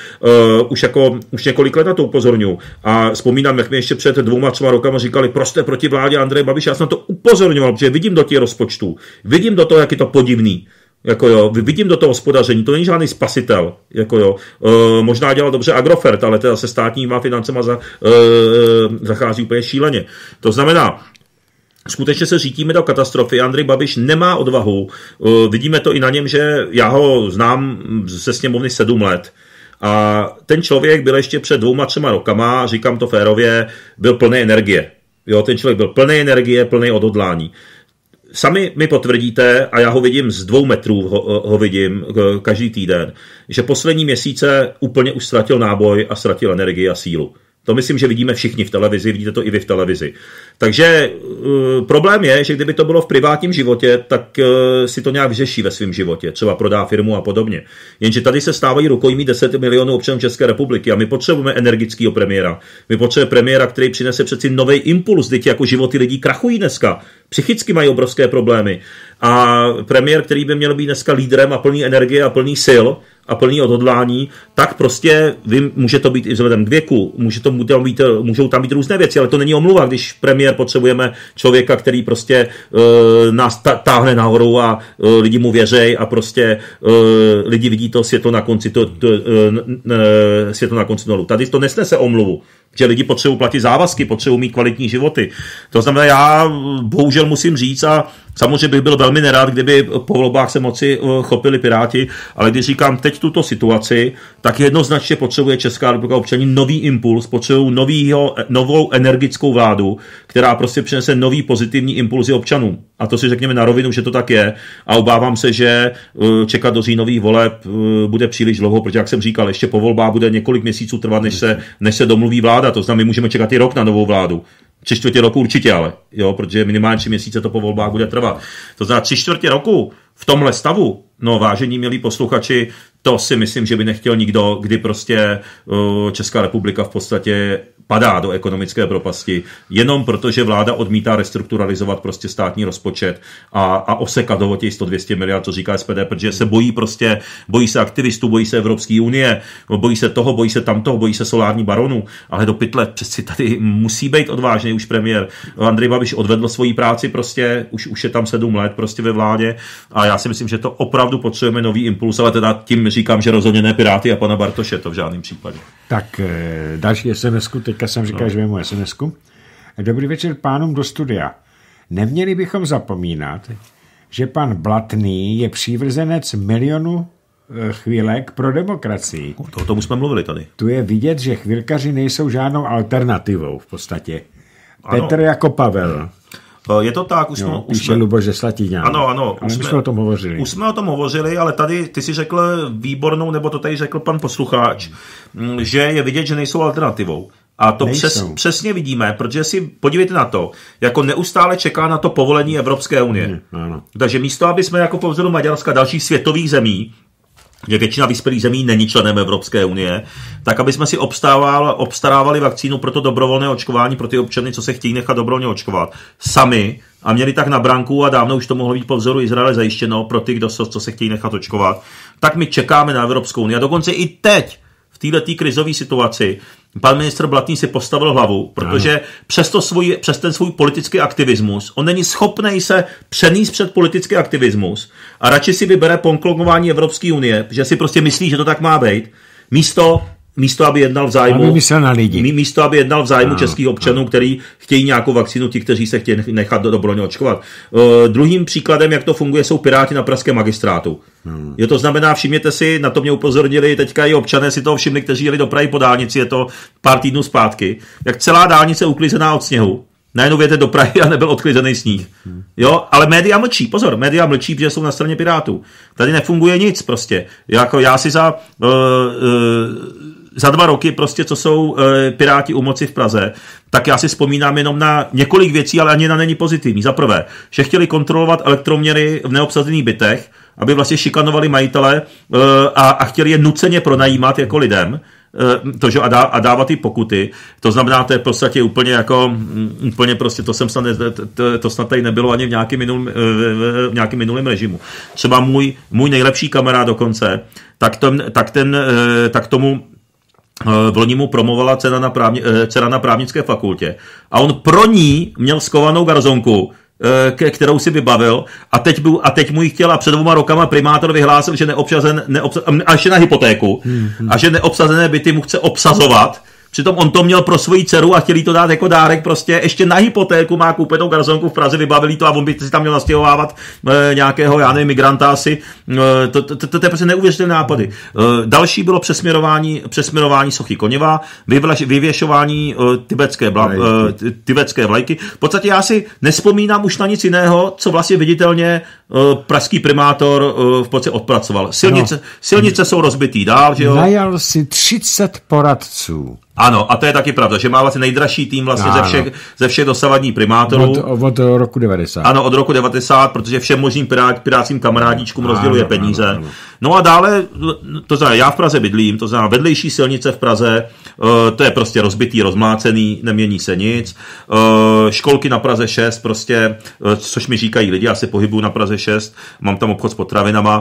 už několik let na to upozorňuju a vzpomínám, jak mi ještě před 2-3 rokama říkali, prostě proti vládě Andreje Babiše, já jsem na to upozorňoval, protože vidím do těch rozpočtů, vidím do toho, jak je to podivný. Jako jo, vidím do toho hospodaření, to není žádný spasitel, jako jo, možná dělal dobře Agrofert, ale teda se státníma financema zachází úplně šíleně. To znamená, skutečně se řítíme do katastrofy, Andrej Babiš nemá odvahu, vidíme to i na něm, že já ho znám ze sněmovny 7 let a ten člověk byl ještě před 2-3 rokama, říkám to férově, byl plný energie. Jo, ten člověk byl plný energie, plný odhodlání. Sami mi potvrdíte, a já ho vidím z 2 metrů, ho vidím každý týden, že poslední měsíce úplně už ztratil náboj a ztratil energii a sílu. To myslím, že vidíme všichni v televizi, vidíte to i vy v televizi. Takže problém je, že kdyby to bylo v privátním životě, tak si to nějak vyřeší ve svém životě, třeba prodá firmu a podobně. Jenže tady se stávají rukojmí 10 milionů občanů České republiky a my potřebujeme energického premiéra. My potřebujeme premiéra, který přinese přeci nový impuls, teď jako životy lidí krachují dneska. Psychicky mají obrovské problémy. A premiér, který by měl být dneska lídrem a plný energie a plný sil a plný odhodlání, tak prostě může to být i vzhledem k věku, můžou tam být různé věci, ale to není omluva, když premiér potřebujeme člověka, který prostě nás táhne nahoru a lidi mu věří a prostě lidi vidí to světlo na konci tunelu. Tady to nesnese omluvu, že lidi potřebují platit závazky, potřebují mít kvalitní životy. To znamená, já bohužel musím říct, a samozřejmě bych byl velmi nerad, kdyby po volbách se moci chopili Piráti, ale když říkám teď tuto situaci, tak jednoznačně potřebuje Česká republika občaní nový impuls, potřebují novou energickou vládu, která prostě přinese nový pozitivní impulzy občanům. A to si řekněme na rovinu, že to tak je. A obávám se, že čekat do říjnových voleb bude příliš dlouho, protože jak jsem říkal, ještě po volbách bude několik měsíců trvat, než se domluví vláda. To znamená, my můžeme čekat i rok na novou vládu. 3/4 roku určitě ale, jo, protože minimálně 3 měsíce to po volbách bude trvat. To znamená 3/4 roku v tomhle stavu, no vážení milí posluchači, to si myslím, že by nechtěl nikdo, kdy prostě Česká republika v podstatě padá do ekonomické propasti, jenom protože vláda odmítá restrukturalizovat prostě státní rozpočet a osekat ho těch 100-200 miliard, co říká SPD, protože se bojí se aktivistů, bojí se Evropské unie, bojí se toho, bojí se tamtoho, bojí se solární baronů, ale do pytle přeci tady musí být odvážný už premiér. Andrej Babiš odvedl svoji práci prostě, už je tam 7 let prostě ve vládě a já si myslím, že to opravdu potřebujeme nový impuls, ale teda tím říkám, že rozhodně ne Piráty a pana Bartoše, to v žádném případě. Tak další SMS-ku, teďka jsem říkal, že vemu SMS-ku. Dobrý večer pánům do studia. Neměli bychom zapomínat, že pan Blatný je přívrženec milionu chvílek pro demokracii. O tom jsme mluvili tady. Tu je vidět, že chvilkaři nejsou žádnou alternativou v podstatě. Petr jako Pavel. Je to tak, už jsme Luboš ze Slatíňa. Ano. Ale my jsme o tom hovořili. Už jsme o tom hovořili, ale tady ty si řekl výbornou, nebo to tady řekl pan posluchač, že je vidět, že nejsou alternativou. A to přesně vidíme, protože si podívejte na to, jako neustále čeká na to povolení Evropské unie. Ano. Takže místo, aby jsme jako po vzoru Maďarska dalších světových zemí, že většina vyspělých zemí není členem Evropské unie, tak aby jsme si obstarávali vakcínu pro to dobrovolné očkování pro ty občany, co se chtějí nechat dobrovolně očkovat sami a měli tak na branku a dávno už to mohlo být po vzoru Izraele zajištěno pro ty, co se chtějí nechat očkovat, tak my čekáme na Evropskou unii. A dokonce i teď v této krizové situaci pan ministr Blatný si postavil hlavu, protože přes ten svůj politický aktivismus, on není schopný se přenést před politický aktivismus a radši si vybere ponklonování Evropské unie, že si prostě myslí, že to tak má být, místo aby jednal v zájmu místo aby jednal v zájmu českých občanů, který chtějí nějakou vakcínu, ti, kteří se chtějí nechat dobrovolně očkovat. Druhým příkladem, jak to funguje, jsou Piráti na pražském magistrátu. To znamená, všimněte si, na to mě upozornili, teďka i občané si toho všimli, kteří jeli do Prahy po dálnici, je to pár týdnů zpátky, jak celá dálnice uklizená od sněhu. Najednou věděte do Prahy a nebyl odklizený sníh. Jo, ale média mlčí, pozor, média mlčí, protože jsou na straně Pirátů. Tady nefunguje nic prostě. Jako já si za 2 roky prostě, co jsou Piráti u moci v Praze, tak já si vzpomínám jenom na několik věcí, ale ani jedna není pozitivní. Za prvé, že chtěli kontrolovat elektroměry v neobsazených bytech, aby vlastně šikanovali majitele a chtěli je nuceně pronajímat jako lidem, a dávat ty pokuty. To znamená, to je v podstatě úplně prostě, to snad tady nebylo ani v nějakém minulém režimu. Třeba můj nejlepší kamarád dokonce, tak tomu v loni mu promovala dcera na právnické fakultě. A on pro ní měl skovanou garzonku, kterou si vybavil a teď mu ji chtěl a před 2 rokama primátor vyhlásil, že a ještě na hypotéku a že neobsazené byty mu chce obsazovat. Přitom on to měl pro svoji dceru a chtěli to dát jako dárek, prostě ještě na hypotéku má koupenou garzonku v Praze, vybavili to a on by si tam měl nastěhovávat nějakého, já nevím, migranta asi. To je prostě neuvěřitelné nápady. Další bylo přesměrování sochy Koněva, vyvěšování tibetské vlajky. V podstatě já si nespomínám už na nic jiného, co vlastně viditelně pražský primátor v podstatě odpracoval. Silnice jsou rozbitý dál, že jo? Najal si 30 poradců. Ano, a to je taky pravda, že má vlastně nejdražší tým vlastně ze všech dosavadních primátorů. Od roku 90. Ano, od roku 90, protože všem možným pirátským kamarádíčkům rozděluje peníze. Ano. No a dále, to znamená, já v Praze bydlím, to znamená vedlejší silnice v Praze, to je prostě rozbitý, rozmlácený, nemění se nic. Školky na Praze 6 prostě, což mi říkají lidi, já se pohybuju na Praze 6, mám tam obchod s potravinama,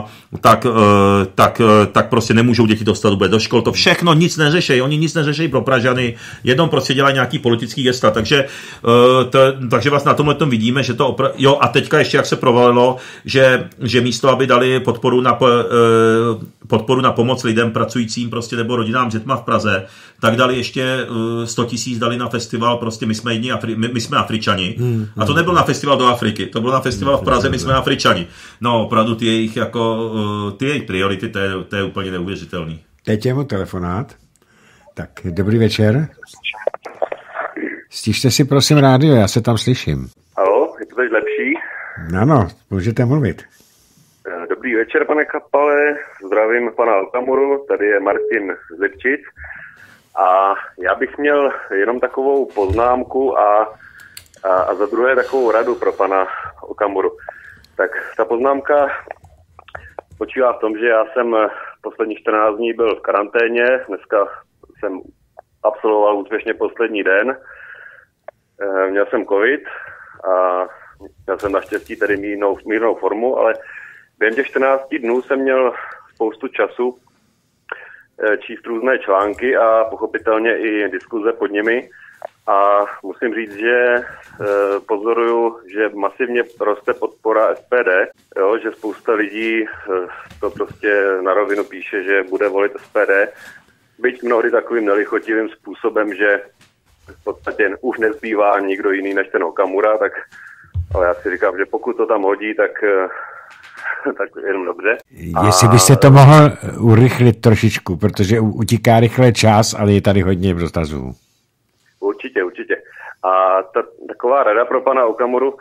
tak prostě nemůžou děti dostat vůbec do škol, to všechno nic neřeší, oni nic neřeší pro Pražany, jenom prostě dělají nějaký politický gesta, takže vlastně na tomhle tom vidíme, že to jo, a teďka ještě jak se provalilo, že místo, aby dali podporu na pomoc lidem pracujícím prostě nebo rodinám s dětma v Praze, tak dali ještě 100 000 dali na festival, prostě my jsme Afričani. A to nebyl na festival do Afriky, to byl na festival v Praze, my jsme Afričani. No, opravdu ty jejich priority, to je úplně neuvěřitelný. Teď je mu telefonát. Tak, dobrý večer. Stište si prosím rádio, já se tam slyším. Haló, je to teď lepší? Ano, můžete mluvit. Dobrý večer, pane Kapale, zdravím pana Okamuru, tady je Martin z Lipčic. A já bych měl jenom takovou poznámku a za druhé takovou radu pro pana Okamuru. Tak ta poznámka spočívá v tom, že já jsem posledních 14 dní byl v karanténě, dneska jsem absolvoval úspěšně poslední den. Měl jsem covid a měl jsem naštěstí tedy mírnou formu, ale během těch 14 dnů jsem měl spoustu času číst různé články a pochopitelně i diskuze pod nimi. A musím říct, že pozoruju, že masivně roste podpora SPD, jo, že spousta lidí to prostě na rovinu píše, že bude volit SPD. Byť mnohdy takovým nelichotivým způsobem, že v podstatě už nezbývá ani nikdo jiný než ten Okamura, tak ale já si říkám, že pokud to tam hodí, tak jenom dobře. Jestli byste to mohl urychlit trošičku, protože utíká rychle čas, ale je tady hodně dotazů. Určitě. A taková rada pro pana Okamuru,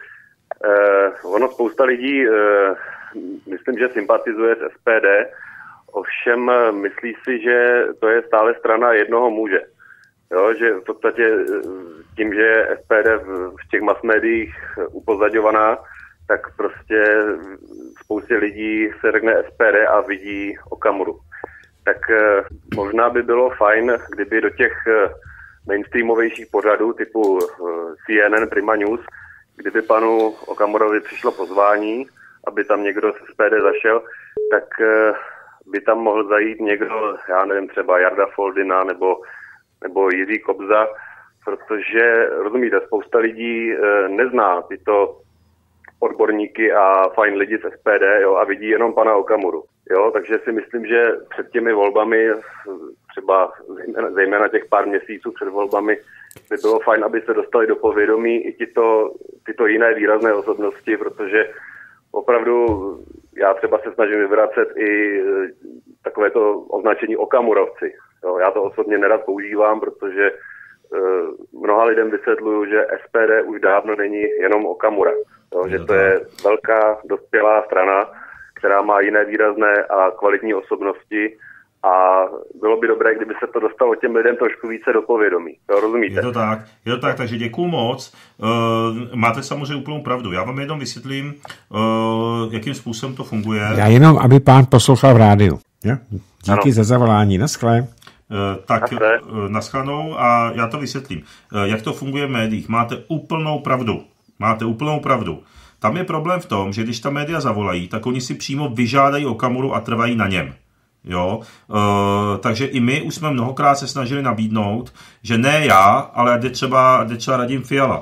Ono spousta lidí, myslím, že sympatizuje s SPD, ovšem myslí si, že to je stále strana jednoho muže. Jo, že v podstatě tím, že je SPD v těch masmédiích upozadňovaná, tak prostě spoustě lidí se řekne SPD a vidí Okamuru. Tak možná by bylo fajn, kdyby do těch mainstreamovějších pořadů typu CNN, Prima News, kdyby panu Okamurovi přišlo pozvání, aby tam někdo z SPD zašel, tak by tam mohl zajít někdo, já nevím, třeba Jarda Foldina nebo Jiří Kobza, protože, rozumíte, spousta lidí nezná tyto odborníky a fajn lidi z SPD, jo, a vidí jenom pana Okamuru. Jo, takže si myslím, že před těmi volbami, třeba zejména těch pár měsíců před volbami, by bylo fajn, aby se dostali do povědomí i tyto jiné výrazné osobnosti, protože opravdu já třeba se snažím vyvracet i takovéto označení Okamurovci. Jo, já to osobně nerad používám, protože mnoha lidem vysvětluju, že SPD už dávno není jenom Okamura. Jo, že to je velká dospělá strana, která má jiné výrazné a kvalitní osobnosti a bylo by dobré, kdyby se to dostalo těm lidem trošku více do povědomí. Jo, rozumíte? Je to tak, takže děkuju moc. Máte samozřejmě úplnou pravdu. Já vám jenom vysvětlím, jakým způsobem to funguje. Já jenom, aby pán poslouchal v rádiu. Ja? Díky za zavolání. Naschle. Tak naschledanou a já to vysvětlím. Jak to funguje v médiích? Máte úplnou pravdu. Tam je problém v tom, že když ta média zavolají, tak oni si přímo vyžádají Okamuru a trvají na něm. Jo? Takže i my už jsme mnohokrát se snažili nabídnout, že ne já, ale jde třeba Radim Fiala.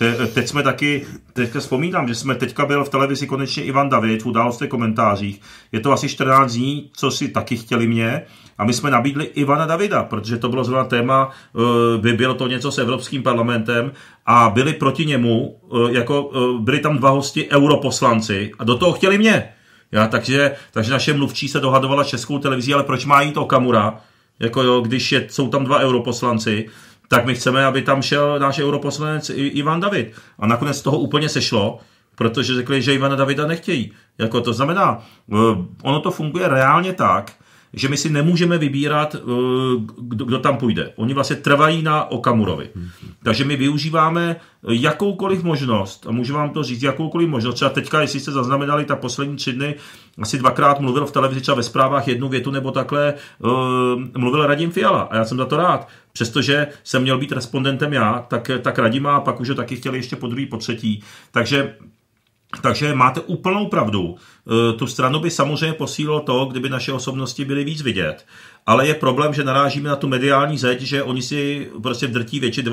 Teďka vzpomínám, že jsme teďka byl v televizi konečně Ivan David v Událostech komentářích. Je to asi 14 dní, co si taky chtěli mě. A my jsme nabídli Ivana Davida, protože to bylo zrovna téma, bylo to něco s Evropským parlamentem a byli proti němu, byli tam 2 hosti europoslanci a do toho chtěli mě. Takže naše mluvčí se dohadovala s Českou televizí, ale proč má jít Okamura, když jsou tam 2 europoslanci, tak my chceme, aby tam šel náš europoslanec Ivan David. A nakonec toho úplně sešlo, protože řekli, že Ivana Davida nechtějí. To znamená, ono to funguje reálně tak, že my si nemůžeme vybírat, kdo tam půjde. Oni vlastně trvají na Okamurovi. Takže my využíváme jakoukoliv možnost, a můžu vám to říct, jakoukoliv možnost. Třeba teďka, jestli jste zaznamenali, tak poslední 3 dny asi 2krát mluvil v televizi, třeba ve zprávách 1 větu nebo takhle, mluvil Radim Fiala. A já jsem za to rád. Přestože jsem měl být respondentem já, tak Radima a pak už ho taky chtěli ještě po druhý, po třetí. Takže máte úplnou pravdu. Tu stranu by samozřejmě posílilo to, kdyby naše osobnosti byly víc vidět. Ale je problém, že narážíme na tu mediální zeď, že oni si prostě v drtí většině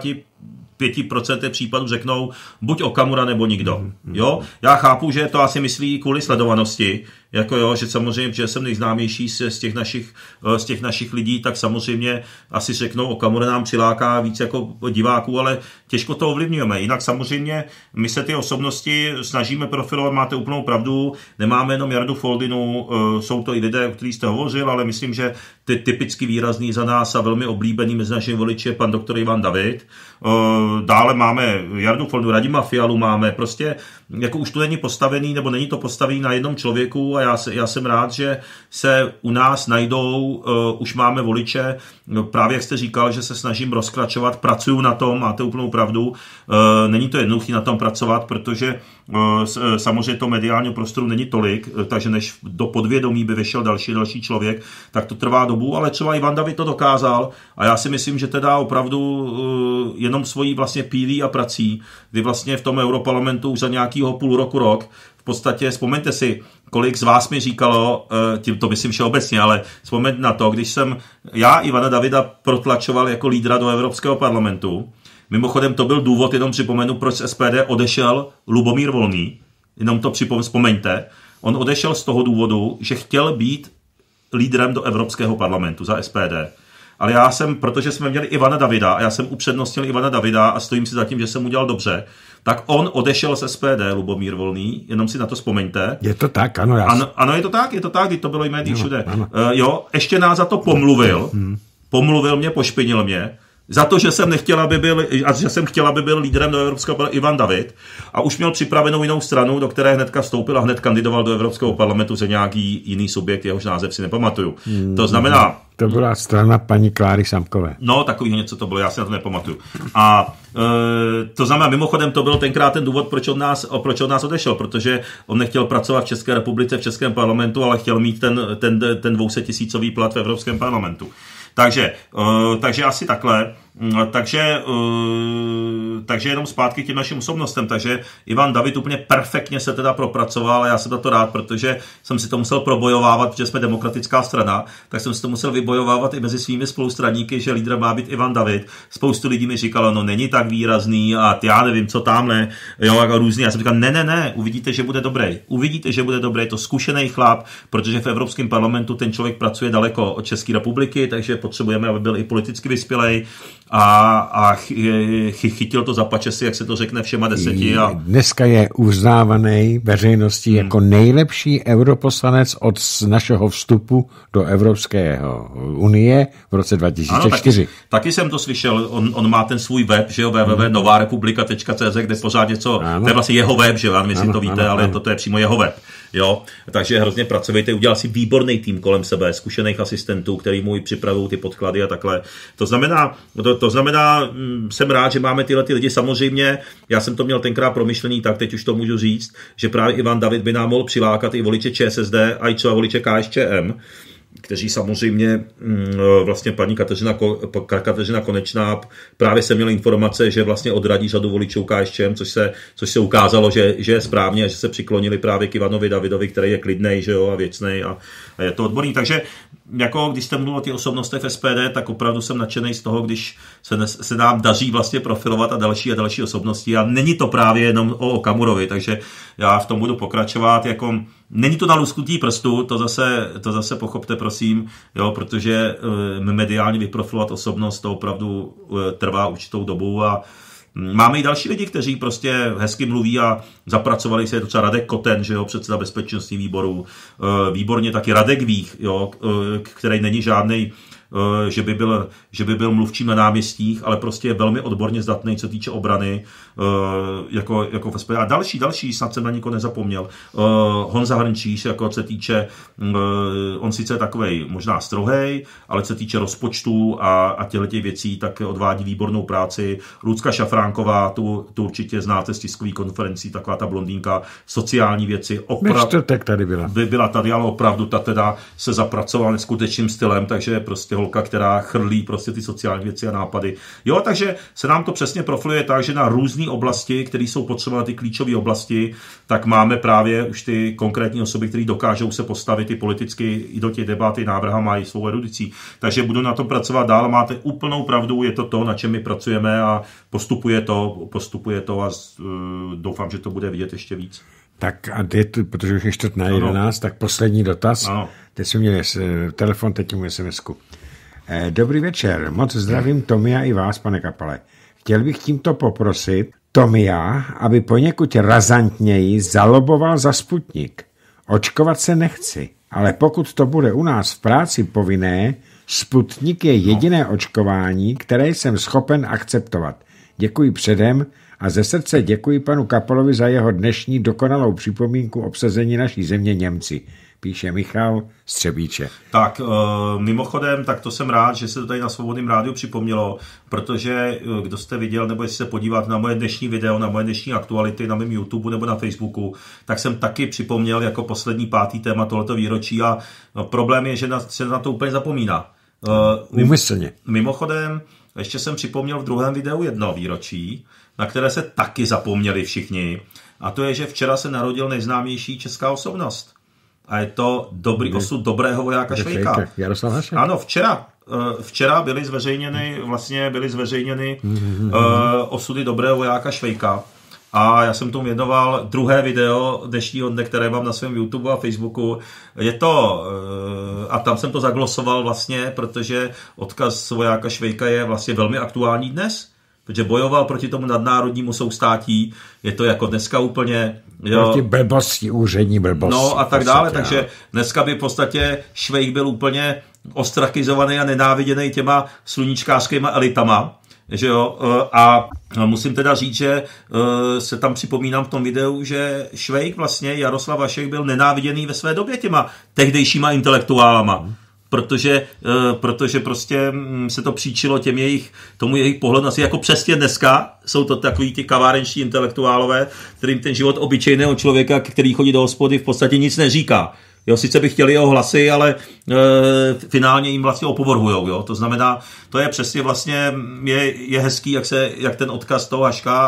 95% případů řeknou buď Okamura nebo nikdo. Jo? Já chápu, že to asi myslí kvůli sledovanosti, že samozřejmě, že jsem nejznámější z těch našich lidí, tak samozřejmě asi řeknou, Okamura nám přiláká víc jako diváků, ale těžko to ovlivňujeme. Jinak samozřejmě my se ty osobnosti snažíme profilovat, máte úplnou pravdu, nemáme jenom Jardu Foldinu, jsou to i lidé, o kterých jste hovořil, ale myslím, že ty typicky výrazný za nás a velmi oblíbený mezi našimi voliči je pan doktor Ivan David. Dále máme Jardu Foldinu, Radima Fialu máme, prostě už to není postavený, nebo není to postavený na jednom člověku a já jsem rád, že se u nás najdou, už máme voliče, právě jak jste říkal, že se snažím rozkračovat, pracuju na tom, máte úplnou pravdu, není to jednoduché na tom pracovat, protože samozřejmě to mediálního prostoru není tolik, takže než do podvědomí by vyšel další člověk, tak to trvá dobu, ale třeba Ivan David to dokázal a já si myslím, že teda opravdu jenom svojí vlastně pílí a prací, kdy vlastně v tom europarlamentu už za nějakýho půl roku, rok, v podstatě vzpomeňte si, kolik z vás mi říkalo, to myslím všeobecně, ale vzpomeňte na to, když jsem já Ivana Davida protlačoval jako lídra do Evropského parlamentu. Mimochodem to byl důvod, jenom připomenu, proč z SPD odešel Lubomír Volný, jenom to vzpomeňte. On odešel z toho důvodu, že chtěl být lídrem do Evropského parlamentu za SPD. Ale protože jsme měli Ivana Davida a já jsem upřednostnil Ivana Davida a stojím si za tím, že jsem udělal dobře, tak on odešel z SPD, Lubomír Volný, jenom si na to vzpomeňte. Je to tak, ano. Ano, je to tak, když to bylo i médií všude. Ještě nás za to pomluvil mě, pošpinil mě, Za to, že jsem chtěl, aby byl lídrem do Evropského parlamentu Ivan David a už měl připravenou jinou stranu, do které hnedka vstoupil a hned kandidoval do Evropského parlamentu za nějaký jiný subjekt, jehož název si nepamatuju. To znamená... To byla strana paní Kláry Samkové. No, takovýho něco to bylo, já si na to nepamatuju. A to znamená, mimochodem to byl tenkrát ten důvod, proč od nás odešel, protože on nechtěl pracovat v České republice, v Českém parlamentu, ale chtěl mít ten 200 000 plat v Evropském parlamentu. Takže asi takhle. Takže jenom zpátky k těm našim osobnostem. Takže Ivan David úplně perfektně se teda propracoval a já jsem za to rád, protože jsem si to musel probojovávat, protože jsme demokratická strana, tak jsem si to musel vybojovávat i mezi svými spolustraníky, že lídrem má být Ivan David. Spoustu lidí mi říkalo, no není tak výrazný a já nevím, co tamhle, jo, jako různý. Já jsem říkal, ne, uvidíte, že bude dobrý. Je to zkušený chlap, protože v Evropském parlamentu ten člověk pracuje daleko od České republiky, takže potřebujeme, aby byl i politicky vyspělej a chytil to za pačesy, jak se to řekne, všema 10. Dneska je uznávaný veřejností jako nejlepší europoslanec od našeho vstupu do Evropské unie v roce 2004. Ano, taky jsem to slyšel, on má ten svůj web, že jo, www.novarepublika.cz, kde pořád něco, to je vlastně jeho web, že jo, nevím, jestli to víte, ale to je přímo jeho web. Jo, takže hrozně pracujete, udělal si výborný tým kolem sebe, zkušených asistentů, který mu připravují ty podklady a takhle. To znamená, jsem rád, že máme tyhle ty lidi. Samozřejmě, já jsem to měl tenkrát promyšlený, tak teď už to můžu říct, že právě Ivan David by nám mohl přilákat i voliče ČSSD a i třeba voliče KSČM, kteří samozřejmě vlastně paní Kateřina Konečná právě se měla informace, že vlastně odradí řadu voličů KSČM, což se ukázalo, že je správně, že se přiklonili právě k Ivanovi Davidovi, který je klidnej, že jo, a věcnej a je to odborný. Takže jako když jste mluvil o těch osobnostech v SPD, tak opravdu jsem nadšený z toho, když se nám daří vlastně profilovat a další osobnosti a není to právě jenom o Okamurovi, takže já v tom budu pokračovat, jako není to na lusknutí prstu, to zase pochopte, prosím, jo, protože mediálně vyprofilovat osobnost, to opravdu trvá určitou dobu a máme i další lidi, kteří prostě hezky mluví a zapracovali se, je to třeba Radek Koten, že jo, předseda bezpečnostního výboru, výborně taky Radek Vích, jo, který není žádnej, že by byl mluvčím na náměstích, ale prostě je velmi odborně zdatný, co týče obrany, jako v SPD. A další, snad jsem na nikoho nezapomněl. Honza Hrnčíř, jako se týče, on sice je takovej možná strohej, ale co se týče rozpočtu a těchto věcí, tak odvádí výbornou práci. Lucka Šafránková, tu určitě znáte z tiskových konferencí, taková ta blondýnka, sociální věci. Tady byla tady, ale opravdu ta teda se zapracovala neskutečným stylem, takže prostě holka, která chrlí prostě ty sociální věci a nápady. Jo, takže se nám to přesně profiluje tak, že na různé oblasti, které jsou potřeba na ty klíčové oblasti, tak máme právě už ty konkrétní osoby, které dokážou se postavit i politicky i do těch debaty, návrha mají svou erudicí. Takže budu na tom pracovat dál, máte úplnou pravdu, je to, na čem my pracujeme a postupuje to a doufám, že to bude vidět ještě víc. Tak a protože už je 10:45, tak poslední dotaz. Ano. Teď jsme měli telefon, teď mu SMS-ku. Dobrý večer, moc zdravím Tomia i vás, pane Kapale. Chtěl bych tímto poprosit Tomia, aby poněkud razantněji zaloboval za Sputnik. Očkovat se nechci, ale pokud to bude u nás v práci povinné, Sputnik je jediné očkování, které jsem schopen akceptovat. Děkuji předem a ze srdce děkuji panu Kapalovi za jeho dnešní dokonalou připomínku obsazení naší země Němci. Píše Michal Střebíče. Tak mimochodem, tak to jsem rád, že se to tady na Svobodném rádiu připomnělo, protože kdo jste viděl, nebo jestli se podívat na moje dnešní video, na moje dnešní aktuality na mém YouTube nebo na Facebooku, tak jsem taky připomněl jako poslední 5. téma tohoto výročí a problém je, že se na to úplně zapomíná. Úmyslně. Mimochodem, ještě jsem připomněl v druhém videu jedno výročí, na které se taky zapomněli všichni, a to je, že včera se narodil nejznámější česká osobnost. A je to dobrý osud dobrého vojáka Švejka. Ano, včera byly zveřejněny osudy dobrého vojáka Švejka. A já jsem tomu věnoval druhé video dnešního dne, které mám na svém YouTube a Facebooku. Je to, a tam jsem to zaglosoval vlastně, protože odkaz vojáka Švejka je vlastně velmi aktuální dnes. protože bojoval proti tomu nadnárodnímu soustátí, je to jako dneska úplně... Jo, proti blbosti, úřední blbosti. No a tak dále, takže dneska by v podstatě Švejk byl úplně ostrakizovaný a nenáviděný těma sluníčkářskýma elitama, že jo, a musím teda říct, že se tam připomínám v tom videu, že Švejk vlastně, Jaroslav Hašek byl nenáviděný ve své době těma tehdejšíma intelektuálama. Protože prostě se to příčilo tomu jejich pohledu asi jako přesně dneska jsou to takový ty kavárenští intelektuálové, kterým ten život obyčejného člověka, který chodí do hospody, v podstatě nic neříká. Jo, sice by chtěli jeho hlasy, ale finálně jim vlastně opovrhujou, jo. To znamená, to je přesně vlastně, je hezký, jak ten odkaz toho Haška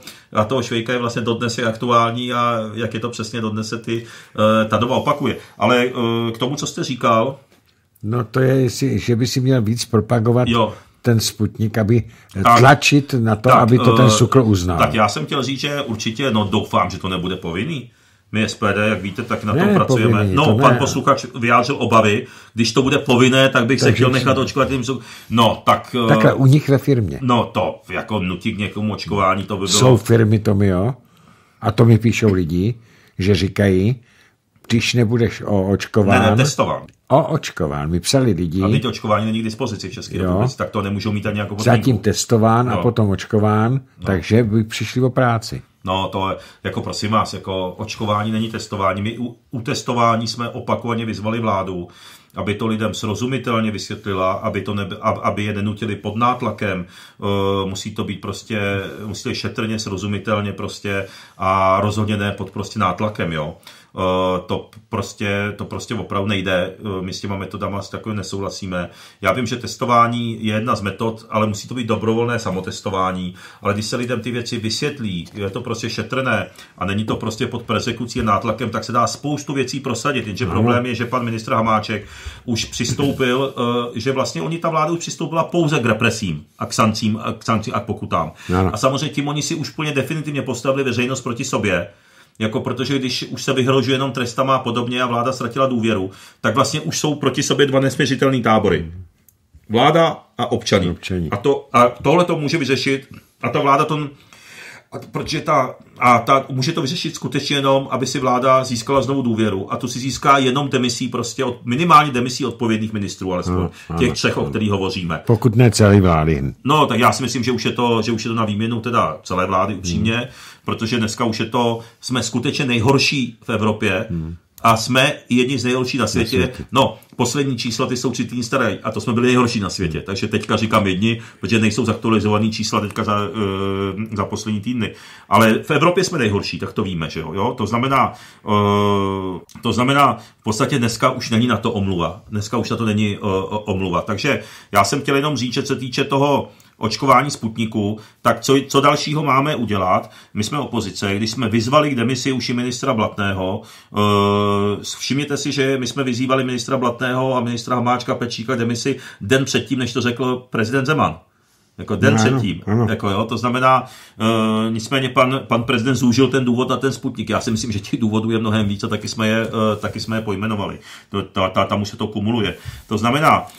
a toho Švejka je vlastně dodnes je aktuální a jak je to přesně dodnes se ta doba opakuje. Ale k tomu, co jste říkal, no to je, že by si měl víc propagovat ten Sputnik, aby tlačit na to, aby to ten SÚKL uznal. Tak já jsem chtěl říct, že určitě, doufám, že to nebude povinný. My SPD, jak víte, tak na tom pracujeme. Povinný, pan posluchač vyjádřil obavy, když to bude povinné, tak bych se chtěl nechat očkovat. No, tak... Takhle u nich ve firmě. No to, jako nutit k někomu očkování, to by bylo... Jsou firmy, Tomio, a to mi píšou lidi, že říkají, když nebudeš očkován... Ne, testován. Očkován. Mi psali lidi... A teď očkování není k dispozici v České republice, tak to nemůžou mít ani jako podmínku. Zatím testován a potom očkován, takže by přišli o práci. No to je, jako prosím vás, jako očkování není testování. My u testování jsme opakovaně vyzvali vládu, aby to lidem srozumitelně vysvětlila, aby je nenutili pod nátlakem. Musí to být prostě, musí to být šetrně, srozumitelně prostě a rozhodně ne pod prostě nátlakem, jo. To prostě opravdu nejde. My s těma metodama takové nesouhlasíme. Já vím, že testování je jedna z metod, ale musí to být dobrovolné samotestování. Ale když se lidem ty věci vysvětlí, je to prostě šetrné a není to prostě pod persekucí a nátlakem, tak se dá spoustu věcí prosadit. Jenže problém je, že pan ministr Hamáček už přistoupil, že vlastně ta vláda už přistoupila pouze k represím a k sankcím a k pokutám. A samozřejmě tím oni si už plně definitivně postavili veřejnost proti sobě. Jako protože když už se vyhrožuje jenom trestama a podobně a vláda ztratila důvěru, tak vlastně už jsou proti sobě dva nesměřitelné tábory. Vláda a občany. A tohle to může vyřešit a ta vláda to... Protože může to vyřešit skutečně jenom, aby si vláda získala znovu důvěru. A tu si získá jenom demisí, prostě minimálně demisí odpovědných ministrů, alespoň těch třech, o kterých hovoříme. Pokud ne celé vlády. No, tak já si myslím, že už je to na výměnu teda celé vlády upřímně, protože dneska už jsme skutečně nejhorší v Evropě. A jsme jedni z nejhorších na světě. No, poslední čísla, ty jsou 3 týdny staré a to jsme byli nejhorší na světě. Takže teďka říkám jedni, protože nejsou zaktualizovaný čísla teďka za poslední týdny. Ale v Evropě jsme nejhorší, tak to víme, že jo? To znamená, v podstatě dneska už není na to omluva. Dneska už na to není omluva. Takže já jsem chtěl jenom říct, že se týče toho očkování Sputniku, tak co dalšího máme udělat? My jsme opozice, když jsme vyzvali k demisi už i ministra Blatného, všimněte si, že my jsme vyzývali ministra Blatného a ministra Hamáčka Petříka k demisi den předtím, než to řekl prezident Zeman. Jako den předtím. Jako, jo, to znamená, nicméně pan prezident zúžil ten důvod na ten Sputnik. Já si myslím, že těch důvodů je mnohem víc a taky jsme je pojmenovali. Tam už se to kumuluje. To znamená,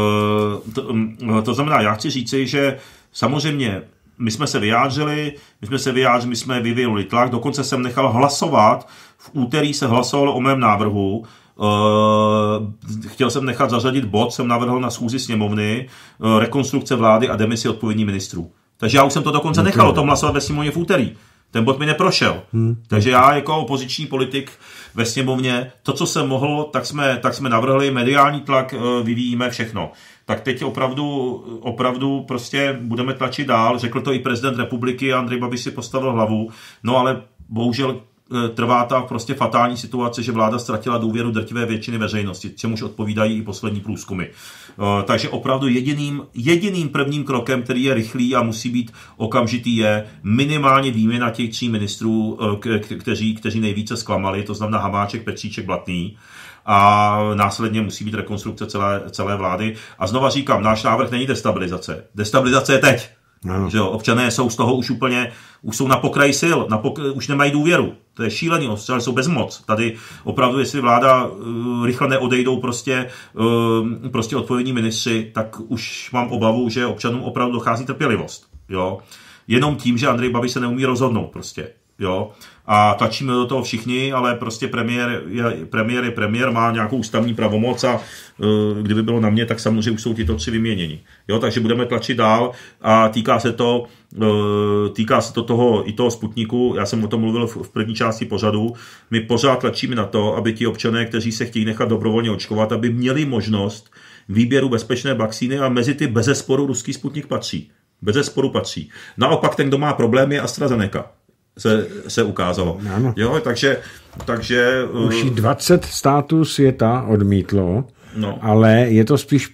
já chci říci, že samozřejmě my jsme se vyjádřili, my jsme vyvinuli tlak, dokonce jsem nechal hlasovat, v úterý se hlasovalo o mém návrhu, chtěl jsem nechat zařadit bod, jsem navrhl na schůzi sněmovny rekonstrukce vlády a demisi odpovědní ministrů. Takže já už jsem to dokonce nechal o tom hlasovat ve sněmovně v úterý. Ten bod mi neprošel. Takže já jako opoziční politik ve sněmovně, to, co jsem mohl, tak jsme navrhli, mediální tlak, vyvíjíme všechno. Tak teď opravdu prostě budeme tlačit dál. Řekl to i prezident republiky, Andrej Babiš si postavil hlavu. No ale bohužel trvá ta prostě fatální situace, že vláda ztratila důvěru drtivé většiny veřejnosti, čemuž odpovídají i poslední průzkumy. Takže opravdu jediným prvním krokem, který je rychlý a musí být okamžitý, je minimálně výměna těch 3 ministrů, kteří nejvíce zklamali, to znamená Hamáček, Petříček, Blatný. A následně musí být rekonstrukce celé vlády. A znova říkám, náš návrh není destabilizace. Destabilizace je teď. Že jo, občané jsou z toho už jsou na pokraji sil, už nemají důvěru. To je šílený, občané jsou bezmoc. Tady opravdu, jestli vláda rychle neodejdou prostě odpovědní ministři, tak už mám obavu, že občanům opravdu dochází trpělivost. Jo? Jenom tím, že Andrej Babiš se neumí rozhodnout prostě. Jo? A tlačíme do toho všichni, ale prostě premiér je premiér, má nějakou ústavní pravomoc a kdyby bylo na mě, tak samozřejmě už jsou tyto 3 vyměněni. Jo? Takže budeme tlačit dál a týká se to toho Sputniku. Já jsem o tom mluvil v první části pořadu. My pořád tlačíme na to, aby ti občané, kteří se chtějí nechat dobrovolně očkovat, aby měli možnost výběru bezpečné vakcíny a mezi ty bezesporu ruský Sputnik patří. Bezesporu patří. Naopak ten, kdo má problém, je AstraZeneca. Se ukázalo. Ano. Jo, takže už 20 států světa odmítlo, ale je to spíš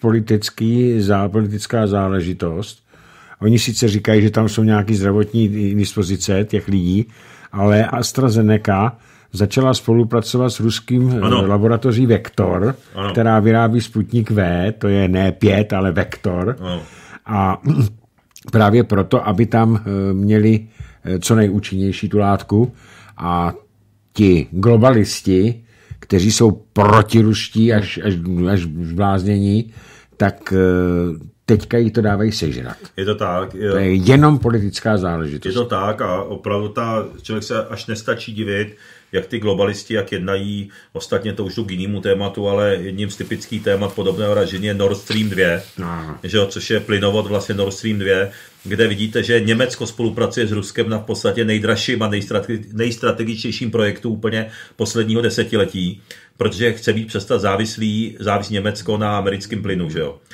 politická záležitost. Oni sice říkají, že tam jsou nějaké zdravotní dispozice těch lidí, ale AstraZeneca začala spolupracovat s ruským laboratoří Vektor, která vyrábí Sputnik V, to je ne 5, ale Vektor. A právě proto, aby tam měli co nejúčinnější tu látku a ti globalisti, kteří jsou protiruští až zbláznění, tak teďka jí to dávají sežrat. Je to tak. To je jenom politická záležitost. Je to tak a opravdu člověk se až nestačí divit, jak ty globalisti, jak jednají, ostatně to už jdu k jinému tématu, ale jedním z typických témat podobného ražení je Nord Stream 2, což je plynovod vlastně Nord Stream 2, kde vidíte, že Německo spolupracuje s Ruskem na v podstatě nejdražším a nejstrategičtějším projektu úplně posledního desetiletí, protože chce být přestat závislý Německo na americkém plynu, že jo.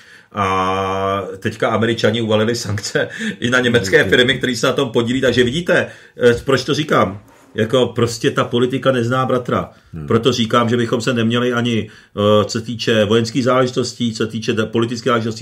A teďka Američani uvalili sankce i na německé firmy, které se na tom podílí, takže vidíte, proč to říkám? Jako prostě ta politika nezná bratra. Proto říkám, že bychom se neměli ani, co týče vojenských záležitostí, co týče politických záležitostí,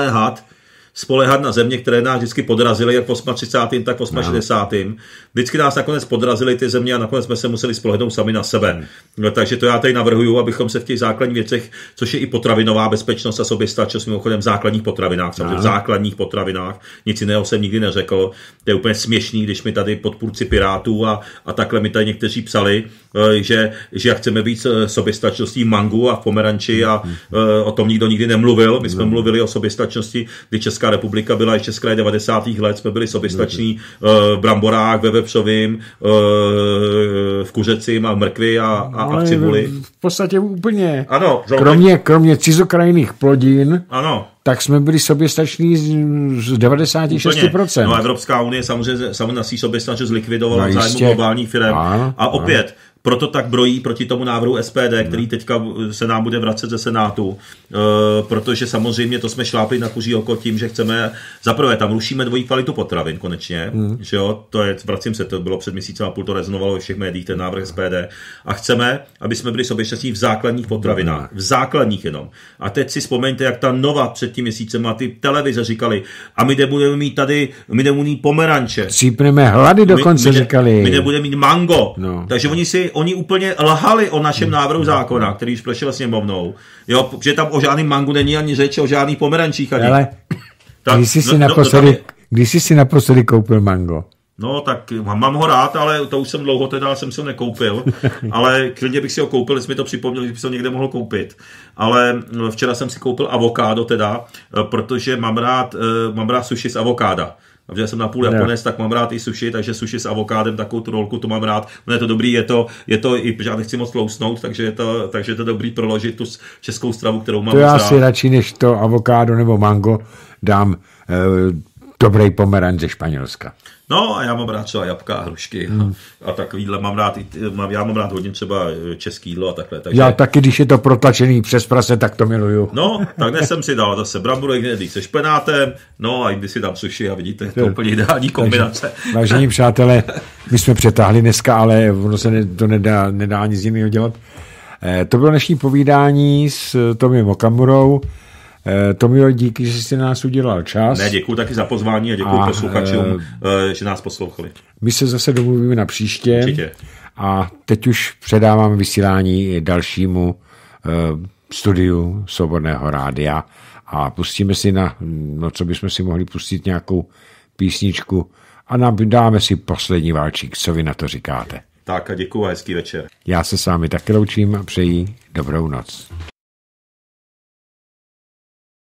spoléhat na země, které nás vždycky podrazily, jak v 38. tak v 68. Vždycky nás nakonec podrazily ty země a nakonec jsme se museli spolehnout sami na sebe. No, takže to já tady navrhuju, abychom se v těch základních věcech, což je i potravinová bezpečnost a soběstačnost, mimochodem v základních potravinách, samozřejmě v základních potravinách, nic jiného jsem nikdy neřekl. To je úplně směšný, když mi tady podpůrci Pirátů a takhle mi tady někteří psali, že jak chceme být soběstačností v mangu a v pomeranči a o tom nikdo nikdy nemluvil. My jsme mluvili o soběstačnosti, kdy Česká republika byla ještě z kraje 90. let, jsme byli soběstační v bramborách, ve vepřovým, v kuřecím a v mrkvi a v cibuli. V podstatě úplně. Ano. Kromě cizokrajných plodin, ano, tak jsme byli soběstační z 96%. No a Evropská unie samozřejmě na svý soběstačnost zlikvidovala v zájmu globálních firem. A opět, proto tak brojí proti tomu návrhu SPD, který teďka se nám bude vracet ze Senátu, protože samozřejmě to jsme šlápli na kuří oko tím, že chceme, zaprvé tam rušíme dvojí kvalitu potravin konečně, že jo, to je, vracím se, to bylo před měsícem a půl, to rezonovalo ve všech médiích, ten návrh SPD, a chceme, aby jsme byli soběstační v základních potravinách, v základních jenom. A teď si vzpomeňte, jak ta Nova před tím měsícem a ty televize říkali, a my nebudeme mít tady, my nebudeme mít pomeranče. Cípneme hlady dokonce říkali. My nebudeme mít mango. No. Takže oni úplně lhali o našem návrhu zákona, který už prošel sněmovnou. Jo, že tam o žádným mangu není ani řeč, o žádných pomerančích. Ale když jsi si naposledy koupil mango? No, tak mám ho rád, ale to už jsem dlouho jsem si ho nekoupil. Ale klidně bych si ho koupil, jestli mi to připomněl, že bych si ho někde mohl koupit. Ale včera jsem si koupil avokádo teda, protože mám rád sushi z avokáda. A protože jsem na půl Japonec, tak mám rád i sushi, takže sushi s avokádem, takovou tu rolku, to mám rád. No je to dobrý, je to i, protože já nechci moc tlousnout, takže je to dobrý proložit tu českou stravu, kterou mám. To já si radši než to avokádo nebo mango dám dobrý pomeranč ze Španělska. No a já mám rád třeba jabka a hrušky a takovýhle já mám rád hodně třeba český jídlo a takhle. Takže... Já taky, když je to protlačený přes prase, tak to miluju. No, tak dnes jsem si dal zase bramborový hnedlík se špenátem, no a jindy si dám sushi a vidíte, to je úplně ideální kombinace. Takže, vážení přátelé, my jsme přetáhli dneska, ale ono se to nedá nic jiného dělat. To bylo dnešní povídání s Tomiem Okamurou. Tomio, díky, že jsi nás udělal čas. Ne, děkuji taky za pozvání a děkuji posluchačům, že nás poslouchali. My se zase domluvíme na příště. Určitě. A teď už předávám vysílání dalšímu studiu Svobodného rádia a pustíme si co bychom si mohli pustit nějakou písničku a dáme si poslední válčík. Co vy na to říkáte? Tak a děkuji a hezký večer. Já se s vámi taky loučím a přeji dobrou noc.